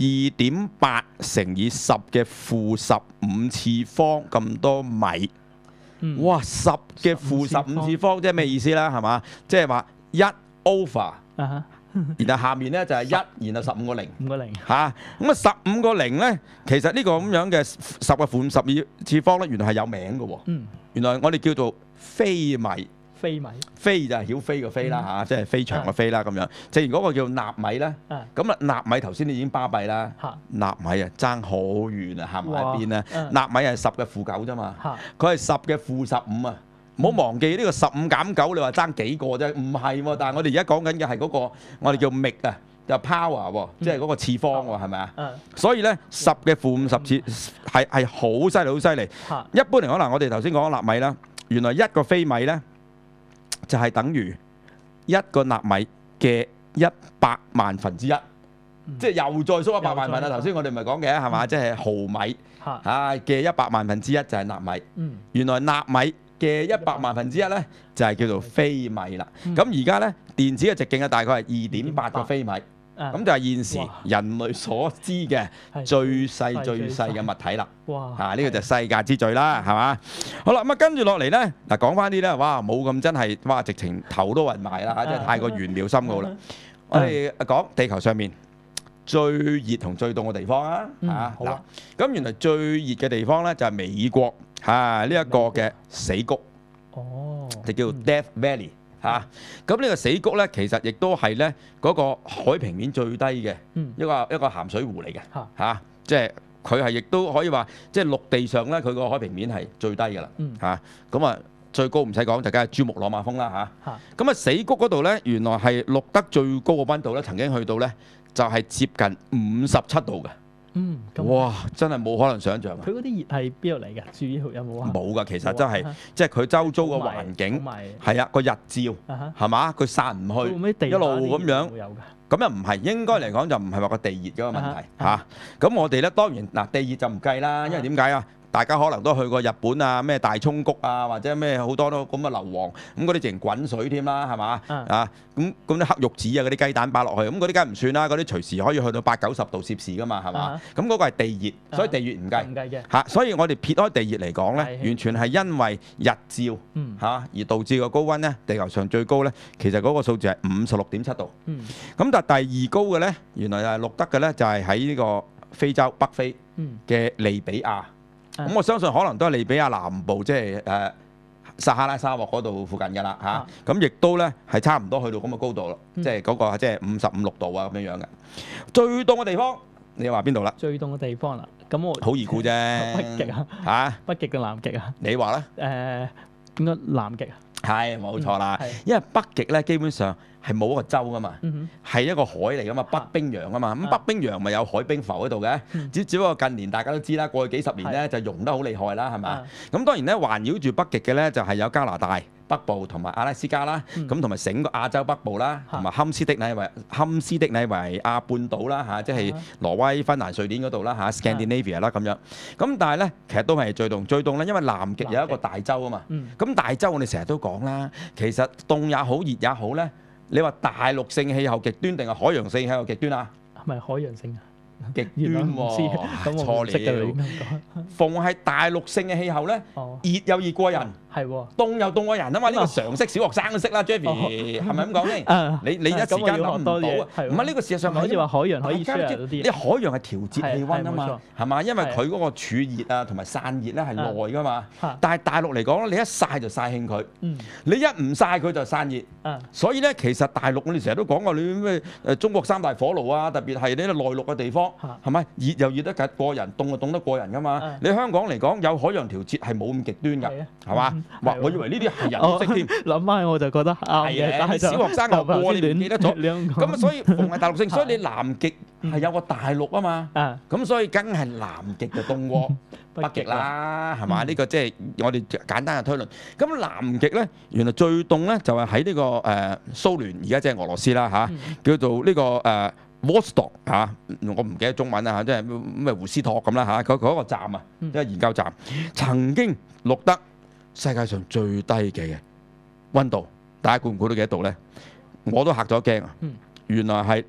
2.8乘以10嘅負15次方咁多米。哇！10嘅負15次方即係咩意思啦？係嘛？即係話1 over。然後下面咧就係1，然後15個零，5個零嚇。咁啊15個零咧，其實呢個咁樣嘅10嘅負12次方咧，原來係有名嘅喎。原來我哋叫做飛米。飛就係曉飛個飛啦嚇，即係飛翔個飛啦咁樣。正如嗰個叫納米咧，咁啊納米頭先你已經巴閉啦，納米啊爭好遠啊，行埋一邊啦。納米係10嘅負9啫嘛，佢係10嘅負15啊。唔好忘記呢個15減9，你話爭幾個啫？唔係喎，但係我哋而家講緊嘅係嗰個我哋叫力啊，就 power 喎，即係嗰個次方喎，係咪啊？所以咧10嘅負50次係好犀利，好犀利。一般嚟講嗱，我哋頭先講納米啦，原來1個飛米咧就係等於1個納米嘅100萬分之一，即係又再縮100萬份啦。頭先我哋咪講嘅係嘛？即係毫米嘅100萬分之一就係納米。原來納米嘅100萬分之一咧，就係叫做飛米啦。咁而家咧，電子嘅直徑啊，大概係2.8個飛米。咁就係現時人類所知嘅最細嘅物體啦。哇！呢個就係世界之最啦，係嘛？好啦，咁啊跟住落嚟咧，嗱講翻啲咧，哇冇咁真係，哇直情頭都暈埋啦，真係太過玄妙深奧啦。我哋講地球上面最熱同最凍嘅地方啊，嗱，咁原來最熱嘅地方咧就係美國。呢一個嘅死谷，就叫 Death Valley 嚇。咁呢個死谷咧，其實亦都係咧嗰個海平面最低嘅一個鹹水湖嚟嘅嚇。即係佢係亦都可以話，即係陸地上咧，佢個海平面係最低㗎啦嚇。咁啊，最高唔使講就梗係珠穆朗瑪峰啦嚇。咁啊，死谷嗰度咧，原來係錄得最高嘅溫度咧，曾經去到咧就係接近57度嘅。哇！真係冇可能想像啊！ 佢嗰啲熱係邊度嚟㗎？主要有冇啊？ 冇㗎，其實真係即係佢周遭嘅環境係啊，個日照係嘛，佢散唔去，一路咁樣咁又唔係，應該嚟講就唔係話個地熱嗰個問題嚇。咁我哋咧當然嗱地熱就唔計啦，因為點解啊？大家可能都去過日本啊，咩大涌谷啊，或者咩好多都咁嘅硫磺，咁嗰啲淨滾水添啦，係嘛？咁啲黑玉子啊，嗰啲雞蛋擺落去，咁嗰啲梗係唔算啦，嗰啲隨時可以去到80-90度攝氏噶嘛，係嘛？咁嗰個係地熱，所以地熱唔計。 唔計嘅嚇，所以我哋撇開地熱嚟講咧，完全係因為日照嚇而導致個高溫咧，地球上最高咧，其實嗰個數字係56.7度。咁但係第二高嘅咧，原來係錄得嘅咧，就係喺呢個非洲北非嘅利比亞。咁我相信可能都係利比亞南部，即係撒哈拉沙漠嗰度附近㗎啦嚇。咁亦都咧係差唔多去到咁嘅高度咯，即係嗰個即係55-56度啊咁樣樣嘅。最凍嘅地方，你話邊度啦？ 最凍嘅地方啦，咁我好易估啫。 北極啊嚇， 北極定南極啊？ 你話咧？ 應該南極啊？ 係冇錯啦，因為北極咧基本上係冇一個洲噶嘛，係一個海嚟噶嘛，北冰洋啊嘛。咁北冰洋咪有海冰浮喺度嘅，只不過近年大家都知啦，過去幾十年咧就溶得好厲害啦，係嘛？咁當然咧環繞住北極嘅咧就係有加拿大北部同埋阿拉斯加啦，咁同埋整個亞洲北部啦，同埋堪斯的尼維亞半島啦嚇，即係挪威、芬蘭、瑞典嗰度啦嚇 ，Scandinavia 啦咁樣。咁但係咧其實都係最凍咧，因為南極有一個大洲啊嘛。咁大洲我哋成日都講啦，其實凍也好，熱也好咧，你話大陸性氣候極端定係海洋性氣候極端啊？ 係咪海洋性啊？ 極端喎，錯了。逢係大陸性嘅氣候咧，熱又熱過人， 係喎， 凍又凍過人啊嘛！呢個常識小學生都識啦 ，Jeffy 係咪咁講先？你一時間諗唔到啊？唔係呢個事實上好似話海洋可以 share 到啲， 你海洋係調節氣温啊嘛，係嘛？因為佢嗰個儲熱啊同埋散熱咧係耐噶嘛。但係大陸嚟講咧，你一曬就曬興佢，你一唔曬佢就散熱。所以咧，其實大陸我哋成日都講過你咩中國三大火爐啊，特別係呢個內陸嘅地方。係咪熱又熱得過人，凍又凍得過人㗎嘛？你香港嚟講有海洋調節係冇咁極端㗎，係嘛？哇！我以為呢啲係人都識添。 諗翻起我就覺得啱嘅，但係小學生學過你唔記得咗。咁啊，所以逢係大陸性，所以你南極係有個大陸啊嘛。咁所以梗係南極就凍過北極啦，係嘛？呢個即係我哋簡單嘅推論。咁南極咧，原來最凍咧就係喺呢個蘇聯，而家即係俄羅斯啦嚇，叫做呢個Vostok 嚇，我唔記得中文啦嚇，即係咩胡斯托咁啦嚇，佢嗰個站啊，即係研究站，曾經錄得世界上最低嘅温度，大家估唔估到幾多度咧？我都嚇咗驚啊！原來係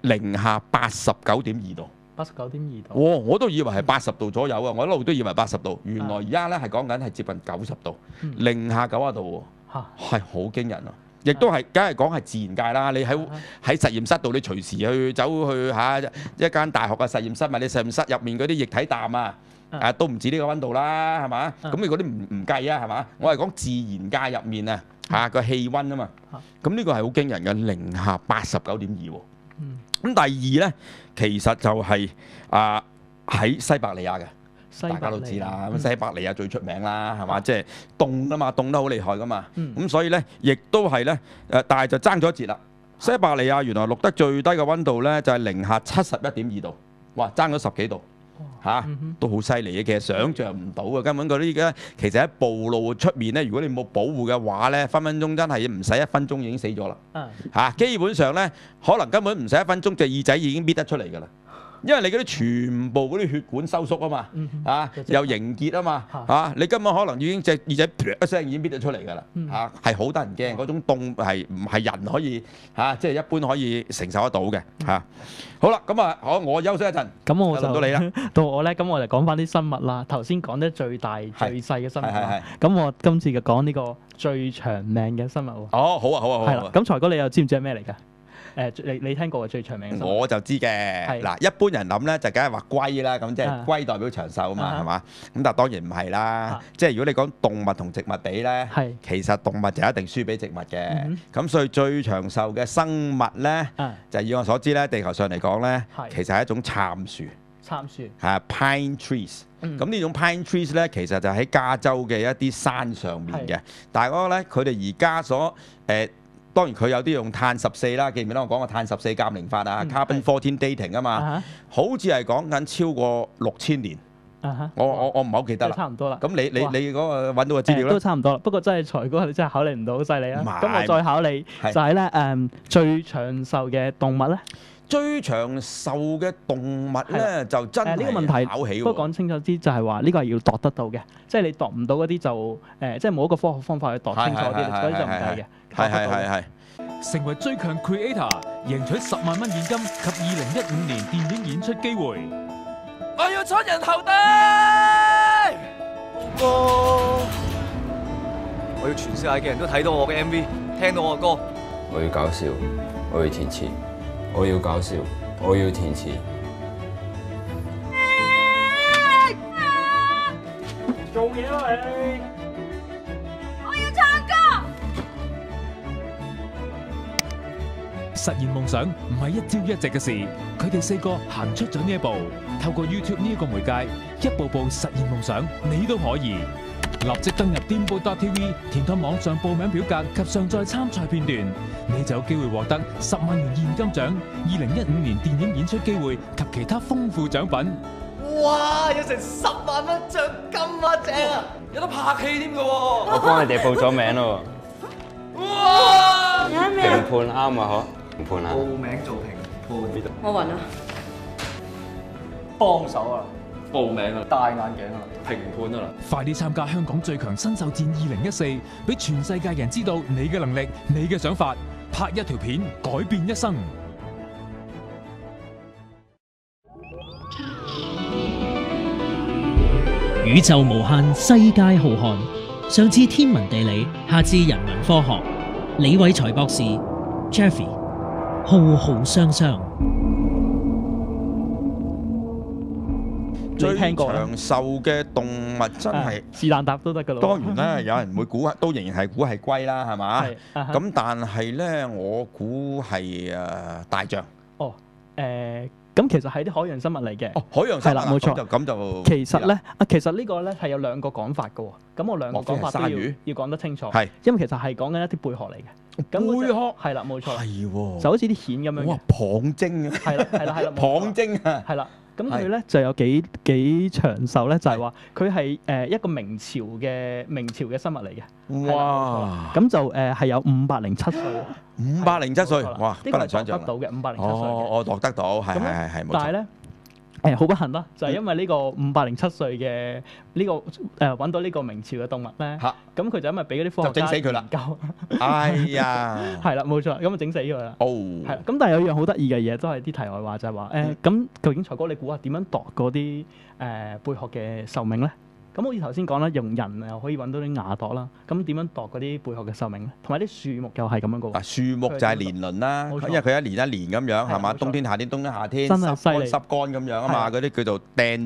-89.2度。 89.2度。 哇！我都以為係80度左右啊，我一路都以為80度，原來而家咧係講緊係接近90度，零下90度喎，係好驚人啊！亦都係，梗係講係自然界啦。你喺實驗室度，你隨時去走去嚇一間大學嘅實驗室，咪你實驗室入面嗰啲液體氮啊，都唔止呢個温度啦，係嘛？咁你嗰啲唔計啊，係嘛？我係講自然界入面啊嚇個氣温啊嘛。咁呢個係好驚人嘅，零下89.2喎。咁第二咧，其實就係喺西伯利亞嘅。大家都知啦，咁西伯利亞最出名啦，係嘛？即係凍啊嘛，凍得好厲害噶嘛。咁所以咧，亦都係咧，但係就爭咗一截啦。西伯利亞原來錄得最低嘅温度咧，就係零下71.2度，哇，爭咗10幾度嚇，都好犀利嘅。其實想像唔到嘅，根本嗰啲而家其實喺暴露出面咧，如果你冇保護嘅話咧，分分鐘真係唔使1分鐘已經死咗啦。嚇，基本上咧，可能根本唔使1分鐘，隻耳仔已經搣得出嚟㗎啦。因為你嗰啲全部嗰啲血管收縮啊嘛，又凝結啊嘛，你根本可能已經隻耳仔噗一聲已經搣得出嚟㗎啦，係好得人驚，嗰種凍係唔係人可以即係一般可以承受得到嘅嚇。好啦，咁啊，我休息一陣， 咁我就到你啦， 到我咧，咁我就講翻啲生物啦。頭先講得最大最細嘅生物啦，咁我今次就講呢個最長命嘅生物喎。 哦，好啊，好啊，好啊。 係啦，咁財哥你又知唔知係咩嚟㗎？你聽過嘅最長命嘅生物？ 我就知嘅。嗱，一般人諗咧就梗係話龜啦，咁即係龜代表長壽啊嘛，係嘛？咁但係當然唔係啦。即係如果你講動物同植物比咧，其實動物就一定輸俾植物嘅。咁所以最長壽嘅生物咧，就以我所知咧，地球上嚟講咧，其實係一種杉樹。 杉樹係 pine trees。咁呢種 pine trees 咧，其實就喺加州嘅一啲山上面嘅。但係嗰個咧，佢哋而家所當然佢有啲用碳14啦，記唔記得我講過碳14鑑定法啊 ？Carbon 14 dating 啊嘛，好似係講緊超過6000年。我唔係好記得啦。 差唔多啦。 咁你嗰個揾到嘅資料咧？ 都差唔多啦。不過真係財哥你真係考慮唔到，好犀利啊！咁我再考你就係咧最長壽嘅動物咧。 最長壽嘅動物咧，就真係呢個問題考起喎。 不過講清楚啲，就係話呢個係要度得到嘅，即係你度唔到嗰啲就即係冇一個科學方法去度清楚啲，嗰啲就唔計嘅。 係。 成為最強 creator，贏取10萬蚊現金及2015年電影演出機會。 我要出人頭地，哥， 我要全世界嘅人都睇到我嘅 MV， 聽到我嘅歌。 我要搞笑，我要填詞，我要搞笑，我要填詞。 做嘢啦你！ 我要唱歌。 實現夢想唔係一朝一夕嘅事，佢哋4個行出咗呢一步，透過 YouTube 呢一個媒介，一步步實現夢想，你都可以。立即登入顛報.tv，填妥網上報名表格及上載參賽片段，你就有機會獲得10萬元現金獎、2015年電影演出機會及其他豐富獎品。 哇！有成10萬蚊獎金啊，正啊！有得拍戲添㗎喎！ 我幫你哋報咗名咯喎。 哇！ 評判啱啊，嗬？評判啊！ 報名做評判。 我暈啊！ 幫手啊！報名啊！戴眼鏡啊！評判啊！ 快啲參加香港最強新秀戰2014，俾全世界人知道你嘅能力、你嘅想法，拍一條片改變一生。 宇宙無限，世界浩瀚。上至天文地理，下至人文科學，李偉才博士 Jeffrey 浩浩湯湯。 最長壽嘅動物真係是但答都得㗎咯。 當然啦，有人會估，都仍然係估係龜啦，係嘛？ 係咁但係咧，我估係大象。 哦，咁其實係啲海洋生物嚟嘅。 哦，海洋生物係啦，冇錯。 咁就其實咧，其實呢個咧係有兩個講法嘅喎。咁我兩個講法都要講得清楚。係，因為其實係講緊一啲貝殼嚟嘅。貝殼係啦，冇錯。係喎。就好似啲蜆咁樣。 哇！蚌精啊！係啦，蚌精啊！ 係啦。咁佢咧就有幾長壽咧，就係話佢係一個明朝嘅生物嚟嘅。 哇！ 咁就係有507歲。 507歲，哇！ 呢個係度得到嘅507歲。 我度得到，係，冇錯。 但係咧。好不幸啦，就係因為呢個507歲嘅呢個揾到呢個明朝嘅動物咧，咁佢就因為俾嗰啲科學家整死佢啦， 研究， 哎呀， 係啦，冇錯，咁啊整死佢啦。 哦， 係啦，咁但係有樣好得意嘅嘢，都係啲題外話，就係話咁究竟財哥你估下點樣度嗰啲貝殼嘅壽命咧？咁好似頭先講啦，用人又可以揾到啲牙度啦，咁點樣度嗰啲貝殼嘅壽命咧？同埋啲樹木又係咁樣嘅喎。 樹木就係年輪啦，因為佢一年一年咁樣係嘛，冬天夏天冬天夏天，濕乾咁樣啊嘛，嗰啲叫做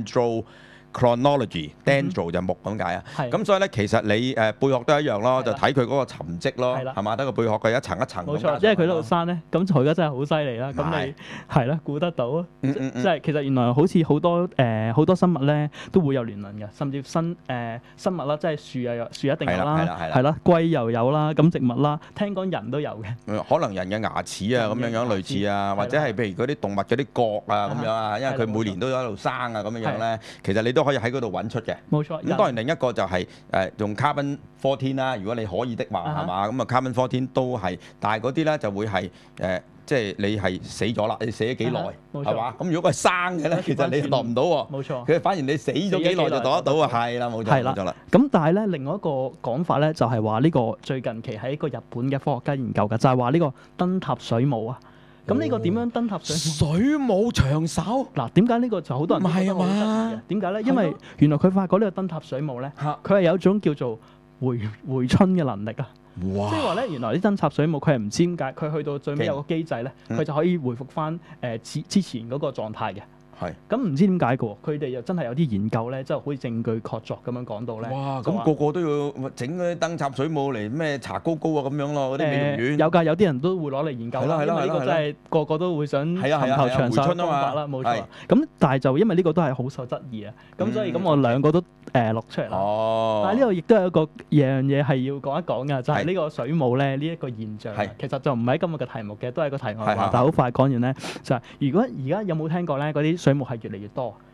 dendrochronology，dendro 就木咁解啊。咁所以咧，其實你貝殼都一樣咯，就睇佢嗰個沉積咯，係嘛，得個貝殼嘅一層一層。 冇錯，因為佢喺度生咧，咁佢而家真係好犀利啦。咁你係啦，估得到啊？即係其實原來好似好多生物咧都會有年輪嘅，甚至生物啦，即係樹一定有啦，係啦，龜又有啦，咁植物啦，聽講人都有嘅。 可能人嘅牙齒啊咁樣類似啊，或者係譬如嗰啲動物嗰啲角啊咁樣啊，因為佢每年都喺度生啊咁樣咧，其實你都可以喺嗰度揾出嘅。 冇錯。 咁當然另一個就係用 carbon 14啦，如果你可以的話係嘛，咁啊 carbon 14都係，但係嗰啲咧就會係即係你係死咗啦，你死咗幾耐係嘛？咁如果佢係生嘅咧，其實你度唔到喎。 冇錯。 佢反而你死咗幾耐就度得到啊！係啦，冇錯。 係啦。咁但係咧，另外一個講法咧，就係話呢個最近期喺一個日本嘅科學家研究嘅，就係話呢個燈塔水母啊。咁呢個點樣燈塔水母長壽？ 嗱，點解呢個就好多人唔係啊嘛？點解咧？因為原來佢發覺呢個燈塔水母咧，佢係有一種叫做回春嘅能力啊。 哇！ 即係話咧，原來啲燈塔水母佢係唔知點解，佢去到最尾有個機制咧，佢就可以回復翻之前嗰個狀態嘅。係。咁唔知點解嘅喎，佢哋又真係有啲研究咧，即係好似證據確鑿咁樣講到咧。 哇！咁個個都要整嗰啲燈塔水母嚟咩搽膏膏啊咁樣咯，嗰啲美容院。 有㗎，有啲人都會攞嚟研究啦。因為呢個真係個個都會想尋求長壽方法啦，冇錯。咁但係就因為呢個都係好受質疑啊，咁所以咁我兩個都錄出嚟啦。哦。但係呢度亦都有一個樣嘢係要講一講㗎，就係呢個水母咧呢一個現象。係。其實就唔係今日嘅題目嘅，都係個題外話。但係好快講完咧，就係如果而家有冇聽過咧嗰啲水母係越嚟越多，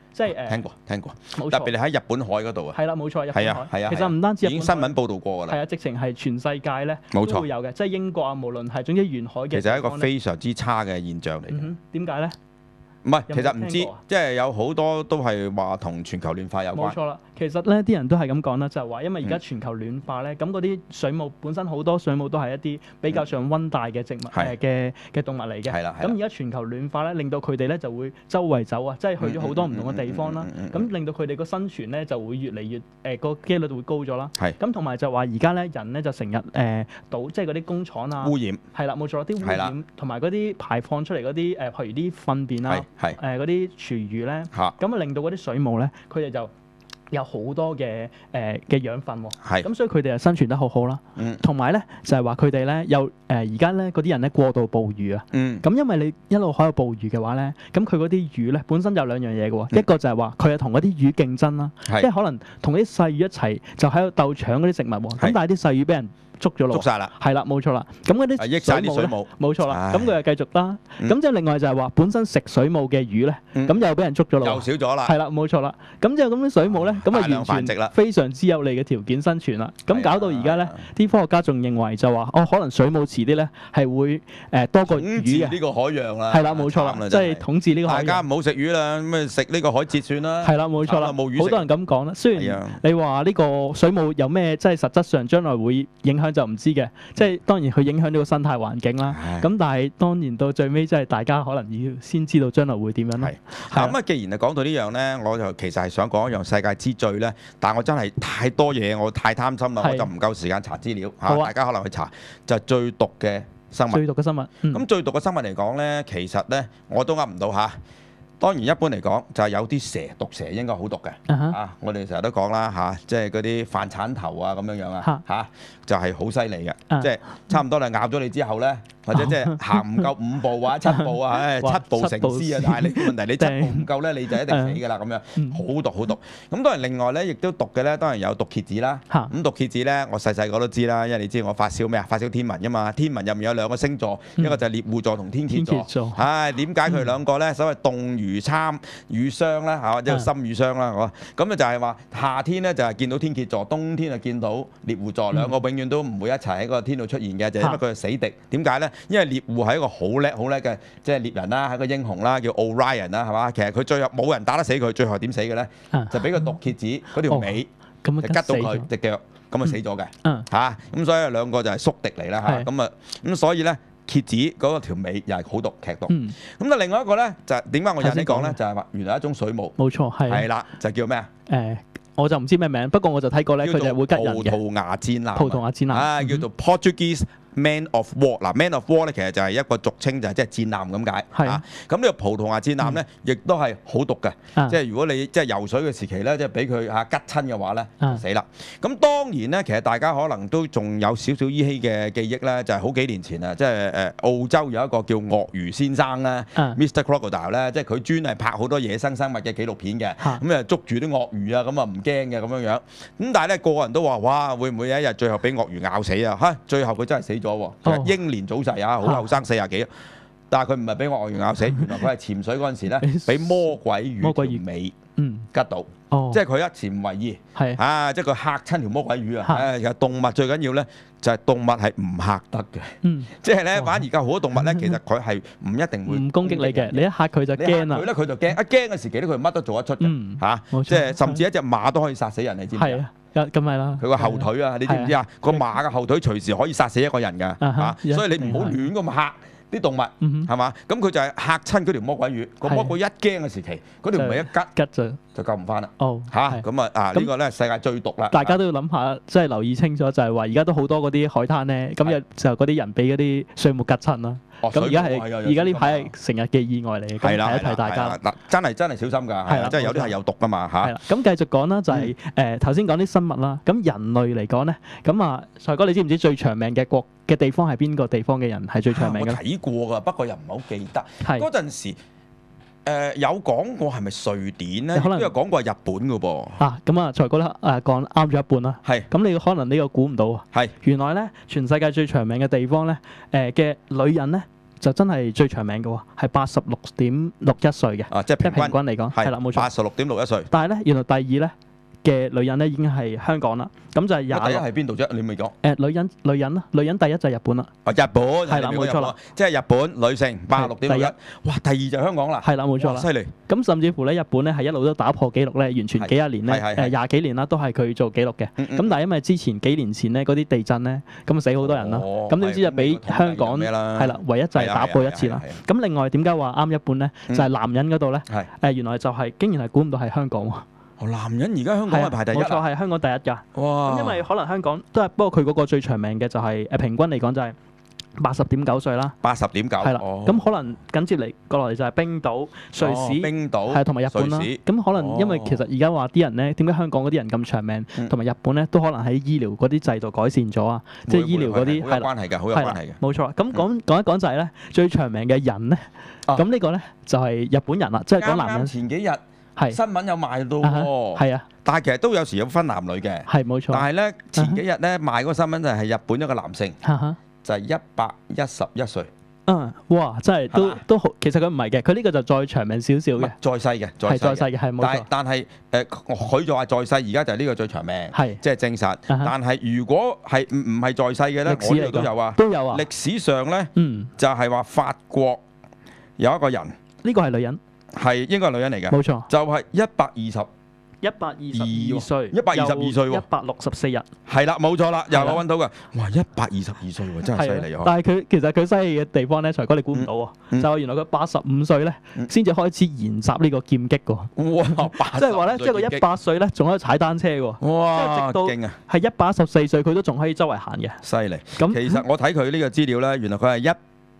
即係聽過， 冇錯特別你喺日本海嗰度啊。 係啦，冇錯，日本係海。 啊， 其實唔單止日本海已經新聞報導過㗎啦。 係啊，直情係全世界咧冇錯都會有嘅，即係英國啊，無論係總之沿海嘅地方呢。 其實係一個非常之差嘅現象嚟嘅。 點解咧？ 唔係，其實唔知， 有冇聽過啊即係有好多都係話同全球暖化有關。 冇錯啦，其實咧啲人都係咁講啦，就係話因為而家全球暖化咧，咁嗰啲水母本身好多水母都係一啲比較上溫帶嘅植物嘅動物嚟嘅。 係啦。 咁而家全球暖化咧，令到佢哋咧就會周圍走啊，即係去咗好多唔同嘅地方啦。咁令到佢哋個生存咧就會越嚟越個機率會高咗啦。 係。 咁同埋就話而家咧人咧就成日倒即係嗰啲工廠啊， 污染。 係啦，冇錯，啲污染同埋嗰啲排放出嚟嗰啲譬如啲糞便啦，嗰啲廚餘咧，咁啊令到嗰啲水母咧，佢哋就有好多嘅養分喎，咁所以佢哋就生存得好好啦。同埋咧就係話佢哋咧有而家咧嗰啲人咧過度捕魚啊，咁因為你一路喺度捕魚嘅話咧，咁佢嗰啲魚咧本身有兩樣嘢嘅喎，一個就係話佢係同嗰啲魚競爭啦，即係可能同啲細魚一齊就喺度鬥搶嗰啲食物喎，咁但係啲細魚俾人捉咗落， 捉晒啦， 係啦，冇錯啦。咁嗰啲益晒啲水母， 冇錯啦。咁佢就繼續啦。咁即係另外就係話，本身食水母嘅魚咧，咁又俾人捉咗落， 又少咗啦。 係啦，冇錯啦。咁之後咁啲水母咧，咁啊完全非常之有利嘅條件生存啦。咁搞到而家咧，啲科學家仲認為就話，可能水母遲啲咧係會多過魚嘅。 呢個海洋啦， 係啦，冇錯啦，即係統治呢個海洋。 大家唔好食魚啦，咁啊食呢個海蜇算啦。 係啦，冇錯啦，好多人咁講啦。雖然你話呢個水母有咩即係實質上將來會影響就唔知嘅。即係當然佢影響呢個生態環境啦，咁但係當然到最尾即係大家可能要先知道將來會點樣咧。 咁啊，既然係講到呢樣咧，我就其實係想講一樣世界之最咧，但我真係太多嘢，我太貪心啦，我就唔夠時間查資料嚇，大家可能去查就係最毒嘅生物。 最毒嘅生物。 咁最毒嘅生物嚟講咧，其實咧我都噏唔到嚇。當然一般嚟講就係有啲蛇，毒蛇應該好毒嘅我哋成日都講啦即係嗰啲飯鏟頭啊咁樣樣啊就係好犀利嘅，即係差唔多你咬咗你之後咧，或者即係行唔夠5步或者7步啊，7步成詩啊，但係你問題你7步唔夠咧，你就一定死㗎啦咁樣，好毒好毒。咁當然另外咧，亦都毒嘅咧，當然有毒蠍子啦。咁毒蠍子咧，我細個都知啦，因為你知我發燒咩啊？發燒天文㗎嘛，天文入面有兩個星座，一個就係獵戶座同天蠍座。點解佢兩個咧？所謂動如參與霜啦，或者心與霜啦，咁啊就係話夏天咧就係見到天蠍座，冬天就見到獵戶座，兩個永遠都唔會一齊喺個天度出現嘅，就因為佢係死敵。點解咧？因為獵戶係一個好叻嘅即係獵人啦，係一個英雄啦，叫 Orion 啦，係嘛？其實佢最後冇人打得死佢，最後點死嘅咧？就俾個毒蠍子嗰條尾就拮到佢隻腳，咁啊死咗嘅咁所以兩個就係宿敵嚟啦咁所以咧。蠍子嗰個條尾又係好毒劇毒，咁另外一個咧就係點解我引你講咧？就係話原來一種水母， 冇錯係啦，就叫咩啊？ 我就唔知咩名，不過我就睇過咧，佢就會吉人嘅。 葡萄牙戰艦， 葡萄牙戰艦叫做 Portuguese Man of War。嗱 ，Man of War 咧其實就係一個俗稱，就係即係戰艦咁解。係咁呢個葡萄牙戰艦咧，亦都係好毒嘅。即係如果你即係游水嘅時期咧，即係俾佢吉親嘅話咧，就死啦。咁當然咧，其實大家可能都仲有少少依稀嘅記憶咧，就係好幾年前啊，即係澳洲有一個叫鱷魚先生咧，Mr. Crocodile 咧，即係佢專係拍好多野生生物嘅紀錄片嘅。咁啊捉住啲鱷魚啊，咁啊唔驚嘅咁樣樣。咁但係咧個個人都話：哇，會唔會有一日最後俾鱷魚咬死啊？最後佢真係死咗喎，英年早逝啊，好後生40幾。但係佢唔係俾鱷魚咬死，原來佢係潛水嗰陣時咧，俾魔鬼魚條尾吉到。即係佢一潛唔為意，即係佢嚇親條魔鬼魚啊！其實動物最緊要咧就係動物係唔嚇得嘅，即係咧反而而家好多動物咧，其實佢係唔一定會唔攻擊你嘅，你一嚇佢就驚啦。 佢咧佢就驚，一驚嘅時期咧佢乜都做得出嘅即係甚至一隻馬都可以殺死人，你知唔知啊？ 咁係啦。 佢個後腿啊，你知唔知啊？個馬嘅後腿隨時可以殺死一個人㗎，所以你唔好亂咁嚇啲動物係嘛？咁佢就係嚇親嗰條魔鬼魚，個魔鬼一驚嘅時期，嗰條尾一吉就救唔翻啦。咁啊呢個咧世界最毒啦。大家都要諗下，即係留意清楚，就係話而家都好多嗰啲海灘咧，咁就嗰啲人俾嗰啲水母吉親啦。咁而家呢排係成日嘅意外嚟嘅，咁提一提大家。 嗱，真係小心㗎，即係有啲係有毒㗎嘛嚇。 咁繼續講啦，就係頭先講啲生物啦。咁人類嚟講咧，咁啊，財哥你知唔知最長命嘅地方係邊個地方嘅人係最長命嘅？ 我睇過㗎，不過又唔係好記得。嗰陣時有講過係咪瑞典咧？可能有講過係日本㗎噃。 咁啊，財哥咧講啱咗一半啦。咁你可能呢個估唔到啊。原來咧，全世界最長命嘅地方咧，嘅女人咧就真係最長命嘅喎，係86.61歲嘅。 啊，即係平均嚟講，係啦，冇錯。 86.61歲。 但係咧，原來第二咧嘅女人咧已經係香港啦，咁就係第一係邊度啫？你未講。 女人啦，女人第一就係日本啦。 哦，日本係啦，冇錯啦， 即係日本女性86.61，哇，第二就香港啦。 係啦，冇錯啦， 犀利。 咁甚至乎咧，日本咧係一路都打破紀錄咧，完全幾廿年咧，20幾年啦，都係佢做紀錄嘅。咁但係因為之前幾年前咧嗰啲地震咧，咁死好多人啦，咁點知就俾香港係啦，唯一就係打破一次啦。咁另外點解話啱一半咧？就係男人嗰度咧，原來就係竟然係估唔到係香港喎。 男人而家香港係排第一， 冇錯係香港第一㗎。 哇！ 咁因為可能香港都係，不過佢嗰個最長命嘅就係平均嚟講就係80.9歲啦。 80.9 係啦。咁可能緊接嚟過落嚟就係冰島、瑞士、 冰島係同埋日本啦。咁可能因為其實而家話啲人咧，點解香港嗰啲人咁長命，同埋日本咧都可能喺醫療嗰啲制度改善咗啊，即係醫療嗰啲係關係㗎，好有關係嘅。 冇錯。咁講一講就係咧，最長命嘅人咧，咁呢個咧就係日本人啦，即係講男人。 前幾日。新聞有賣到喎， 係啊， 但係其實都有時有分男女嘅， 係冇錯。 但係咧前幾日咧賣嗰個新聞就係日本一個男性，就係111歲。 哇！真係都好，其實佢唔係嘅，佢呢個就再長命少少嘅， 再細嘅， 係再細嘅，係冇錯。 但係佢就話再細，而家就係呢個最長命，係即係證實。但係如果係唔係再細嘅咧，我呢度都有啊， 都有啊。 歷史上咧，就係話法國有一個人， 呢個係女人。 係應該係女人嚟嘅， 冇錯， 就係122歲 ，122歲喎，164日， 係啦，冇錯啦，又我揾到㗎，哇，122歲喎，真係犀利啊！ 但係佢其實佢犀利嘅地方咧，財哥你估唔到喎，就係原來佢85歲咧先至開始研習呢個劍擊㗎， 哇！ 即係話咧，即係佢100歲咧仲可以踩單車喎， 哇！勁啊！ 係114歲佢都仲可以周圍行嘅， 犀利。咁其實我睇佢呢個資料咧，原來佢係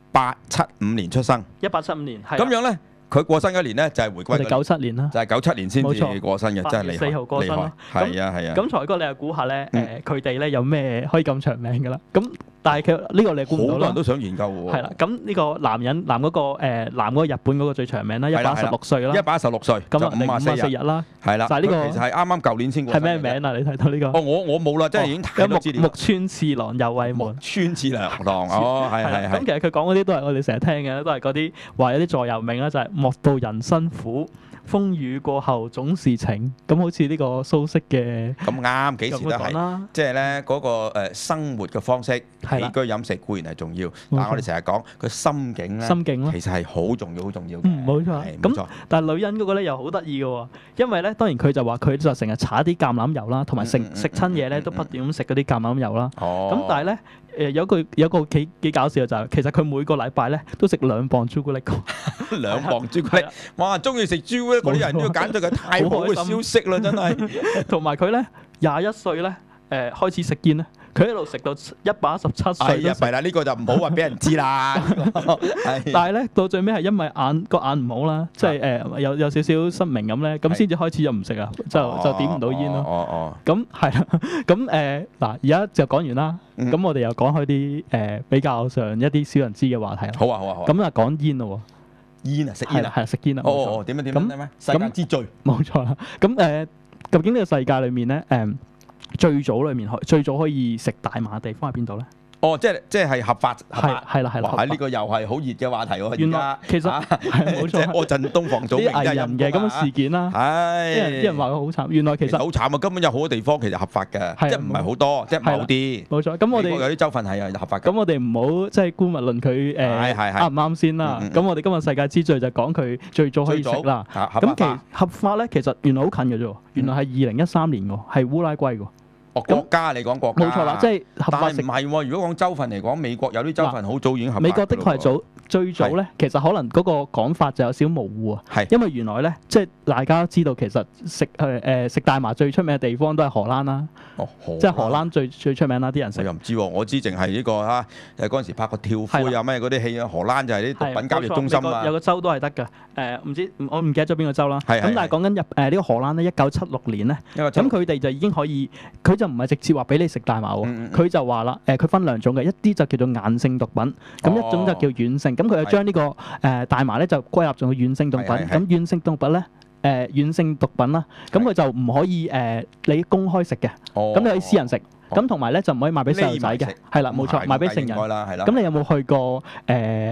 1875年出生 ，1875年， 咁樣咧。佢過身嗰年咧就係回歸， 我哋97年啦， 就係97年先至過身嘅，真係厲害。8月4號過身咯，係啊係啊。 咁財哥你又估下咧？佢哋咧有咩可以咁長命㗎啦？咁但係佢呢個你估唔到啦。 好多人都想研究喎。 係啦，咁呢個男嗰個日本嗰個最長命啦，116歲啦。 116歲，咁啊54日啦。 係啦， 就係呢個其實係啱啱舊年先過身。 係咩名啊？你睇到呢個？ 哦，我冇啦，真係已經睇到資料。 木村次郎右衛門。 村次郎哦，係係係。 咁其實佢講嗰啲都係我哋成日聽嘅，都係嗰啲話有啲座右銘啦，就係莫道人辛苦，風雨過後總是晴。咁好似呢個蘇軾嘅咁啱，幾時都係。即係咧嗰個生活嘅方式，起居飲食固然係重要，但係我哋成日講佢心境咧，其實係好重要、好重要嘅。 冇錯。咁但係女人嗰個咧又好得意嘅喎，因為咧當然佢就話佢就成日搽啲橄欖油啦，同埋食親嘢咧都不斷咁食嗰啲橄欖油啦。咁但係咧。有個幾搞笑嘅就係，其實佢每個禮拜咧都食2磅朱古力嘅。 2磅朱古力，哇！中意食朱古力嗰啲人都要簡直係太好嘅消息啦，真係。 同埋佢咧21歲咧開始食煙咧，佢一路食到117歲。 係啊，係啦，呢個就唔好話俾人知啦。 但係咧到最尾係因為個眼唔好啦，即係有少少失明咁咧，咁先至開始就唔食啊，就點唔到煙咯。咁係啦，咁嗱而家就講完啦。咁我哋又講開啲比較上一啲少人知嘅話題啦。 好啊好啊好啊。 咁啊講煙咯喎。 煙啊，食煙啊。 係食煙啊。 哦，點咩？世界之最。 冇錯啦。咁究竟呢個世界裏面咧最早可以食大麻嘅地方喺邊度咧？ 哦，即係合法， 係啦。 哇！呢個又係好熱嘅話題喎。 原來其實係冇錯， 柯震東、房祖名啲藝人嘅咁嘅事件啦。啲人話佢好慘，原來其實好慘啊！根本有好多地方其實合法嘅，即係唔係好多，即係某啲。 冇錯，咁我哋有啲州份係合法嘅。 咁我哋唔好即係姑勿論佢啱唔啱先啦。咁我哋今日世界之最就講佢最早可以食啦。咁合法咧，其實原來好近嘅啫。原來係2013年喎，係烏拉圭喎。 國家你講國家， 冇錯啦，即係合法食。 但係唔係喎？如果講州份嚟講，美國有啲州份好早已經合法。 美國的確係最早咧，其實可能嗰個講法就有少少模糊啊。係，因為原來咧，即係大家都知道，其實食大麻最出名嘅地方都係荷蘭啦。 哦， 即係荷蘭最出名啦，啲人食。 我又唔知喎，我知淨係呢個嚇，嗰陣時拍過跳灰啊咩嗰啲戲啊，荷蘭就係啲毒品交易中心啊。 有個州都係得㗎，唔知我唔記得咗邊個州啦。咁但係講緊呢個荷蘭咧，1976年咧，咁佢哋就已經可以，佢就唔係直接話俾你食大麻喎，佢就話啦，佢分2種嘅，一啲就叫做硬性毒品，咁一種就叫軟性。咁佢就將呢個大麻咧就歸納做軟性毒品。咁軟性毒品咧，軟性毒品啦，咁佢就唔可以你公開食嘅，咁你可以私人食。咁同埋咧就唔可以賣俾細路仔嘅，係啦，冇錯，賣俾成人。咁你有冇去過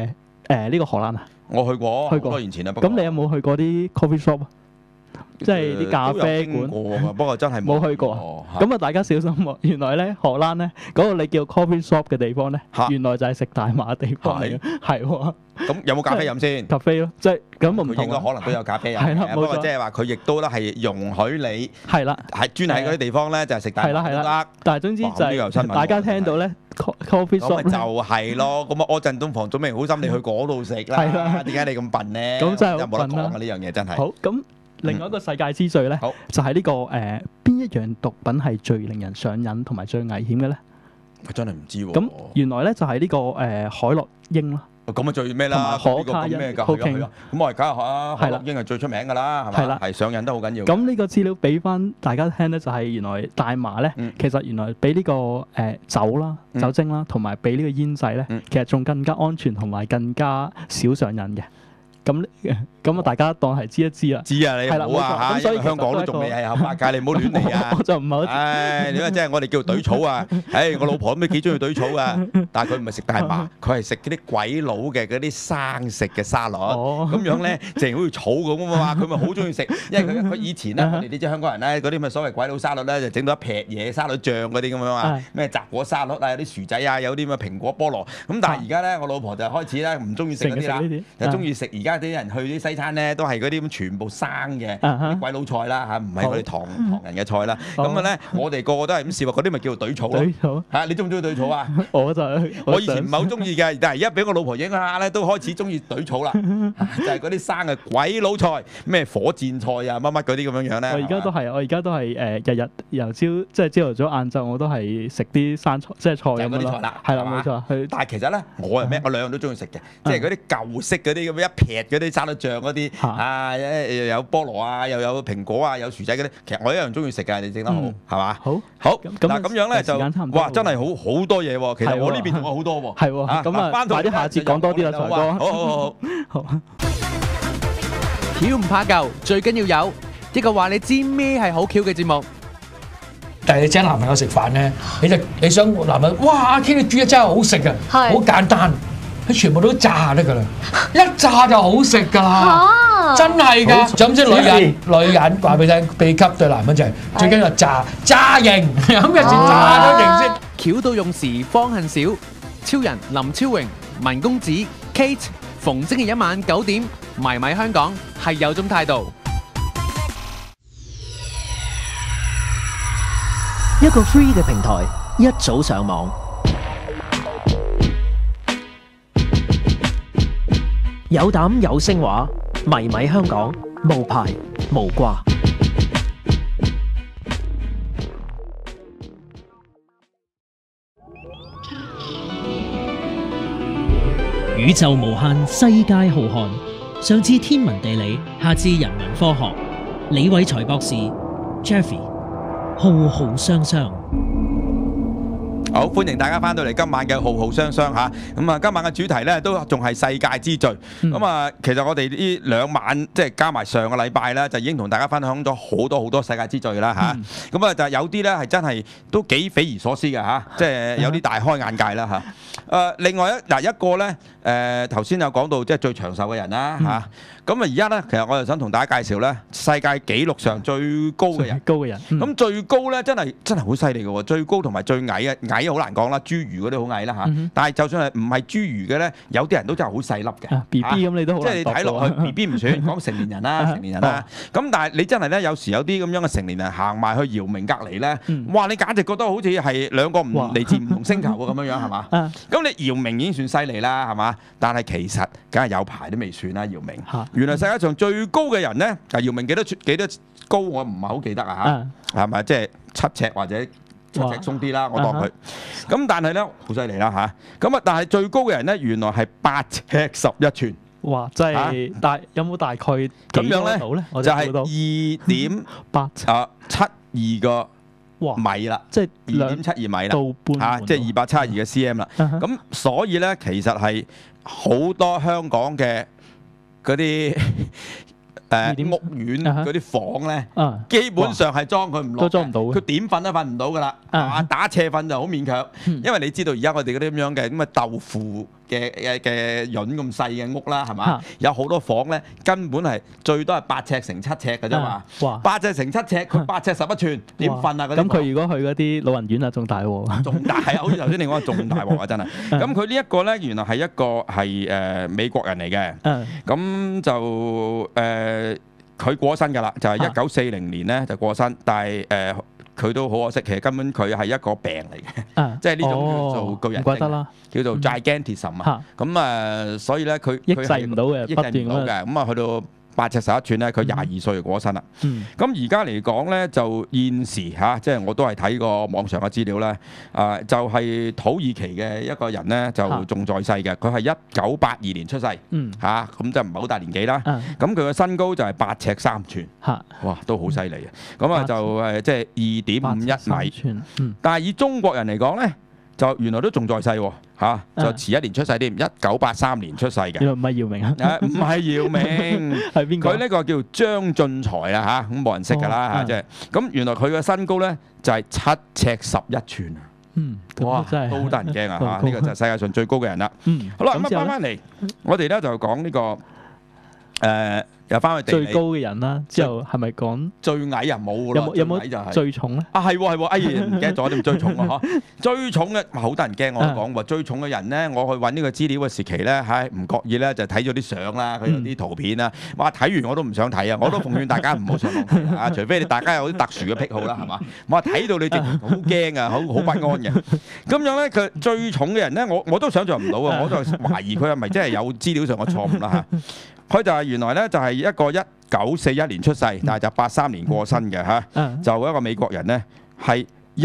呢個荷蘭啊？ 我去過， 去過好多年前啦。不過咁你有冇去過啲 coffee shop 啊？即係啲咖啡館， 不過真係冇去過。咁啊，大家小心喎！原來咧荷蘭咧嗰個你叫 coffee shop 嘅地方咧，原來就係食大麻嘅地方嚟嘅，係喎。 咁有冇咖啡飲先？ 咖啡咯，即係咁唔同。 佢應該可能都有咖啡飲嘅， 係啦冇錯不過即係話佢亦都咧係容許你係啦， 係專喺嗰啲地方咧就係食大麻都得。 但係總之就係大家聽到咧 coffee shop 咁咪就係咯。咁啊，柯震東、房祖名好心，你去嗰度食啦。 係啦， 點解你咁笨咧？ 咁真係有冇得講啊？呢樣嘢真係。 好咁。另外一個世界之最咧，就係呢個邊一樣毒品係最令人上癮同埋最危險嘅咧？ 我真係唔知喎。 咁原來咧就係呢個海洛因啦。 咁啊最咩啦？ 可卡因、 咩㗎？ 可卡因。 咁我而家嚇海洛因係最出名㗎啦，係嘛？ 係啦， 係上癮得好緊要。 咁呢個資料俾翻大家聽咧，就係原來大麻咧，其實原來比呢個酒啦、酒精啦，同埋比呢個煙仔咧，其實仲更加安全同埋更加少上癮嘅。咁啊，大家當係知一知啦。 知啊，你唔好啊嚇，因為香港都仲未係合法㗎，你唔好亂嚟啊！ 我就唔係好。 唉，你話即係我哋叫懟草啊！唉，我老婆都幾中意懟草啊，但係佢唔係食大麻，佢係食嗰啲鬼佬嘅嗰啲生食嘅沙律。咁樣咧，淨好似草咁啊嘛，佢咪好中意食。因為佢以前咧，我哋呢啲香港人咧，嗰啲咁嘅所謂鬼佬沙律咧，就整到一撇嘢沙律醬嗰啲咁樣啊，咩雜果沙律啊，有啲薯仔啊，有啲咁嘅蘋果菠蘿。咁但係而家咧，我老婆就開始咧唔中意食嗰啲啦，就中意食而家啲人去啲西餐咧，都係嗰啲咁全部生嘅啲鬼佬菜啦嚇，唔係我哋唐人嘅菜啦。咁啊咧，我哋個個都係咁試喎，嗰啲咪叫做懟草咯。嚇，你中唔中意懟草啊？我以前唔係好中意嘅，但係而家俾我老婆影下咧，都開始中意懟草啦。就係嗰啲生嘅鬼佬菜，咩火箭菜啊，乜乜嗰啲咁樣樣咧。 我而家都係日日由朝即係朝頭早晏晝我都係食啲生菜，即係菜咁咯。係啦，冇錯。 但係其實咧，我係咩？我兩樣都中意食嘅，即係嗰啲舊式嗰啲咁一撇嗰啲沙律醬嗰啲啊，又有菠蘿啊，又有蘋果啊，有薯仔嗰啲，其實我一樣中意食嘅，你整得好，係嘛？好嗱，咁樣咧就哇，真係好多嘢喎。其實我呢邊仲有好多喎。 係喎，咁啊，快啲下次講多啲啦，財哥。 好。 橋唔怕舊，最緊要有一個話你知咩係好橋嘅節目。 但係你請男朋友食飯咧，你想男朋友哇，阿 K 你煮嘢真係好食啊，好簡單。佢全部都炸得㗎啦，一炸就好食㗎啦，真係㗎。就咁即係女人話俾你聽，秘笈對男人就係最緊要炸型，咁嘅先炸咗型先。 橋到用時方恨少，超人林超榮、文公子 Kate， 逢星期一晚9點，迷迷香港係有種態度。 一個 free 嘅平台，一早上網。有膽有聲話，迷迷香港，無牌無掛。宇宙無限，世界浩瀚。上至天文地理，下至人文科學。李偉才博士 Jeffrey 浩浩湯湯。 好，歡迎大家翻到嚟今晚嘅浩浩湯湯嚇。咁啊，今晚嘅主題咧都仲係世界之最。咁啊，其實我哋呢兩晚即係加埋上個禮拜咧，就已經同大家分享咗好多世界之最啦嚇。咁啊，就有啲咧係真係都幾匪夷所思嘅嚇，即係有啲大開眼界啦嚇。另外一個咧，頭先有講到即係最長壽嘅人啦嚇。咁啊，而家咧其實我就想同大家介紹咧世界紀錄上最高嘅人。咁最高咧真係好犀利嘅喎，最高同埋最矮啊，矮好難講啦，侏儒嗰啲好矮啦嚇。但係就算係唔係侏儒嘅咧，有啲人都真係好細粒嘅。 BB 咁你都好， 即係你睇落去 BB 唔算，講成年人啦，成年人啦。咁但係你真係咧，有時有啲咁樣嘅成年人行埋去姚明隔離咧，哇！你簡直覺得好似係兩個嚟自唔同星球喎咁樣樣係嘛？咁你姚明已經算犀利啦係嘛？但係其實梗係有排都未算啦，姚明。原來世界上最高嘅人咧，姚明幾多高我唔係好記得啊嚇，係咪即係7尺或者7尺鬆啲啦？我當佢。咁但係咧好犀利啦嚇。咁啊，但係最高嘅人咧，原來係8尺11寸。 哇！真係有冇大概咁樣咧？就係2.872個米啦，即係2.72米啦，嚇，即係272嘅 cm 啦。咁所以咧，其實係好多香港嘅嗰啲屋苑嗰啲房咧，基本上係裝佢唔落，都裝唔到，佢點瞓都瞓唔到噶啦，係嘛？打斜瞓就好勉強，因為你知道而家我哋嗰啲咁樣嘅咁啊豆腐嘅潤咁細嘅屋啦，係嘛？有好多房咧，根本係最多係8尺乘7尺嘅啫嘛。 哇 ！8尺乘7尺，佢8尺11寸，點瞓啊？嗰啲咁佢如果去嗰啲老人院啊，仲大喎。 仲大啊！好似頭先你講仲大鑊啊！真係。咁佢呢一個咧，原來係一個係美國人嚟嘅。咁就佢過身㗎啦，就係1940年咧就過身，但係佢都好可惜，其實根本佢係一個病嚟嘅，即係呢種叫做巨人症，叫做 gigantism 啊。咁所以咧佢抑制唔到嘅， 抑制唔到嘅。咁啊去到8尺11寸咧，佢22歲就過身啦。咁而家嚟講咧，就現時嚇，即係我都係睇過網上嘅資料咧，就係土耳其嘅一個人咧，就仲在世嘅，佢係1982年出世，嚇，咁就唔係好大年紀啦。咁佢嘅身高就係8尺3寸，哇，都好犀利啊！咁啊就即係2.51米，但係以中國人嚟講咧，就原來都仲在世喎。就遲一年出世添，1983年出世嘅。 原來唔係姚明啊？ 唔係姚明， 係邊個？ 佢呢個叫張進財啦嚇，咁冇人識㗎啦嚇，即係咁原來佢嘅身高咧就係7尺11寸啊！哇，都得人驚啊嚇！呢個就係世界上最高嘅人啦。好啦，咁翻嚟，我哋咧就講呢個又翻去地理最高嘅人啦，之後係咪講最矮啊？冇啦， 有冇最重咧？ 係喎，哎呀唔記得咗點最重啊嗬！最重嘅好得人驚，我講喎，最重嘅人咧，我去揾呢個資料嘅時期咧，唔覺意咧就睇咗啲相啦，佢有啲圖片啦，哇睇完我都唔想睇啊！我都奉勸大家唔好上網睇啊，除非你大家有啲特殊嘅癖好啦，係嘛？我睇到你直好驚啊，好不安嘅。咁樣咧，佢最重嘅人咧，我都想像唔到啊！我就懷疑佢係咪真係有資料上嘅錯誤啦嚇。佢就係原來咧就係一個1941年出世，但係就83年過身嘅嚇，就一個美國人咧係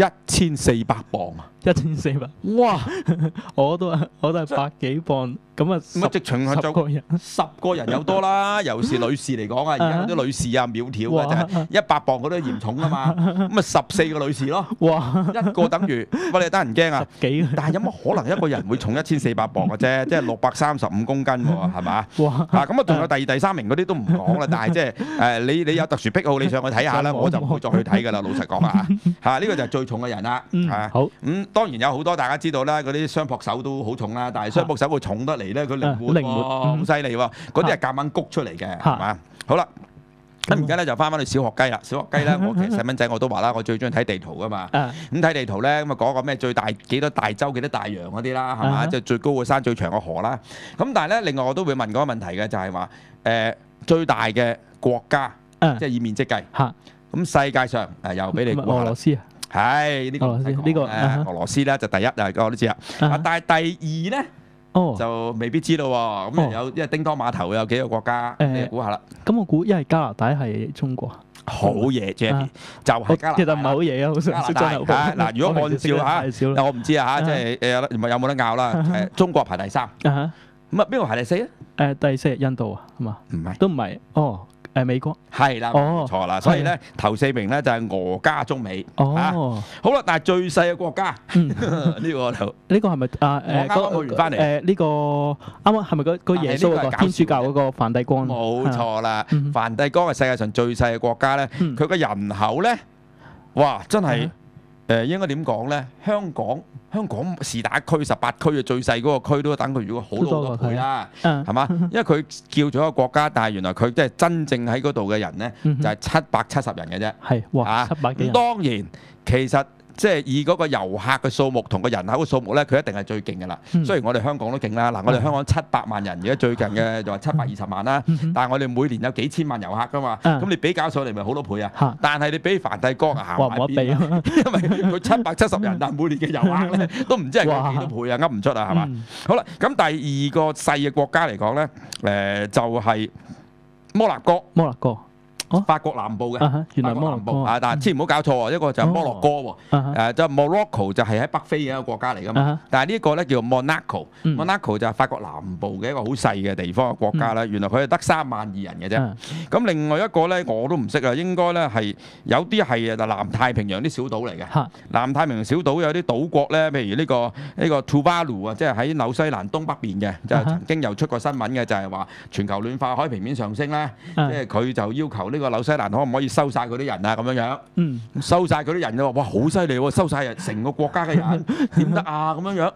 1400磅啊 ！1400，哇！我都係100幾磅，咁啊， 直情係就10個人有多啦。尤其是女士嚟講啊，而家啲女士啊苗條嘅就係100磅嗰啲嚴重啊嘛，咁啊14個女士咯，哇！一個等於喂你得人驚啊！但係有乜可能一個人會重1400磅嘅啫？即係635公斤喎，係嘛？哇！咁啊仲有第2、第3名嗰啲都唔講啦。但係即係你有特殊癖好，你上去睇下啦，我就唔會再去睇㗎啦。老實講啊，嚇呢個就係最重嘅人啦。 好咁。當然有好多大家知道啦，嗰啲雙膊手都好重啦，但係雙膊手會重得嚟咧，佢靈活喎，好犀利喎，嗰啲係夾硬谷出嚟嘅，係嘛？好啦，咁而家咧就翻去小學雞啦。小學雞咧，我其實細蚊仔我都話啦，我最中意睇地圖噶嘛。咁睇地圖咧，咁啊講個咩最大幾多大洲幾多大洋嗰啲啦，係嘛？即係最高嘅山最長嘅河啦。咁但係咧，另外我都會問嗰個問題嘅，就係話最大嘅國家，即係以面積計。咁世界上又俾你估下啦。 俄羅斯啊？ 係呢個俄羅斯咧就第一我都知啦。但係第2咧就未必知道喎。咁有因為叮當碼頭有幾個國家，你估下啦。 咁我估一係加拿大，係中國。 好嘢 ，Jackie 就係加拿大。 其實唔係好嘢啊，好少少真係。 嗱，如果按照嚇，我唔知啊嚇，即係有冇得拗啦？中國排第3。咁啊邊個排第4啊？ 第4印度啊，係嘛？ 唔係， 都唔係。哦。美國係啦，冇錯啦，所以咧頭4名咧就係俄加中美嚇。好啦，但係最細嘅國家呢個就呢個係咪啊？ 我啱啱去完翻嚟呢個啱啱係咪個耶穌嗰個天主教嗰個梵蒂岡？ 冇錯啦，梵蒂岡係世界上最細嘅國家咧，佢個人口咧，哇真係應該點講咧？香港是打區18區嘅最細嗰個區都等佢如果好多倍啦，係嘛？因為佢叫做一個國家，但係原來佢即係真正喺嗰度嘅人咧，就係770人嘅啫。 係哇，700幾人。 當然其實即係以嗰個遊客嘅數目同個人口嘅數目咧，佢一定係最勁嘅啦。雖然我哋香港都勁啦，嗱我哋香港700萬人，而家最近嘅就話720萬啦。但係我哋每年有幾千萬遊客噶嘛，咁你比較上嚟咪好多倍啊。但係你比梵蒂岡行埋邊，因為佢770人，但係每年嘅遊客咧都唔知係幾多倍啊，噏唔出啊，係嘛？好啦，咁第2個細嘅國家嚟講咧，就係摩納哥。 摩納哥。 法國南部嘅， 原來摩洛哥啊！但係千祈唔好搞錯喎，一個就係摩洛哥喎，就 Morocco 就係喺北非嘅一個國家嚟噶嘛。但係呢一個咧叫 Monaco，Monaco 就係法國南部嘅一個好細嘅地方嘅國家啦。原來佢係得3萬2人嘅啫。咁另外一個咧我都唔識啊，應該咧係有啲係南太平洋啲小島嚟嘅。南太平洋小島有啲島國咧，譬如呢個 Tuvalu 啊，即係喺紐西蘭東北邊嘅，就係曾經又出過新聞嘅，就係話全球暖化、海平面上升咧，即係佢就要求呢個紐西蘭可唔可以收晒嗰啲人啊？咁樣樣，收晒嗰啲人就話哇好犀利喎，收晒成個國家嘅人點得啊？咁樣樣，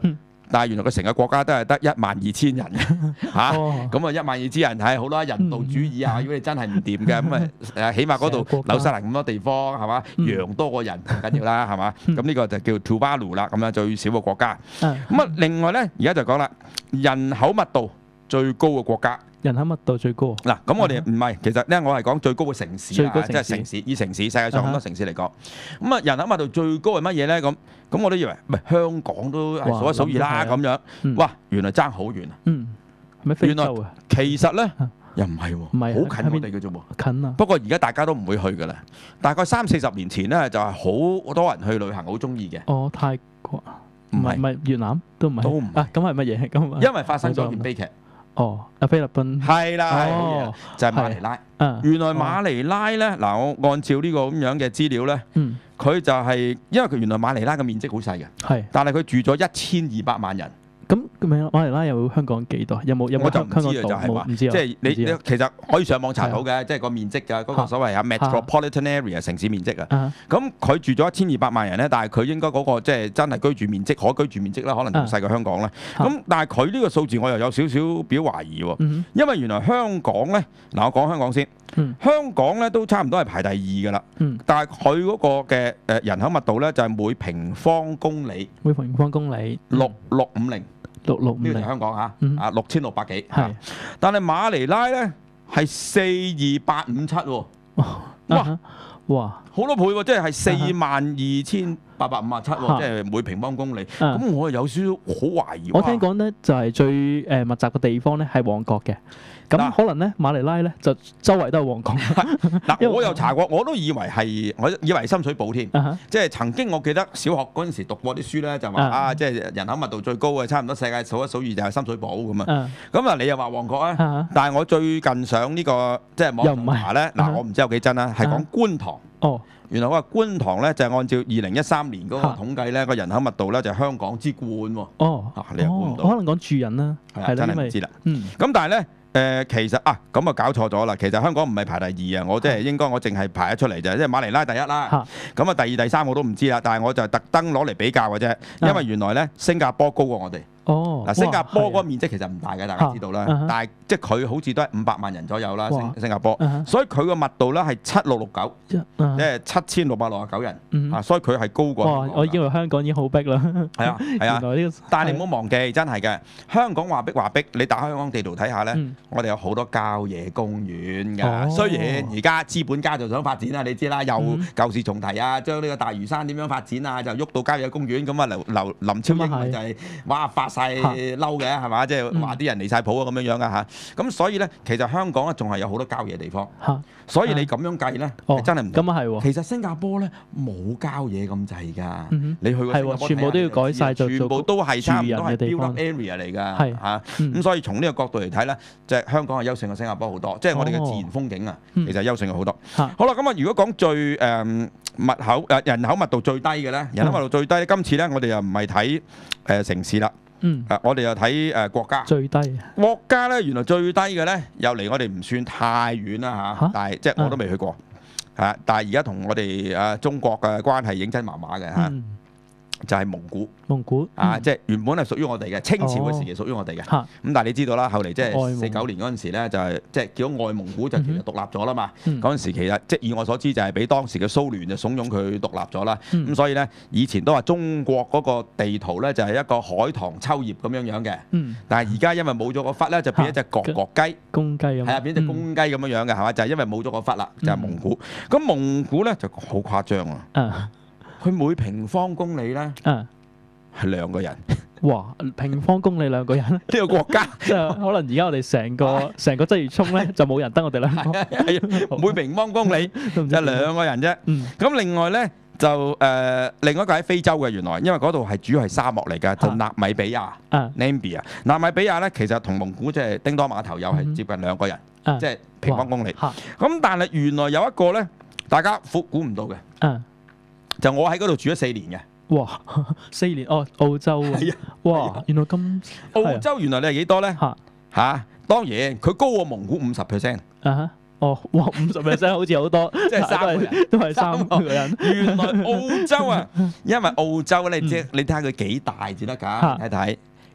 但係原來佢成個國家都係得12000人嚇，咁啊12000人係好啦，人道主義啊，如果你真係唔掂嘅，咁啊起碼嗰度紐西蘭咁多地方係嘛，羊多過人唔緊要啦係嘛，咁呢個就叫 Tuvalu 啦，咁樣最少個國家。咁啊另外咧，而家就講啦，人口密度最高嘅國家。 人口密度最高嗱，咁我哋唔係，其實咧我係講最高嘅城市啦，即係城市，以城市世界上咁多城市嚟講，咁啊人口密度最高係乜嘢咧？咁我都以為唔係香港都係數一數二啦咁樣，哇！原來爭好遠啊！ 係咪非洲啊？ 其實咧又唔係喎，好近我哋嘅啫喎， 近啊！ 不過而家大家都唔會去噶啦，大概30-40年前咧就係好多人去旅行，好中意嘅。 哦，泰國唔係越南都唔係，啊咁係乜嘢？咁因為發生咗件悲劇。 哦，菲律賓係啦，就係馬尼拉。原來馬尼拉咧，嗱我按照呢個咁樣嘅資料咧，佢就係因為佢原來馬尼拉嘅面積好細嘅，但係佢住咗1200萬人。 咁馬尼拉有香港幾多？有冇我就唔知啊， 就係話，即係你其實可以上網查到嘅，即係個面積嘅嗰個所謂metropolitan area 城市面積啊。咁佢住咗1200萬人咧，但係佢應該嗰個即係真係居住面積、可居住面積啦，可能仲細過香港啦。咁但係佢呢個數字我又有少少表懷疑喎，因為原來香港咧，嗱我講香港先，香港咧都差唔多係排第2㗎啦。但係佢嗰個嘅人口密度咧就係每平方公里6650。呢個就香港嚇，6600幾。但係馬尼拉咧係42857喎，哇好多倍喎，即係42857喎，即係每平方公里。咁我有少少好懷疑。 我聽講咧就係最密集嘅地方咧係旺角嘅。咁可能咧馬尼拉咧就周圍都係旺角。 嗱，我有查過，我都以為係深水埗添。即係曾經我記得小學嗰陣時讀過啲書咧，就話即係人口密度最高嘅，差唔多世界數一數二就係深水埗咁啊。咁啊，你又話旺角啊？但係我最近上呢個即係網上查咧，嗱我唔知有幾真啦，係講觀塘。哦，原來我話觀塘咧就係按照2013年嗰個統計咧，個人口密度咧就係香港之冠喎。哦，你又估唔到？ 可能講住人啦， 係真係唔知啦。咁但係咧。其實啊，咁啊搞錯咗啦。其實香港唔係排第2啊，我即係應該我淨係排得出嚟啫，即係馬尼拉第1啦。咁啊第2、第3我都唔知啦，但係我就特登攞嚟比較嘅啫，因為原來咧新加坡高過我哋。哦，嗱，新加坡嗰個面積其實唔大嘅，大家知道啦。但係即係佢好似都係500萬人左右啦，新加坡。所以佢個密度咧係7669，即係7669人。啊，所以佢係高過。 哇！我以為香港已經好逼啦。 係啊，係啊。但係你唔好忘記，真係嘅，香港話逼，你打開香港地圖睇下咧，我哋有好多郊野公園㗎。雖然而家資本家就想發展啦，你知啦，又舊事重提啊，將呢個大嶼山點樣發展啊，就喐到郊野公園咁啊，林超英咪就係哇發晒嬲嘅係嘛，即係話啲人離晒譜啊咁樣樣㗎嚇。咁所以咧，其實香港咧仲係有好多郊野地方。所以你咁樣計咧，真係唔咁啊係喎。 其實新加坡咧冇郊野咁滯㗎。你去過新加坡睇下， 全部都要改晒做全部都係差唔多係 build up 地 area 嚟㗎嚇。咁所以從呢個角度嚟睇咧，即係香港係優勝過新加坡好多。即係我哋嘅自然風景啊，其實優勝過好多。好啦，咁啊，如果講最人口密度最低嘅咧，人口密度最低咧，今次咧我哋又唔係睇城市啦。我哋又睇國家最低國家咧，原來最低嘅咧又離我哋唔算太遠啦嚇，但係即係我都未去過嚇，但係而家同我哋中國嘅關係認真麻麻嘅嚇，就係蒙古。 蒙古啊，即係原本係屬於我哋嘅，清朝嘅時期屬於我哋嘅。咁但係你知道啦，後嚟即係49年嗰陣時咧，就係即係叫外蒙古就其實獨立咗啦嘛。嗰陣時其實即係以我所知就係俾當時嘅蘇聯就慫恿佢獨立咗啦。咁所以咧，以前都話中國嗰個地圖咧就係一個海棠秋葉咁樣樣嘅。但係而家因為冇咗個忽咧，就變一隻角雞。 公雞咁。係啊，變隻公雞咁樣樣嘅係嘛？就係因為冇咗個忽啦，就係蒙古。咁蒙古咧就好誇張啊！佢每平方公里咧，係2個人。 哇！平方公里2個人，呢個國家即係可能而家我哋成個鰂魚涌咧就冇人得我哋2個。 係每平方公里就2個人啫。咁另外咧就另外一個喺非洲嘅原來，因為嗰度係主要係沙漠嚟㗎，就納米比亞 （Namibia）。納米比亞咧其實同蒙古即係叮當碼頭又係接近2個人，即係平方公里。咁但係原來有一個咧，大家估唔到嘅。就我喺嗰度住咗4年嘅。 哇！4年哦，澳洲啊！哇！原來咁澳洲原來你係幾多咧？嚇！當然佢高過蒙古50%。 哦，哇！50% 好似好多， 即係3個人， 都係3個人。 原來澳洲啊，因為澳洲咧，即係你睇下佢幾大至得㗎？睇睇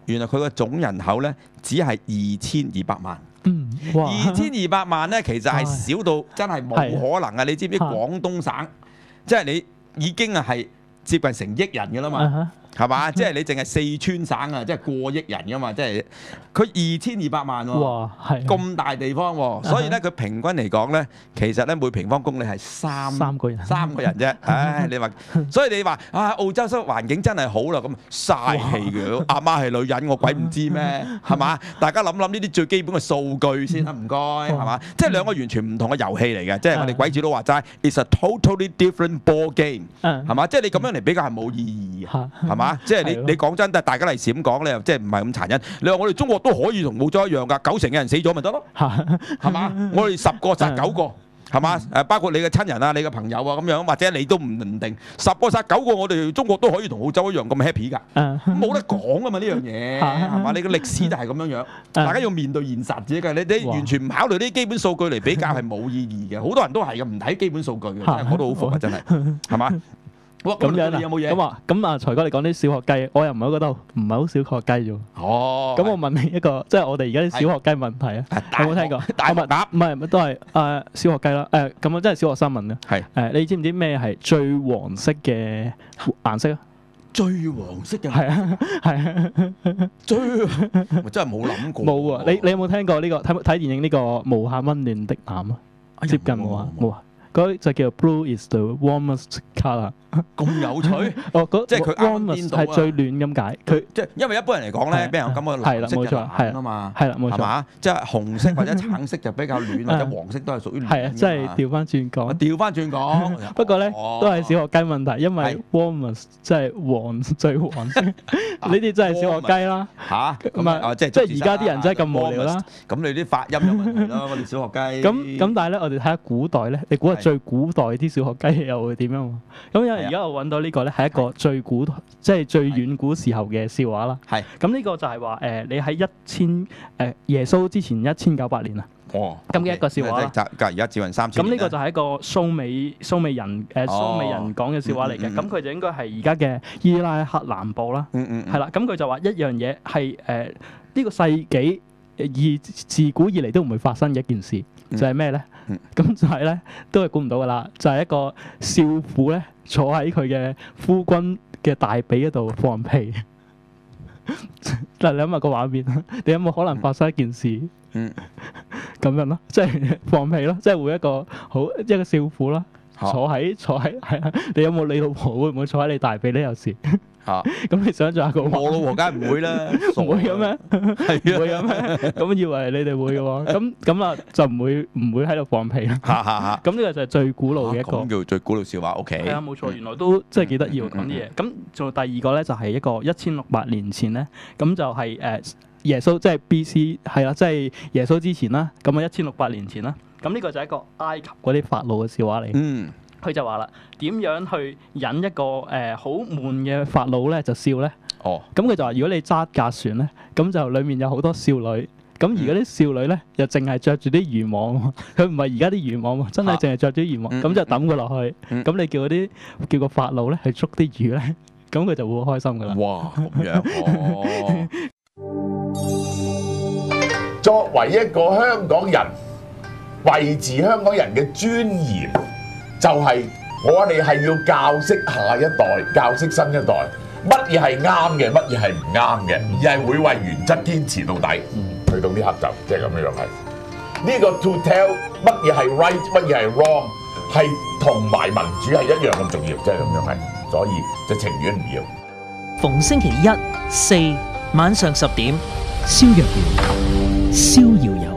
原來佢個總人口咧只係2200萬。 哇 2200萬咧，其實係少到真係冇可能啊！你知唔知廣東省即係你已經係接近成億人㗎啦嘛？係嘛？即係你淨係四川省啊，即係過億人㗎嘛？即係佢2200萬喎， 哇，係咁大地方喎，所以咧佢平均嚟講咧，其實咧每平方公里係三個人啫。唉，你話，所以你話啊，澳洲生活環境真係好啦，咁嘥氣嘅，阿媽係女人，我鬼唔知咩？係嘛？大家諗諗呢啲最基本嘅數據先啦，唔該，係嘛？即係兩個完全唔同嘅遊戲嚟嘅，即係我哋鬼子都話齋 ，it's a totally different ball game，係嘛？即係你咁樣嚟比較係冇意義嘅，係嘛？即係你講真，但係大家嚟時咁講，你又即係唔係咁殘忍？你話我哋中國都可以同澳洲一樣㗎，90%嘅人死咗咪得咯，係嘛？我哋10個殺9個，係嘛？誒，包括你嘅親人啊、你嘅朋友啊咁樣，或者你都唔定10個殺9個，我哋中國都可以同澳洲一樣咁 happy 㗎，冇得講啊嘛呢樣嘢，係嘛？你嘅歷史就係咁樣樣，大家要面對現實自己嘅，你完全唔考慮啲基本數據嚟比較係冇意義嘅，好多人都係嘅，唔睇基本數據嘅，真係我都好服啊，真係，係嘛？ 咁樣有冇嘢？ 咁啊，財哥你講啲小學雞，我又唔係覺得唔係好小學雞啫喎。 哦。 咁我問你一個，即係我哋而家啲小學雞問題啊，有冇聽過？ 大麥答？ 唔係，都係小學雞啦。咁啊，真係小學生問啊。 係。 你知唔知咩係最黃色嘅顏色啊？ 最黃色嘅。 係啊，係啊。 我真係冇諗過。 冇啊！你有冇聽過呢個睇電影呢個無限溫暖的藍啊？接近冇啊，冇啊。嗰就叫 Blue is the warmest colour。 咁有趣？ 即係佢 warmest 係最暖咁解。佢即係因為一般人嚟講咧，俾人感覺藍色就冷啊嘛， 係啦，冇錯， 係嘛？即係紅色或者橙色就比較暖，或者黃色都係屬於暖。 係啊，即係調翻轉講。 調翻轉講。 不過咧，都係小學雞問題，因為 warmest 即係黃最黃色，呢啲真係小學雞啦。 嚇？ 咁啊，即係而家啲人真係咁無聊啦。 咁你啲發音有問題咯，我哋小學雞。 咁但係咧，我哋睇下古代咧，你估下最古代啲小學雞又會點樣？咁因為而家我揾到呢個咧係一個最古，即係最遠古時候嘅笑話啦。係。咁呢個就係話你喺耶穌之前1900年啊。 哦。 咁嘅一個笑話啦。 而家接近3000年。 咁呢個就係一個蘇美人講嘅笑話嚟嘅。咁佢就應該係而家嘅伊拉克南部啦。係啦。咁佢就話一樣嘢係呢個世紀自古以嚟都唔會發生嘅一件事，就係咩咧？咁就係咧，都係估唔到噶啦，就係一個少婦咧坐喺佢嘅夫君嘅大髀嗰度放屁。嗱，你諗下個畫面，你有冇可能發生一件事？咁樣咯，即係放屁咯，即係會一個少婦啦，坐喺係啊，你有冇你老婆會唔會坐喺你大髀咧？有時。嚇！咁你想象下個我老婆梗係唔會啦， 唔會嘅咩？係唔會嘅咩？咁以為你哋會嘅喎，咁啊就唔會喺度放屁啦。咁呢個就係最古老嘅一個。 咁叫最古老笑話。OK。 係啊，冇錯，原來都真係幾得意喎講啲嘢。咁做第二個咧就係一個1600年前咧，咁就係耶穌即係 BC 係啦，即係耶穌之前啦。咁啊1600年前啦。咁呢個就係一個埃及嗰啲法老嘅笑話嚟。佢就話啦，點樣去引一個好悶嘅法老咧就笑咧？哦，咁佢就話：如果你揸架船咧，咁就裡面有好多少女，咁而嗰啲少女咧又淨係着住啲漁網，佢唔係而家啲漁網喎，真係淨係着住啲漁網，咁就抌佢落去，咁你叫個法老咧去捉啲魚咧，咁佢就會好開心噶啦。 哇，咁樣作為一個香港人，維持香港人嘅尊嚴。就係我哋係要教識下一代，教識新一代，乜嘢係啱嘅，乜嘢係唔啱嘅，而係會為原則堅持到底。去到呢刻就即係咁樣係。呢個 to tell 乜嘢係 right， 乜嘢係 wrong， 係同埋民主係一樣咁重要，即係咁樣係。所以就情願唔要。 逢星期1、4晚上10點，蕭若元、逍遙遊。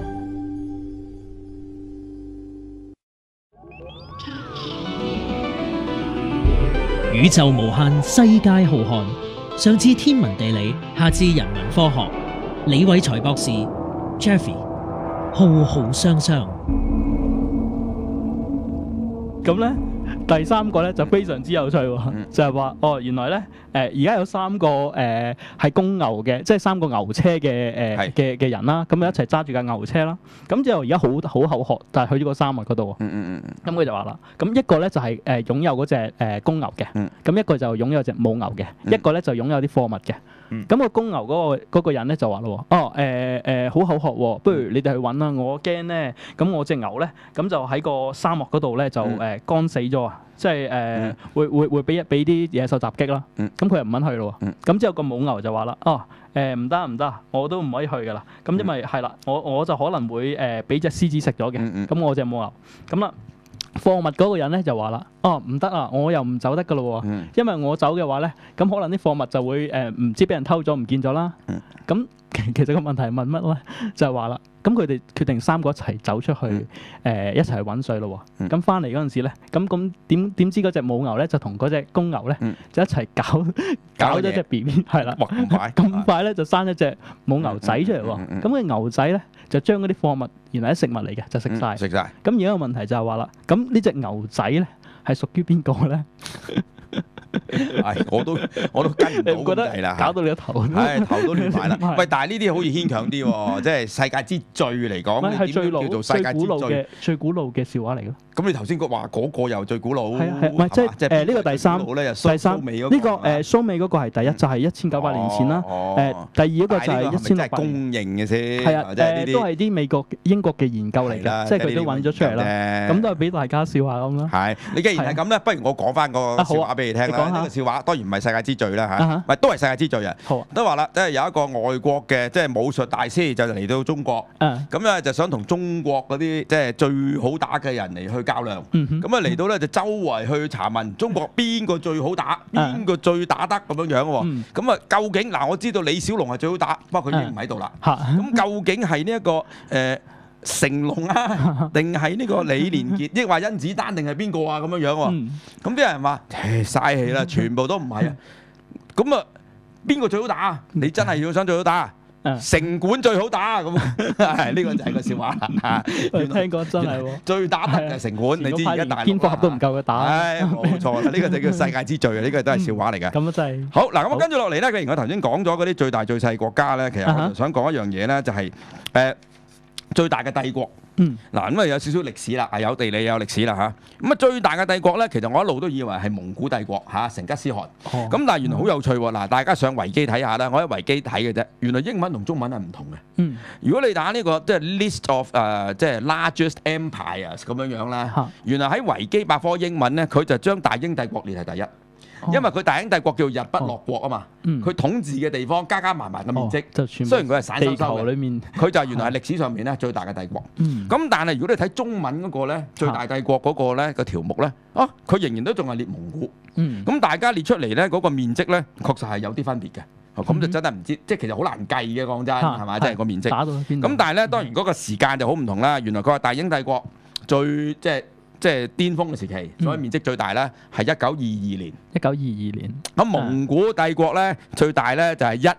宇宙無限，世界浩瀚。上至天文地理，下至人文科學。李偉才博士 Jeffrey 浩浩湯湯。 咁咧，第三個咧就非常之有趣喎，就係話原來咧而家有3個係公牛嘅，即係3個牛車嘅人啦，咁一齊揸住架牛車啦。咁之後而家好口渴，但係去咗個沙漠嗰度喎。咁佢就話啦，咁一個咧就係擁有嗰隻公牛嘅，咁一個就擁有隻母牛嘅，一個咧就擁有啲貨物嘅。 咁個公牛嗰個人咧就話咯喎，好口渴喎，不如你哋去揾啦，我驚咧，咁我隻牛咧咁就喺個沙漠嗰度咧就乾死咗啊！即係會俾啲野獸襲擊啦。咁佢又唔肯去咯喎。咁之後個母牛就話啦，唔得，我都唔可以去噶啦。咁因為係啦，我就可能會俾隻獅子食咗嘅。咁我隻母牛咁啦。貨物嗰個人咧就話啦，唔得啊，我又唔走得噶咯喎，因為我走嘅話咧，咁可能啲貨物就會唔知俾人偷咗唔見咗啦。咁其實個問題係問乜咧？就係話啦，咁佢哋決定3個一齊走出去，一齊去揾水咯喎。咁翻嚟嗰陣時咧，咁點知嗰隻母牛咧就同嗰隻公牛咧就一齊搞咗隻 BB 係啦，咁快咧就生咗隻母牛仔出嚟喎。咁個牛仔咧就將嗰啲貨物原來係食物嚟嘅，就食晒。 食晒。 咁而家個問題就係話啦，咁呢隻牛仔咧係屬於邊個咧？ 係，我都跟唔到咁滯啦， 搞到你個頭， 頭都亂埋啦。喂，但係呢啲好似牽強啲喎，即係世界之最嚟講， 係最叫做世界之最最古老嘅笑話嚟咯。 咁你頭先話嗰個又最古老， 係唔係即係呢個第三？呢個蘇美嗰個係第一，就係1900年前啦。第二嗰個就係1600。公認嘅先。係啊，都係啲美國、英國嘅研究嚟嘅，即係佢都揾咗出嚟啦。咁都係俾大家笑下咁啦。 係，你既然係咁咧，不如我講翻個笑話俾你聽啦。呢個笑話當然唔係世界之最啦嚇，唔係都係世界之最啊。都話啦，即係有一個外國嘅即係武術大師就嚟到中國，咁咧就想同中國嗰啲即係最好打嘅人嚟去較量。咁啊嚟到咧就周圍去查問中國邊個最好打，邊個最打得咁樣樣喎。咁啊究竟嗱我知道李小龍係最好打，不過佢已經唔喺度啦。咁究竟係呢一個成龍啊，定係呢個李連杰，抑或甄子丹定係邊個啊？咁樣樣喎。咁啲人話嘥氣啦，全部都唔係啊。咁啊邊個最好打啊？你真係要想最好打？城管最好打咁，呢個就係個笑話啦。 聽講真係喎， 最打得就係城管，你知而家大陸蝙蝠俠都唔夠佢打。 冇錯啦，呢個就叫世界之最啊！呢個都係笑話嚟嘅。 咁啊真係。好嗱，咁跟住落嚟咧，既然我頭先講咗嗰啲最大最細國家咧，其實我就想講一樣嘢咧，就係最大嘅帝國。嗱咁啊有少少歷史啦，係有地理有歷史啦嚇。咁啊最大嘅帝國咧，其實我一路都以為係蒙古帝國嚇，成吉思汗。咁但係原來好有趣喎。嗱，大家上維基睇下啦，我喺維基睇嘅啫。原來英文同中文係唔同嘅。如果你打呢個即係 list of 即係 largest empires 咁樣樣啦，原來喺維基百科英文咧，佢就將大英帝國列係第一。因為佢大英帝國叫日不落國啊嘛，佢統治嘅地方加埋嘅面積，雖然佢係散收收嘅，佢就係原來係歷史上面咧最大嘅帝國。咁但係如果你睇中文嗰個咧，最大帝國嗰個咧個條目咧，佢仍然都仲係列蒙古。咁大家列出嚟咧嗰個面積咧，確實係有啲分別嘅。咁就真係唔知，即係其實好難計嘅講真，係嘛？即係個面積。咁但係咧，當然嗰個時間就好唔同啦。原來佢話大英帝國最即係巔峰嘅時期，所以面積最大咧係1922年。1922年。咁蒙古帝國咧最大咧就係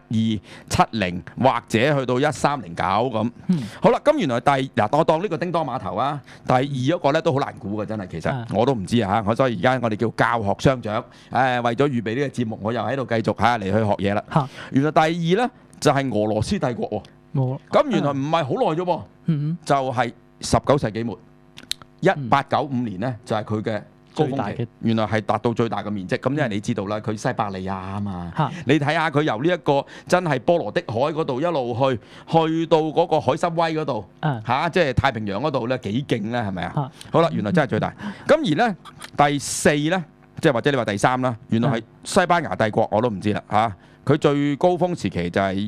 1270或者去到1309咁。好啦，咁原來我當呢個叮當碼頭啊，第二嗰個咧都好難估嘅，真係其實我都唔知啊。所以而家我哋叫教學相長。為咗預備呢個節目，我又喺度繼續嚟去學嘢啦。原來第二咧就係俄羅斯帝國喎。咁原來唔係好耐啫噃，就係19世紀末。1895年咧就係佢嘅高峰期，原來係達到最大嘅面積。咁因為你知道啦，佢西伯利亞啊嘛，你睇下佢由呢一個真係波羅的海嗰度一路去到嗰個海參崴嗰度即係太平洋嗰度咧幾勁咧，係咪啊？好啦，原來真係最大。咁而咧第四咧，即係或者你話第三啦，原來係西班牙帝國，我都唔知啦嚇。佢最高峰時期就係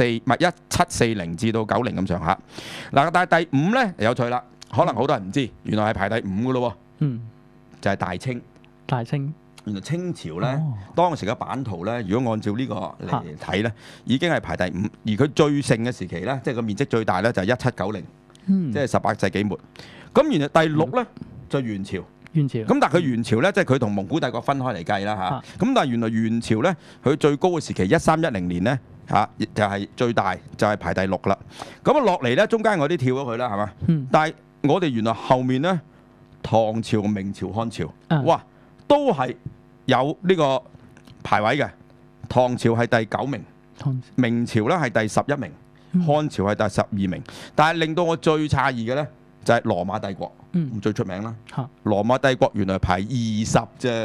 1740至到90咁上下。嗱，但係第五咧有趣啦。可能好多人唔知，原來係排第5嘅咯喎。就係大清。大清。原來清朝咧，當時嘅版圖咧，如果按照呢個嚟睇咧，已經係排第5。而佢最盛嘅時期咧，即係個面積最大咧，就係1790，即係18世紀末。咁原來第6咧就元朝。元朝。咁但係佢元朝咧，即係佢同蒙古帝國分開嚟計啦嚇。咁但係原來元朝咧，佢最高嘅時期1310年咧。就係最大，就係排第6啦。咁啊落嚟咧，中間我啲跳咗佢啦，係嘛？但係我哋原來後面咧，唐朝、明朝、漢朝，哇，都係有呢個排位嘅。唐朝係第9名，明朝咧係第11名，漢朝係第12名。但係令到我最詫異嘅咧，就係羅馬帝國，最出名啦。羅馬帝國原來排20啫。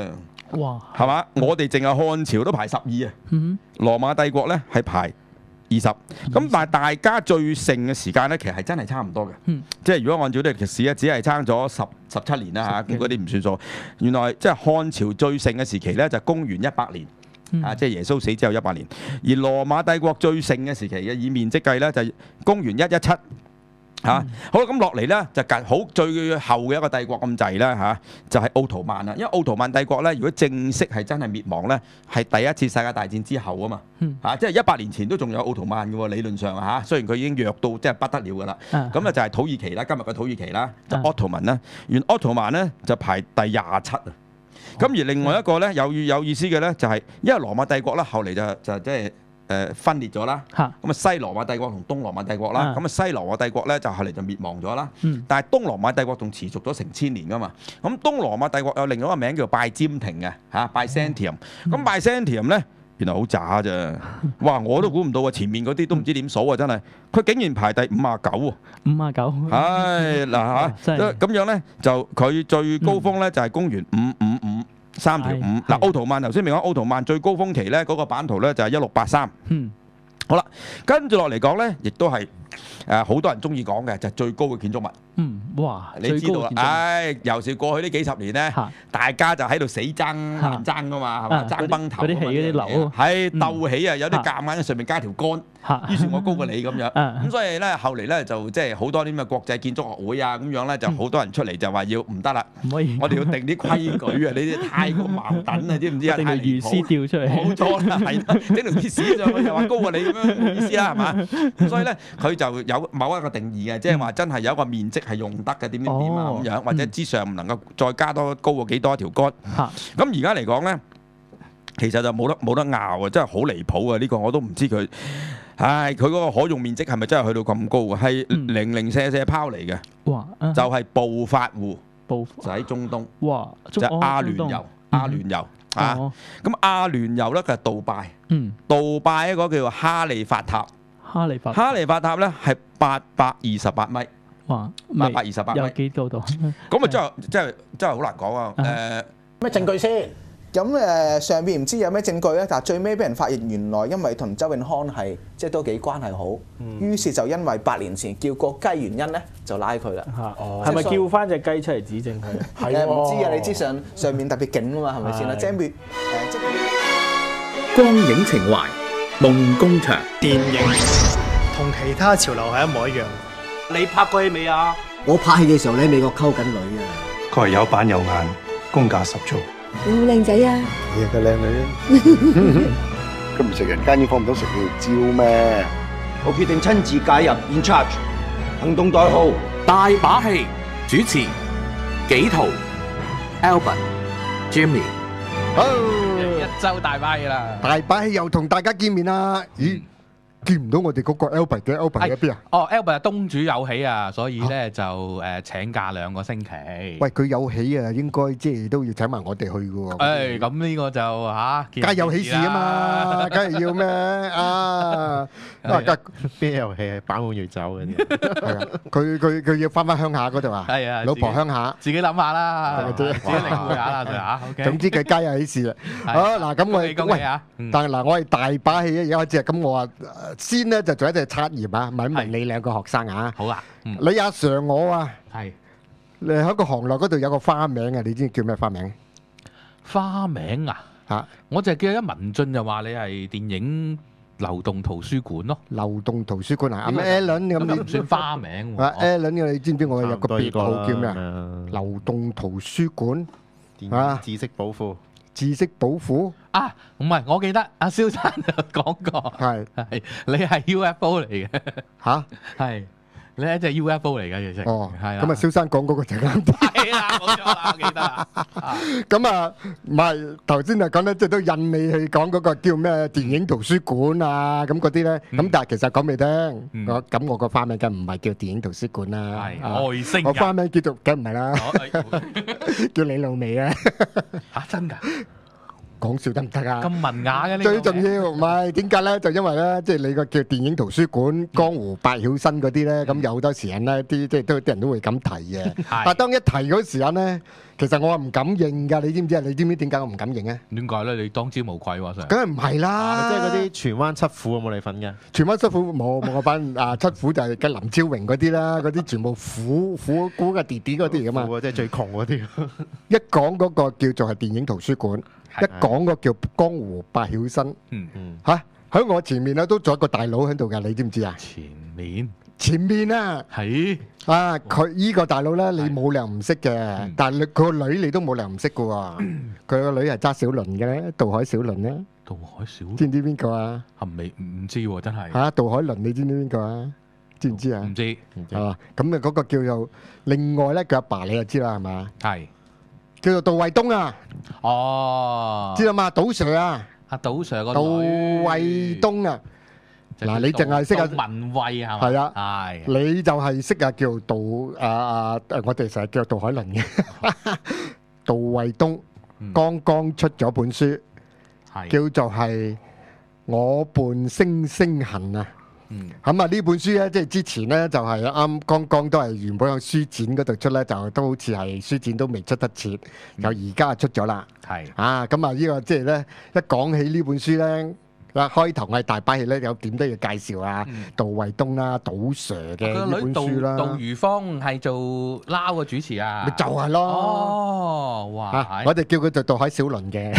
哇， 係嘛？我哋淨係漢朝都排12啊，羅馬帝國咧係排20。咁但係大家最盛嘅時間咧，其實係真係差唔多嘅。即係如果按照呢個歷史咧，只係差咗17年啦嚇，咁嗰啲唔算數。原來即係漢朝最盛嘅時期咧，就公元100年。即係耶穌死之後100年，而羅馬帝國最盛嘅時期嘅以面積計咧，就係公元117好啦，咁落嚟咧就近好最後嘅一個帝國咁滯啦就係奧圖曼啦。因為奧圖曼帝國咧，如果正式係真係滅亡咧，係第一次世界大戰之後啊嘛即係100年前都仲有奧圖曼嘅喎，理論上雖然佢已經弱到即係不得了㗎啦。咁啊就係土耳其啦，今日嘅土耳其啦，就奧圖曼啦。原奧圖曼咧就排第27啊。咁而另外一個咧有意思嘅咧，就係因為羅馬帝國咧後嚟就即係分裂咗啦。咁啊西羅馬帝國同東羅馬帝國啦。咁啊西羅馬帝國咧就後嚟就滅亡咗啦。但係東羅馬帝國仲持續咗成1000年噶嘛。咁東羅馬帝國有另外一個名叫拜占庭嘅Byzantium。咁 Byzantium 咧原來好渣咋。哇！我都估唔到啊，前面嗰啲都唔知點數啊，真係。佢竟然排第59喎。 59。 係嗱咁樣咧就佢最高峰咧就係公元555。3條5嗱，奧圖曼頭先未講，奧圖曼最高峰期咧嗰個版圖咧就係1683。好啦，跟住落嚟講咧，亦都係好多人中意講嘅，就係最高嘅建築物。 哇！ 你知道啦，尤其過去呢幾十年咧，大家就喺度死爭硬爭噶嘛，係嘛？爭崩頭。 嗰啲起嗰啲樓。 係鬥起啊！有啲夾硬喺上面加條杆，於是我高過你咁樣。咁所以咧，後嚟咧就即係好多啲咁嘅國際建築學會啊咁樣咧，就好多人出嚟就話要唔得啦， 唔可以， 我哋要定啲規矩啊！你啲太過矛盾啊，知唔知啊？ 定條魚絲吊出嚟。 冇錯啦，係啦，整條魚絲上去又話高過你咁樣，冇意思啦，係嘛？咁所以咧，佢就有某一個定義嘅，即係話真係有一個面積係用得嘅，點啊咁樣，或者之上唔能夠再加多高過幾多條杆。咁而家嚟講咧，其實就冇得拗啊，真係好離譜啊！呢個我都唔知佢，佢嗰個可用面積係咪真係去到咁高啊？係零零舍舍拋嚟嘅，就係暴發戶，就喺中東，就係阿聯酋，阿聯酋咁阿聯酋咧佢係杜拜，杜拜一個叫做哈利法塔，哈利法塔咧係828米。 哇 ！828米有幾高度？ 咁啊，真係好難講啊！ 咩證據先？ 咁上邊唔知有咩證據咧，但係最尾俾人發現原來因為同周永康係即係都幾關係好，於是就因為8年前叫過雞原因咧就拉佢啦。 係咪叫翻隻雞出嚟指證佢？ 係唔知啊！你知上面特別勁啊嘛，係咪先啦？即係光影情懷夢工場電影同其他潮流係一模一樣。你拍過戲未啊？ 我拍戲嘅時候咧，美國溝緊女啊。 佢係有板有眼，功架十足。 你好靚仔啊！ 你係個靚女啊！佢唔食人間煙火唔通食你條蕉咩？ 我決定親自介入 in charge， 行動代號大把戲，主持紀陶、Albert、Jimmy。 好， 一周大把戲啦！ 大把戲又同大家見面啦！咦？見唔到我哋嗰個 Albert 嘅 Albert 喺邊啊？ 哦 ，Albert 東主有喜啊，所以咧就請假2個星期。 喂，佢有喜啊，應該即係都要請埋我哋去嘅喎。 咁呢個就嚇， 梗係有喜事啊嘛，梗係要咩啊？邊有喜係板碗要走嘅啲。係啊，佢要翻鄉下嗰度啊。係啊，老婆鄉下。 自己諗下啦，自己領會下啦，嚇。OK。 總之佢梗有喜事啊。好嗱，咁我哋喂，但係嗱，我係大把戲啊，而家開始啊，咁我話。先咧就做一隻測驗啊，問一問你2個學生啊。 好啊， 你阿 Sir 我啊， 係你喺個行內嗰度有個花名啊，你知唔知叫咩花名？ 花名啊？嚇！我就記得文進就話你係電影流動圖書館咯。流動圖書館啊，咁 Alan 咁你唔算花名喎。 Alan 你知唔知我有個別號叫咩啊？流動圖書館啊，知識寶庫。知識寶庫啊，唔係，我記得阿蕭生講過，係你係 UFO 嚟嘅嚇， 係你係一隻 UFO 嚟嘅，其實哦， 係啊， 咁啊，蕭生講嗰個就啱。 係啦，冇錯啦，我記得啦。 咁啊，唔係頭先啊講咧，即係都引你去講嗰個叫咩電影圖書館啊，咁嗰啲咧，咁但係其實講未聽，我個花名梗唔係叫電影圖書館啦， 係外星人， 我花名叫做梗唔係啦，叫李老味啊。 嚇真㗎？ 講笑得唔得啊？ 咁文雅嘅呢個最重要唔係點解咧？就因為咧，即係你個叫電影圖書館、江湖百曉生嗰啲咧，咁有好多時間咧，啲即係啲人都會咁提嘅。但係當一提嗰時間咧，其實我係唔敢認㗎，你知唔知啊？你知唔知點解我唔敢認啊？ 點解咧？你當之無愧喎，Sir。 梗係唔係啦？ 即係嗰啲荃灣七虎有冇你份嘅？ 荃灣七虎冇我班七虎就係嘅林超榮嗰啲啦，嗰啲全部虎姑嘅弟弟嗰啲嚟㗎嘛。 即係最窮嗰啲。 一講嗰個叫做係電影圖書館，一講個叫江湖百曉生，嚇喺我前面咧都仲有一個大佬喺度㗎，你知唔知啊？前面啊， 係啊，佢依個大佬咧，你冇理由唔識嘅，但係佢個女你都冇理由唔識嘅喎。佢個女係揸小輪嘅咧，渡海小輪咧。 渡海小輪， 知唔知邊個啊？ 係咪唔知喎？真係嚇，渡海輪你知唔知邊個啊？知唔知啊？ 唔知啊，咁啊嗰個叫做另外咧，佢阿爸你就知啦，係嘛？ 係叫做杜衛東啊。 哦， 知道嘛？杜 Sir 啊， 阿杜 Sir 個杜衛東啊。嗱，你淨係識啊文慧係嘛？ 係啊， 係你就係識啊叫杜我哋成日叫杜海倫嘅杜衛東，剛剛出咗本書，叫做係《我伴星星行》啊。咁啊呢本書咧，即係之前咧就係啱剛剛都係原本喺書展嗰度出咧，就都好似係書展都未出得切，就而家出咗啦。 係啊，咁啊呢個即係咧一講起呢本書咧。嗱，開頭我係大把戲咧，有點都要介紹啊，杜衛東啦、杜 Sir 嘅呢本書啦。 杜如風係做撈嘅主持啊， 咪就係咯。 哦，哇！ 我哋叫佢做渡海小輪嘅。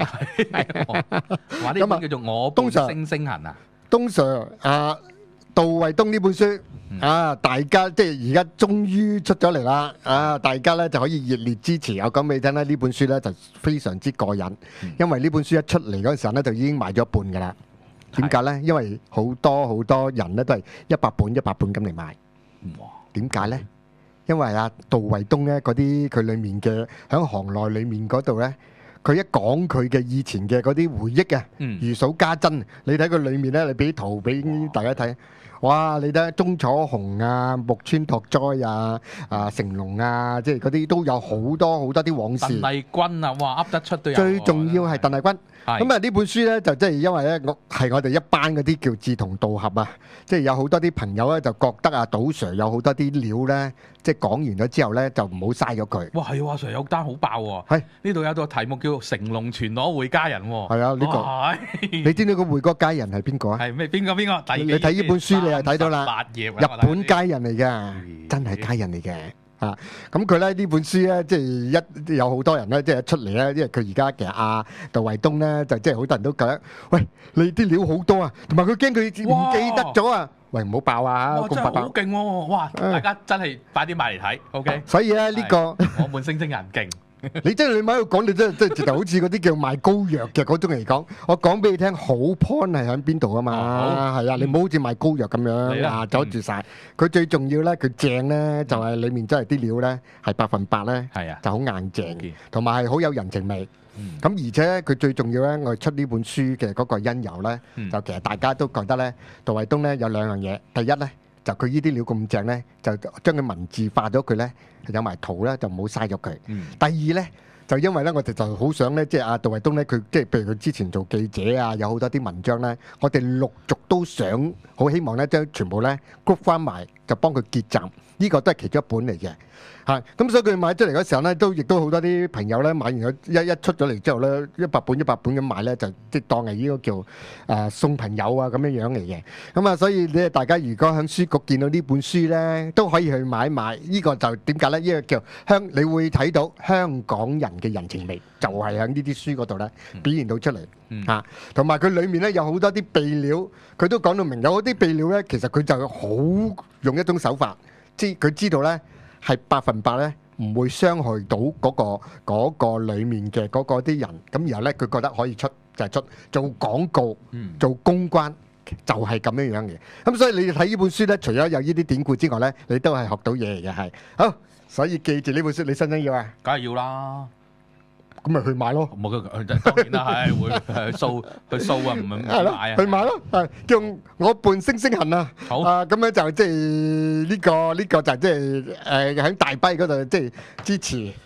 話呢本叫做《我伴星星行》啊。 東 Sir 杜衛東呢本書啊，大家即係而家終於出咗嚟啦！啊，大家咧就可以熱烈支持。我講俾你聽咧，呢本書咧就非常之過癮，因為呢本書一出嚟嗰陣時候咧就已經賣咗一半㗎啦。點解咧？因為好多人咧都係100本咁嚟買。點解咧？因為杜衛東咧嗰啲佢裡面嘅喺行內裡面嗰度咧。佢一講佢嘅以前嘅嗰啲回憶啊，如數家珍。你睇佢裡面咧，你俾圖俾大家睇。哇！你睇鐘楚紅啊、木村拓哉啊、成龍啊，即係嗰啲都有好多啲往事。 鄧麗君啊，哇！噏得出都有。 最重要係鄧麗君。咁啊呢本書咧就即係因為咧我哋一班嗰啲叫志同道合啊，即係有好多啲朋友咧就覺得啊杜 Sir 有好多啲料咧，即係講完咗之後咧就唔好嘥咗佢。 哇！係喎，Sir 有單好爆喎。係呢度有個題目叫《成龍全裸會家人》喎。 係啊，呢個你知唔知個會嗰家人係邊個啊？ 係咩？邊個？ 你睇呢本書你又睇到啦。 日本家人嚟嘅，真係家人嚟嘅。咁佢咧呢本書咧，即係有好多人咧，即係出嚟咧，因為佢而家其實杜衛東咧，就即係好多人都覺得，喂，你啲料好多啊，同埋佢驚佢唔記得咗啊，喂，唔好爆啊！ 真係好勁喎！哇，大家真係快啲買嚟睇 ，OK。 所以咧呢個我伴星星人勁。 你真係你咪喺度講，你真係直頭好似嗰啲叫賣膏藥嘅嗰種嚟講。我講俾你聽，好 point 係喺邊度啊嘛？係啊，你唔好好似賣膏藥咁樣阻住晒。佢最重要咧，佢正咧就係裡面真係啲料咧係100%咧，就好硬淨，同埋係好有人情味。咁而且佢最重要咧，我哋出呢本書嘅嗰個因由咧，就其實大家都覺得咧，杜衛東咧有兩樣嘢。第一咧。就佢呢啲料咁正咧，就將佢文字化咗佢咧，有埋圖咧，就唔好嘥咗佢。第二咧，就因為咧，我哋就好想咧，即係杜衛東咧，佢即係譬如佢之前做記者啊，有好多啲文章咧，我哋陸續都想好希望咧，將全部咧 group 翻埋，就幫佢結集。呢個都係其中一本嚟嘅。咁所以佢買出嚟嗰時候咧，亦都好多啲朋友咧買完咗一出咗嚟之後咧，100本咁買咧，就即係當係呢個叫送朋友啊咁樣嚟嘅。咁啊，所以你大家如果喺書局見到呢本書咧，都可以去買一買。呢個就點解咧？呢個叫你會睇到香港人嘅人情味，就係喺呢啲書嗰度咧表現到出嚟。同埋佢裡面咧有好多啲備料，佢都講到明，有啲備料咧，其實佢就好用一種手法。佢知道咧係100%咧唔會傷害到嗰個裡面嘅嗰啲人，咁然後咧佢覺得可以出就係出做廣告、做公關，就係咁樣嘅。咁所以你睇呢本書咧，除咗有呢啲典故之外咧，你都係學到嘢嘅，係好。所以記住呢本書，你想唔想要啊？ 梗係要啦。 咁咪去買咯。 冇當然啦，係會去掃啊，唔係買啊。 去買咯，叫我伴星星行啊。好咁樣就即係呢個就即係喺大跛嗰度即係支持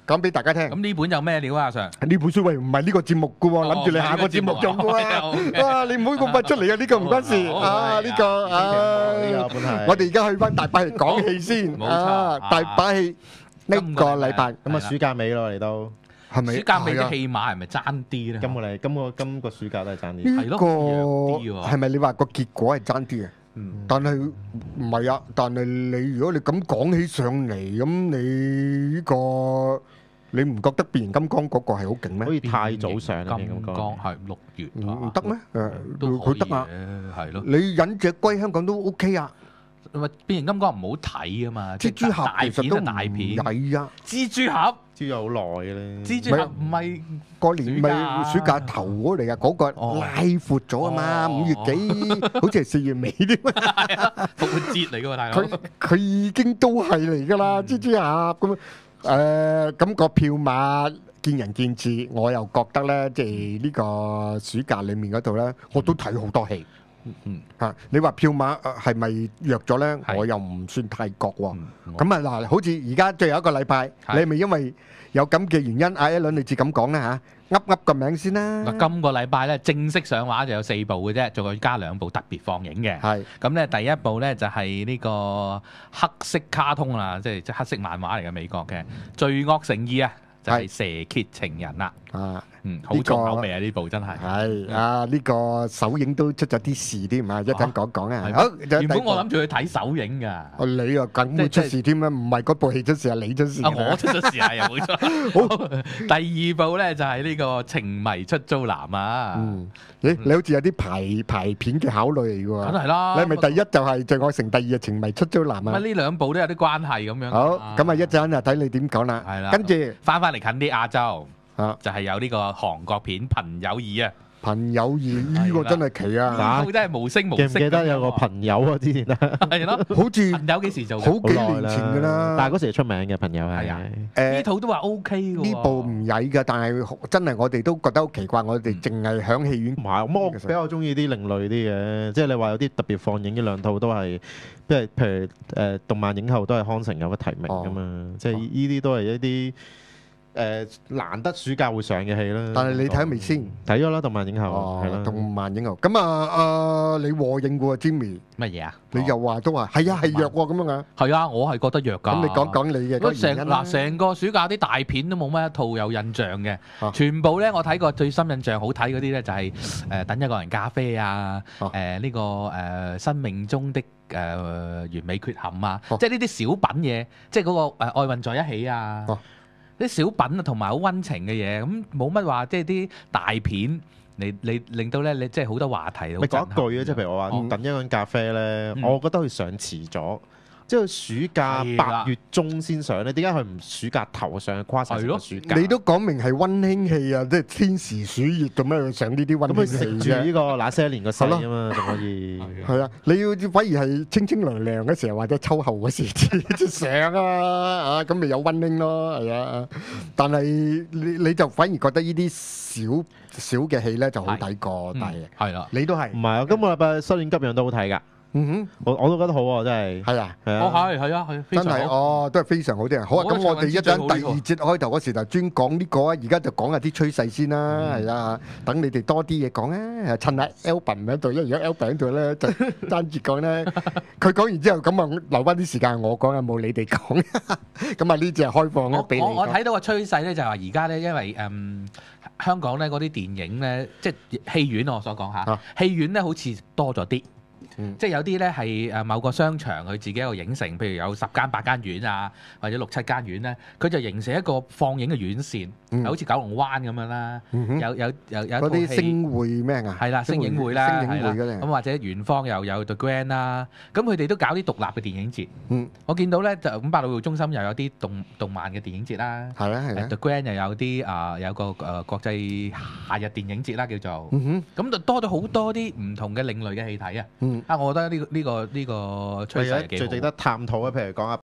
講俾大家聽。 咁呢本有咩料啊，阿 Sir？ 呢本書喂唔係呢個節目嘅喎，諗住你下個節目用嘅喎。哇！你唔好咁快出嚟啊！呢個唔關事啊，呢個我哋而家去翻大把戲講戲先啊，大把戲呢個禮拜咁啊，暑假尾咯，嚟到。 係咪？ 暑假尾嘅戲碼係咪爭啲咧？ 今個暑假都係爭啲。 呢個係咪你話個結果係爭啲啊？但係唔係啊？但係你如果你咁講起上嚟，咁你呢個你唔覺得變形金剛嗰個係好勁咩？ 好似太早上啦，變形金剛係6月唔得咩？ 佢得啊， 係咯。 你忍隻龜香港都 OK 啊。 變形金剛唔好睇啊嘛， 蜘蛛俠其實都大片係啊， 蜘蛛俠知咗好耐嘅咧， 蜘蛛俠唔係過年咪暑假頭嗰嚟啊，嗰個拉闊咗啊嘛，5月幾好似係4月尾添， 復活節嚟㗎喎大佬， 佢已經都係嚟㗎啦，蜘蛛俠咁咁個票碼見仁見智，我又覺得咧，即係呢個暑假裡面嗰度咧，我都睇好多戲。你話票碼係咪弱咗咧？我又唔算太覺喎。咁啊嗱，好似而家最後一個禮拜，你係咪因為有咁嘅原因，阿一輪你至咁講咧嚇？噏個名先啦。 嗱，今個禮拜咧正式上畫就有4部嘅啫，仲要加2部特別放映嘅。係咁咧，第一部咧就係呢個黑色卡通啦，即係黑色漫畫嚟嘅美國嘅《罪惡誠意》啊，就係蛇蠍情人啦。好重口味啊！呢部真係係啊，呢個首映都出咗啲事添啊，一陣講講啊。好， 原本我諗住去睇首映㗎。 你啊梗會出事添啦，唔係嗰部戲出事，係你出事。 我出咗事係啊，冇錯。好，第二部咧就係呢個情迷出租男啊。 你好似有啲排片嘅考慮嚟㗎喎。 梗係啦。 你係咪第一就係罪惡誠，第二係情迷出租男啊？ 呢兩部都有啲關係咁樣。 好，咁啊一陣啊睇你點講啦。 係啦。 跟住翻嚟近啲亞洲。就係有呢個韓國片《朋友二》啊， 朋友二呢個真係奇啊！ 真係無聲無息。 記唔記得有個朋友啊？之前係咯， 好似朋友幾時做？ 好幾年前㗎啦。 但係嗰時係出名嘅朋友係啊。 呢套都話 OK 㗎喎。 呢部唔曳㗎，但係真係我哋都覺得好奇怪，我哋淨係響戲院。 唔係，我比較中意啲另類啲嘅，即係你話有啲特別放映呢兩套都係，譬如動漫影后都係康城有個提名㗎嘛，即係呢啲都係一啲。難得暑假會上嘅戲啦， 但係你睇未先？ 睇咗啦，動漫影后係啦， 動漫影后。咁啊，你和應喎 Jimmy 乜嘢啊？ 你又話都話係啊，係弱喎咁樣啊？ 係啊，我係覺得弱㗎。 咁你講講你嘅個原因啦。 成個暑假啲大片都冇乜一套有印象嘅，全部咧我睇過最深印象好睇嗰啲咧就係等一個人咖啡啊，呢個生命中的完美缺陷啊，即係呢啲小品嘢，即係嗰個愛運在一起啊。啲小品啊，同埋好溫情嘅嘢，咁冇乜話，即係啲大片嚟令到咧，你即係好多話題。 咪講一句啊，即係譬如我話等一個人咖啡咧，我覺得佢上遲咗。即係暑假8月中先上咧，點解佢唔暑假頭上跨晒成個暑假？ 你都講明係溫馨戲啊，即係天時暑熱咁樣上呢啲溫馨戲啫。 咁佢食住呢個那些年個勢啊嘛，仲可以。 係啊，你要反而係清清涼涼嘅時候或者秋後嘅時節上啊，咁咪有溫馨咯，係啊。但係你就反而覺得呢啲小嘅戲咧就好睇過，但係係啦， 你都係唔係啊？今個禮拜失戀急養都好睇㗎。我都覺得好喎，真係。 係啊， 係啊， 真係都係非常好啲人。好啊，咁我哋一陣第2節開頭嗰時就專講呢個啊，而家就講下啲趨勢先啦，係啊，等你哋多啲嘢講啊，趁下 Albin 喺度，因為如果 Albin 喺度咧就爭住講咧，佢講完之後咁啊留翻啲時間我講啊，冇你哋講。咁啊呢隻係開放咯，俾你。 我睇到個趨勢咧就係話而家咧，因為香港咧嗰啲電影咧，即係戲院我所講嚇，戲院咧好似多咗啲。即係有啲咧係某個商場佢自己一個影城，譬如有10間8間院啊，或者6、7間院咧，佢就形成一個放映嘅院線，好似九龍灣咁樣啦。有一套戲， 嗰啲星匯咩啊？ 係啦，星影匯啦， 星影匯嗰啲。 咁或者圓方又有 The Grand 啦，咁佢哋都搞啲獨立嘅電影節。我見到咧就咁百老匯中心又有啲動漫嘅電影節啦。 係啦係啦。 The Grand 又有啲有個國際夏日電影節啦叫做。咁就多咗好多啲唔同嘅另類嘅戲睇啊。我覺得呢個趨勢係幾好。 最值得探討嘅，譬如講下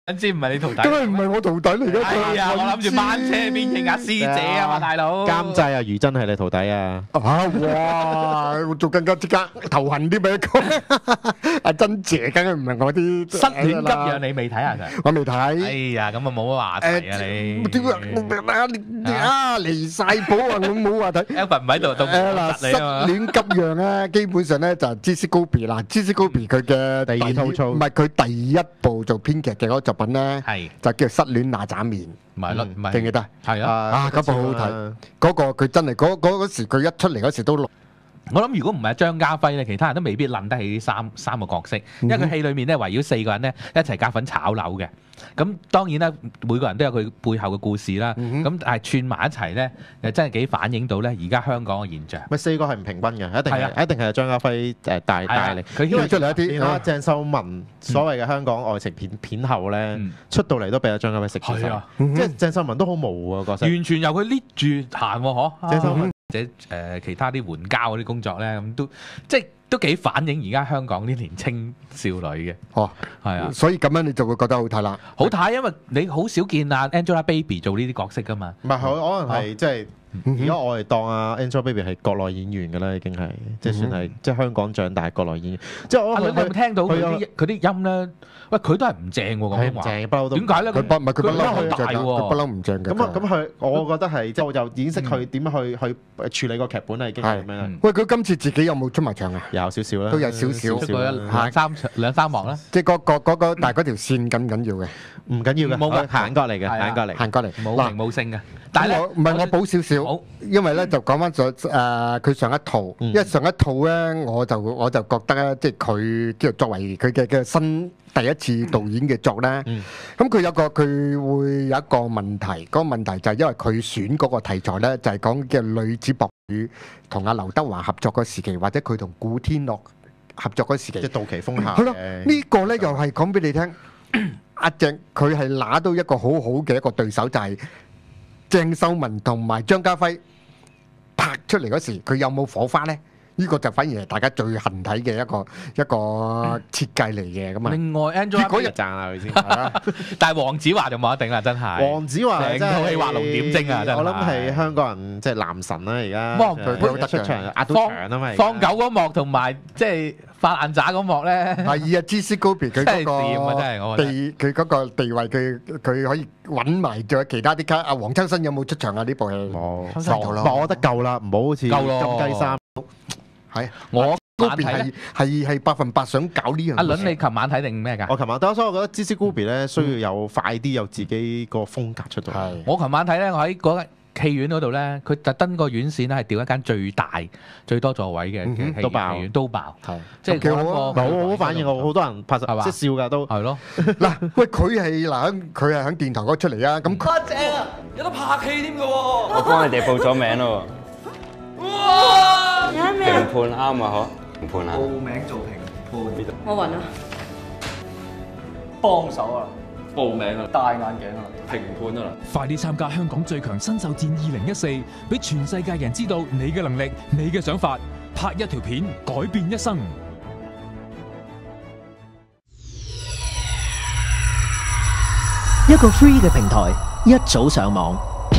知唔係你徒弟？ 梗係唔係我徒弟嚟嘅？ 哎呀，我諗住班車邊認下師姐啊嘛，大佬。 監製啊，余真係你徒弟啊！ 哇！我做更加即刻頭痕啲俾佢講。阿珍姐梗係唔係我啲失戀急讓你未睇啊？ 我未睇。 哎呀，咁啊冇乜話題啊你。 點啊離晒譜啊！我冇話睇。 Alvin 唔喺度，到嗱，失戀急讓咧，基本上咧就係 J.C. Gobi 啦。J.C. Gobi 佢嘅第二套操唔係佢第一部做編劇嘅嗰個作品咧， 係就叫《失戀那斬麵》。 唔係咯，唔係記唔記得？ 係啊， 嗰部好好睇。嗰個佢真係嗰時佢一出嚟嗰時都錄。 我諗如果唔係張家輝咧，其他人都未必諗得起三個角色，因為佢戲裏面咧圍繞4個人咧一齊夾份炒樓嘅。咁當然啦，每個人都有佢背後嘅故事啦。咁但係串埋一齊咧，又真係幾反映到咧而家香港嘅現象。 咪4個係唔平均嘅，一定係張家輝帶領。 佢牽出嚟一啲， 連阿鄭秀文所謂嘅香港愛情片後咧，出到嚟都俾阿張家輝食住晒。即係鄭秀文都好模糊啊角色， 完全由佢 lead 住行喎，嗬。 鄭秀文或者其他啲援交嗰啲工作咧，咁都幾反映而家香港啲年青少女嘅。 哦， 係啊， 所以咁樣你就會覺得好睇啦。 好睇，因為你好少見啊 Angelababy 做呢啲角色噶嘛。 唔係，可能係即係而家我哋當阿 Angelababy 係國內演員㗎啦，已經係即係算係即係香港長大國內演員。即係我你有冇聽到佢啲音咧？喂，佢都係唔正喎，咁話。 正不嬲都。 點解咧？ 佢不嬲佢大喎， 佢不嬲唔正嘅。 咁佢，我覺得係即係我就演識佢點樣去處理個劇本啦，已經係咁樣啦。 喂，佢今次自己有冇出埋場啊？ 有少少啦， 都有少少。 出過兩三幕啦。 即係嗰個，但係嗰條線緊唔緊要嘅？ 唔緊要嘅，冇行過嚟嘅，行過嚟， 冇名冇姓嘅。但係咧， 唔係我補少少，因為咧就講翻咗佢上一套，因為上一套咧我就覺得咧，即係佢即係作為佢嘅新第一次導演嘅作咧，咁佢會有一個問題，嗰個問題就係因為佢選嗰個題材咧，就係講嘅女子博語同阿劉德華合作嗰時期，或者佢同古天樂合作嗰時期， 即係杜琪峰下。 係咯，呢個咧又係講俾你聽，阿鄭佢係拿到一個好好嘅一個對手，就係鄭秀文同埋張家輝拍出嚟嗰時，佢有冇火花咧？呢個就反而係大家最恨睇嘅一個設計嚟嘅咁啊！ 另外 Angela 嗰日賺啦佢先， 但係黃子華就冇得頂啦，真係。 黃子華成套戲畫龍點睛啊！真係。 我諗係香港人即係男神啦，而家。 佢得出場壓到場啊嘛！ 放狗嗰幕同埋即係發爛渣嗰幕咧。 係啊，J.C. Gobi 佢嗰個佢嗰個地位，佢可以揾埋咗其他啲卡。阿黃秋生有冇出場啊？呢部戲冇， 我覺得夠啦，唔好好似金雞三。 係， 我嗰邊係100%想搞呢樣嘢。 阿倫，你琴晚睇定咩㗎？ 我琴晚睇，所以我覺得 J.C. Gobi 咧需要有快啲有自己個風格出到嚟。 我琴晚睇咧，我喺嗰間戲院嗰度咧，佢特登個院線咧係調一間最大、最多座位嘅戲院都爆，即係幾好好反應，好多人拍實即係笑㗎都係咯。 嗱，喂，佢係喺電台嗰出嚟啊，咁正啊，有得拍戲添㗎喎。 我幫你哋報咗名咯喎。 哇！ 評判啱啊，嗬？評判啊！ 報名做評判。 我暈啊！ 幫手啊！報名啊！戴眼鏡啊！評判啊！ 快啲參加香港最強新秀戰2014，俾全世界人知道你嘅能力、你嘅想法，拍一條片改變一生。 一個 free 嘅平台，一早上網。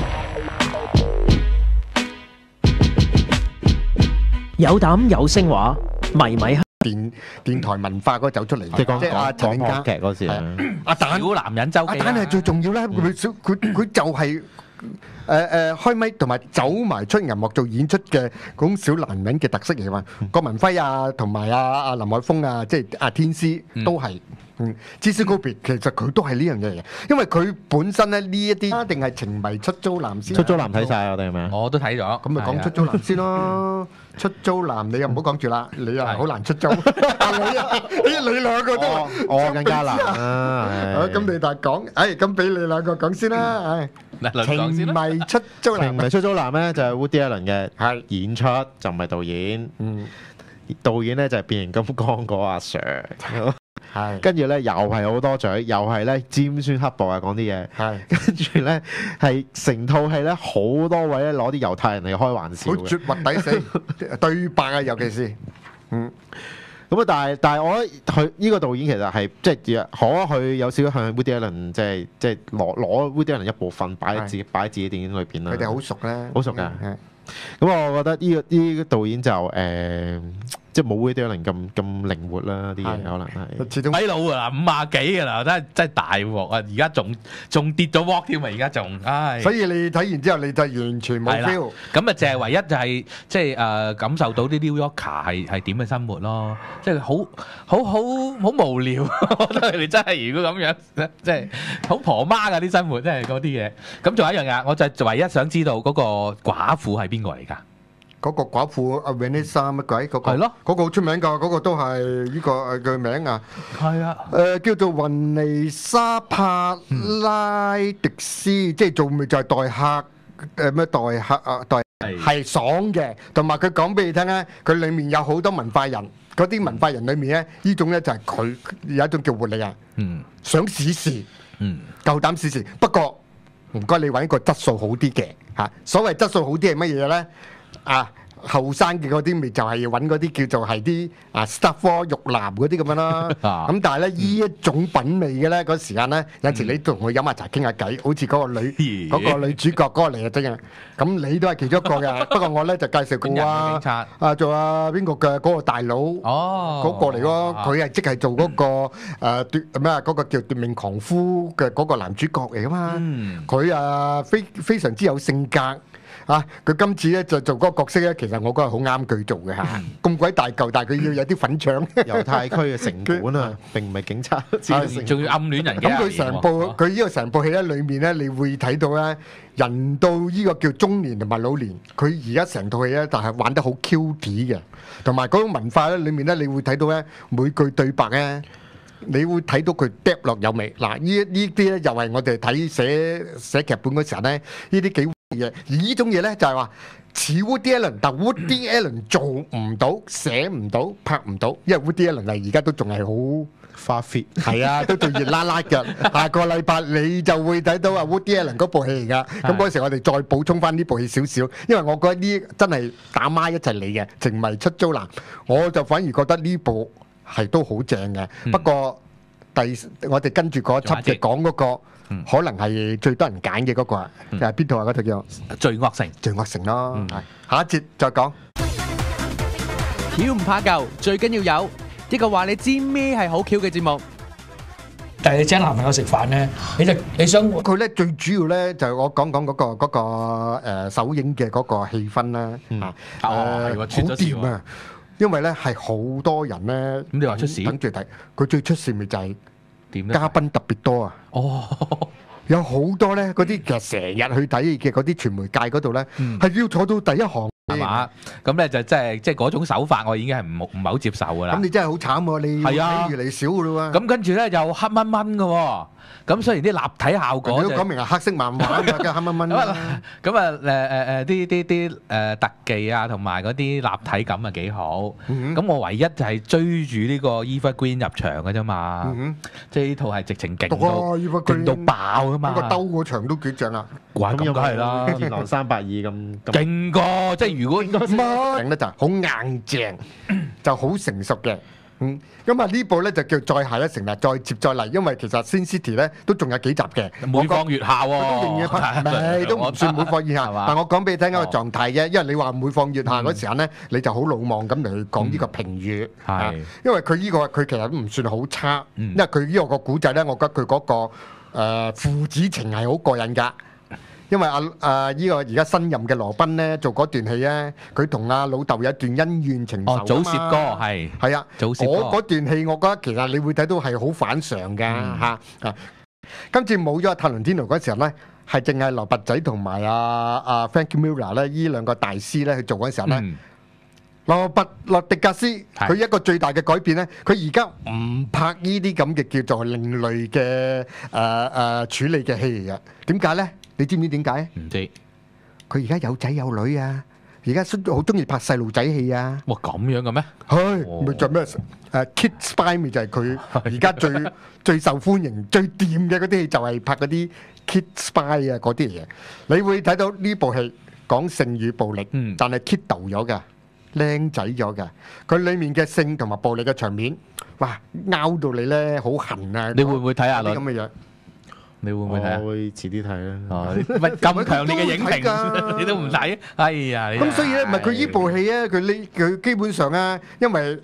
有膽有聲話，迷電台文化嗰走出嚟， 即係阿陳家劇嗰時阿蛋小男人周記， 阿蛋係最重要啦。佢就係開咪同埋走埋出銀幕做演出嘅嗰種小男人嘅特色嚟嘛。郭文輝啊，同埋阿林海峰啊，即係阿天師都係。J.C. Gobi 其實佢都係呢樣嘢嚟嘅，因為佢本身咧呢一啲一定係情迷出租男先。 出租男睇晒我哋係咪啊？ 我都睇咗， 咁咪講出租男先咯。出租男你又唔好講住啦，你又好難出租。你兩個都我更加難啊！ 咁你但係講，咁俾你兩個講先啦。情迷出租男， 情迷出租男咧就係 Woody Allen 嘅演出，就唔係導演。導演咧就係變形金剛嗰阿 Sir。係，跟住咧又係好多嘴，又係咧尖酸刻薄啊講啲嘢，係，跟住咧係成套戲咧好多位咧攞啲猶太人嚟開玩笑嘅， 好絕核抵死對白啊，尤其是，咁咁啊，但係我覺得佢呢個導演其實係即係可佢有少少向 Woody Allen 即係攞 Woody Allen 一部分擺喺自己電影裏邊啦。 佢哋好熟啦， 好熟㗎。咁我覺得呢個導演就即係冇 Woody Allen 咁靈活啦，啲嘢可能係。 始終睇老㗎啦，50幾㗎啦，真係大鑊啊！而家仲跌咗鑊添啊！而家仲，唉。 所以你睇完之後，你就完全冇 feel。 咁啊，就係唯一就係即係感受到啲 New Yorker 係點嘅生活咯，即係好無聊。我覺得佢哋真係如果咁樣，即係好婆媽㗎啲生活，即係嗰啲嘢。咁仲有一樣嘢，我就唯一想知道嗰個寡婦係邊個嚟㗎？ 嗰個寡婦阿 Vanessa 乜鬼嗰個？係咯，嗰個好出名㗎，嗰個都係呢個佢名啊。係啊。叫做雲尼莎帕拉迪斯，即係做咪就係代客咩代客啊代係爽嘅，同埋佢講俾你聽咧，佢裡面有好多文化人，嗰啲文化人裡面咧，呢種咧就係佢有一種叫活力啊。想試試，夠膽試試。不過唔該你揾一個質素好啲嘅嚇。所謂質素好啲係乜嘢咧？後生嘅嗰啲咪就係揾嗰啲叫做係啲Star Wars 玉男嗰啲咁樣啦。咁但係咧依一種品味嘅咧，嗰時間咧有時你同佢飲下茶傾下偈，好似嗰個女主角嗰個嚟啊真嘅。咁你都係其中一個嘅。不過我咧就介紹過做邊個嘅嗰個大佬嗰個嚟咯。佢係即係做嗰個咩嗰個叫奪命狂夫嘅嗰個男主角嚟噶嘛。佢非常之有性格。佢今次咧就做嗰個角色咧，其實我覺得好啱佢做嘅嚇。咁鬼大嚿，但係佢要有啲粉腸。猶太區嘅城管啊，並唔係警察， 仲要暗戀人嘅。 咁佢呢個成部戲咧，裡面咧，你會睇到咧，人到呢個叫中年同埋老年，佢而家成套戲咧，但係玩得好 Q 啲嘅，同埋嗰種文化咧，裡面咧，你會睇到咧，每句對白咧。你會睇到佢嗒落有味嗱，呢啲咧又係我哋睇寫劇本嗰時候咧，呢啲幾嘢，而呢種嘢咧就係話似 Woody Allen， 但 Woody Allen 做唔到、寫唔到、拍唔到，因為 Woody Allen 係而家都仲係好花 fit， 係啊，都仲熱辣辣嘅。下個禮拜你就會睇到Woody Allen 嗰部戲嚟㗎。咁嗰時我哋再補充翻呢部戲少少，因為我覺得呢真係打孖一齊嚟嘅，情迷出租男，我就反而覺得呢部。係都好正嘅，不過我哋跟住嗰輯就講嗰個，可能係最多人揀嘅嗰個，就係邊套啊？嗰套叫《 罪惡城》。 罪惡城咯，下一節再講。 橋唔怕舊，最緊要有一個話你知咩係好橋嘅節目。 但係你請男朋友食飯咧，你想佢咧最主要咧就係我講嗰個首映嘅嗰個氣氛啦，好掂啊！因為咧係好多人咧， 咁你話出事等住睇，佢最出事咪就係點咧？嘉賓特別多啊！有好多咧嗰啲其實成日去睇嘅嗰啲傳媒界嗰度咧，係要坐到第一行係嘛？咁咧就即係嗰種手法，我已經係唔係好接受㗎啦。 咁你真係好慘喎！你係啊，越嚟越少㗎啦喎。 咁跟住咧又黑蚊蚊嘅喎。咁雖然啲立體效果， 你都講明係黑色漫畫嘅黑蚊蚊。 咁啲特技啊，同埋嗰啲立體感啊幾好。咁我唯一就係追住呢個 Eva Green 入場嘅啫嘛。即係呢套係直情勁到爆啊嘛！ 個兜個場都幾正啊！ 咁梗係啦， 《天狼382》咁勁過。即係如果應該勁咧就好硬淨，就好成熟嘅。咁啊呢部咧就叫再下一城啦，再接再厲，因為其實 Sin City 咧都仲有幾集嘅， 每況愈下喎， 都唔算每況愈下，但我講俾你聽一個狀態啫，因為你話每況愈下嗰時候咧，你就好魯莽咁嚟去講呢個評語，因為佢呢個佢其實都唔算好差，因為佢呢個個古仔咧，我覺得佢嗰個父子情係好過癮㗎。因為依個而家新任嘅羅賓咧做嗰段戲咧，佢同阿老豆有一段恩怨情仇啊嘛。 祖攝哥係啊，嗰段戲我覺得其實你會睇到係好反常㗎嚇。今次冇咗阿塔倫天奴嗰時候咧，係淨係羅拔仔同埋阿 Frank Miller 咧依兩個大師咧去做嗰時候咧，羅迪格斯佢一個最大嘅改變咧，佢而家唔拍呢啲咁嘅叫做另類嘅處理嘅戲嚟嘅。點解咧？你知唔知點解？ 唔知。 佢而家有仔有女啊！而家好中意拍細路仔戲啊！ 哇，咁樣嘅咩？ 係咪就咩？Kid Spy 咪就係佢而家最受歡迎、最掂嘅嗰啲戲，就係拍嗰啲 Kid Spy 啊嗰啲嘢。你會睇到呢部戲講性與暴力，但係 kid 導咗㗎。 靚仔咗嘅。佢裡面嘅性同埋暴力嘅場面，哇，拗到你咧好痕啊！ 你會唔會睇阿倫咁嘅樣？ 你會唔會睇啊？ 我會遲啲睇啦。 唔係咁強烈嘅影評，你都唔睇？哎呀！ 咁所以咧，唔係佢呢部戲咧，佢基本上咧，因為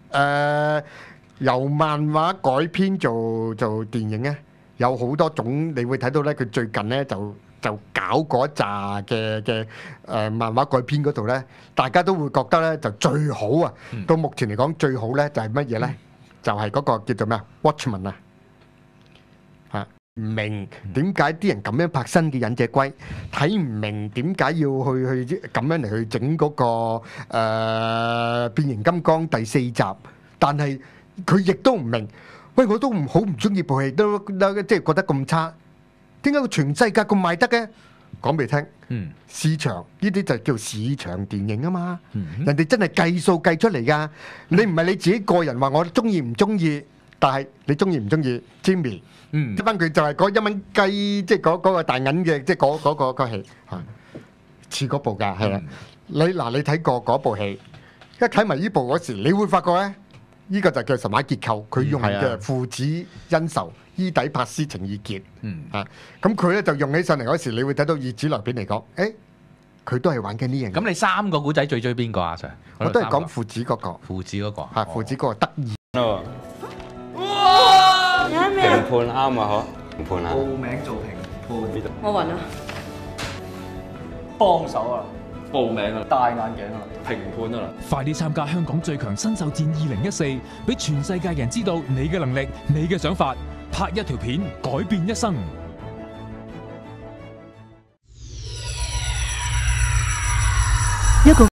由漫畫改編做電影咧，有好多種，你會睇到咧，佢最近咧就搞嗰扎嘅漫畫改編嗰度咧，大家都會覺得咧就最好啊！到目前嚟講最好咧就係乜嘢咧？就係嗰個叫做咩啊 Watchmen 啊嚇。唔明點解啲人咁樣拍新嘅忍者龜，睇唔明點解要去咁樣嚟去整嗰個變形金剛第4集，但係佢亦都唔明，喂，我都好唔中意部戲，都即係覺得咁差，點解佢全世界咁賣得嘅？講俾你聽，市場呢啲就叫市場電影啊嘛，人哋真係計數計出嚟㗎，你唔係你自己個人話我中意唔中意。但係你中意唔中意 Jimmy？一翻佢就係嗰1蚊雞，即係嗰個大銀嘅，即係嗰個戲嚇，似嗰部㗎，係啦。你睇過嗰部戲，一睇埋呢部嗰時，你會發覺咧，呢個就叫神話結構，佢用嘅父子恩仇、伊底帕斯情意結，咁佢咧就用起上嚟嗰時，你會睇到以主流片嚟講，佢都係玩緊呢樣。 咁你3個古仔最追邊個啊 Sir？ 我都係講父子嗰個。 父子嗰個係父子嗰個得意。 評判啱啊，嗬？評判啊！ 報名做評判。 我暈啊！ 幫手啊！報名啊！戴眼鏡啊！評判啊！ 快啲參加香港最強新秀戰2014，俾全世界人知道你嘅能力、你嘅想法，拍一條片改變一生。 一個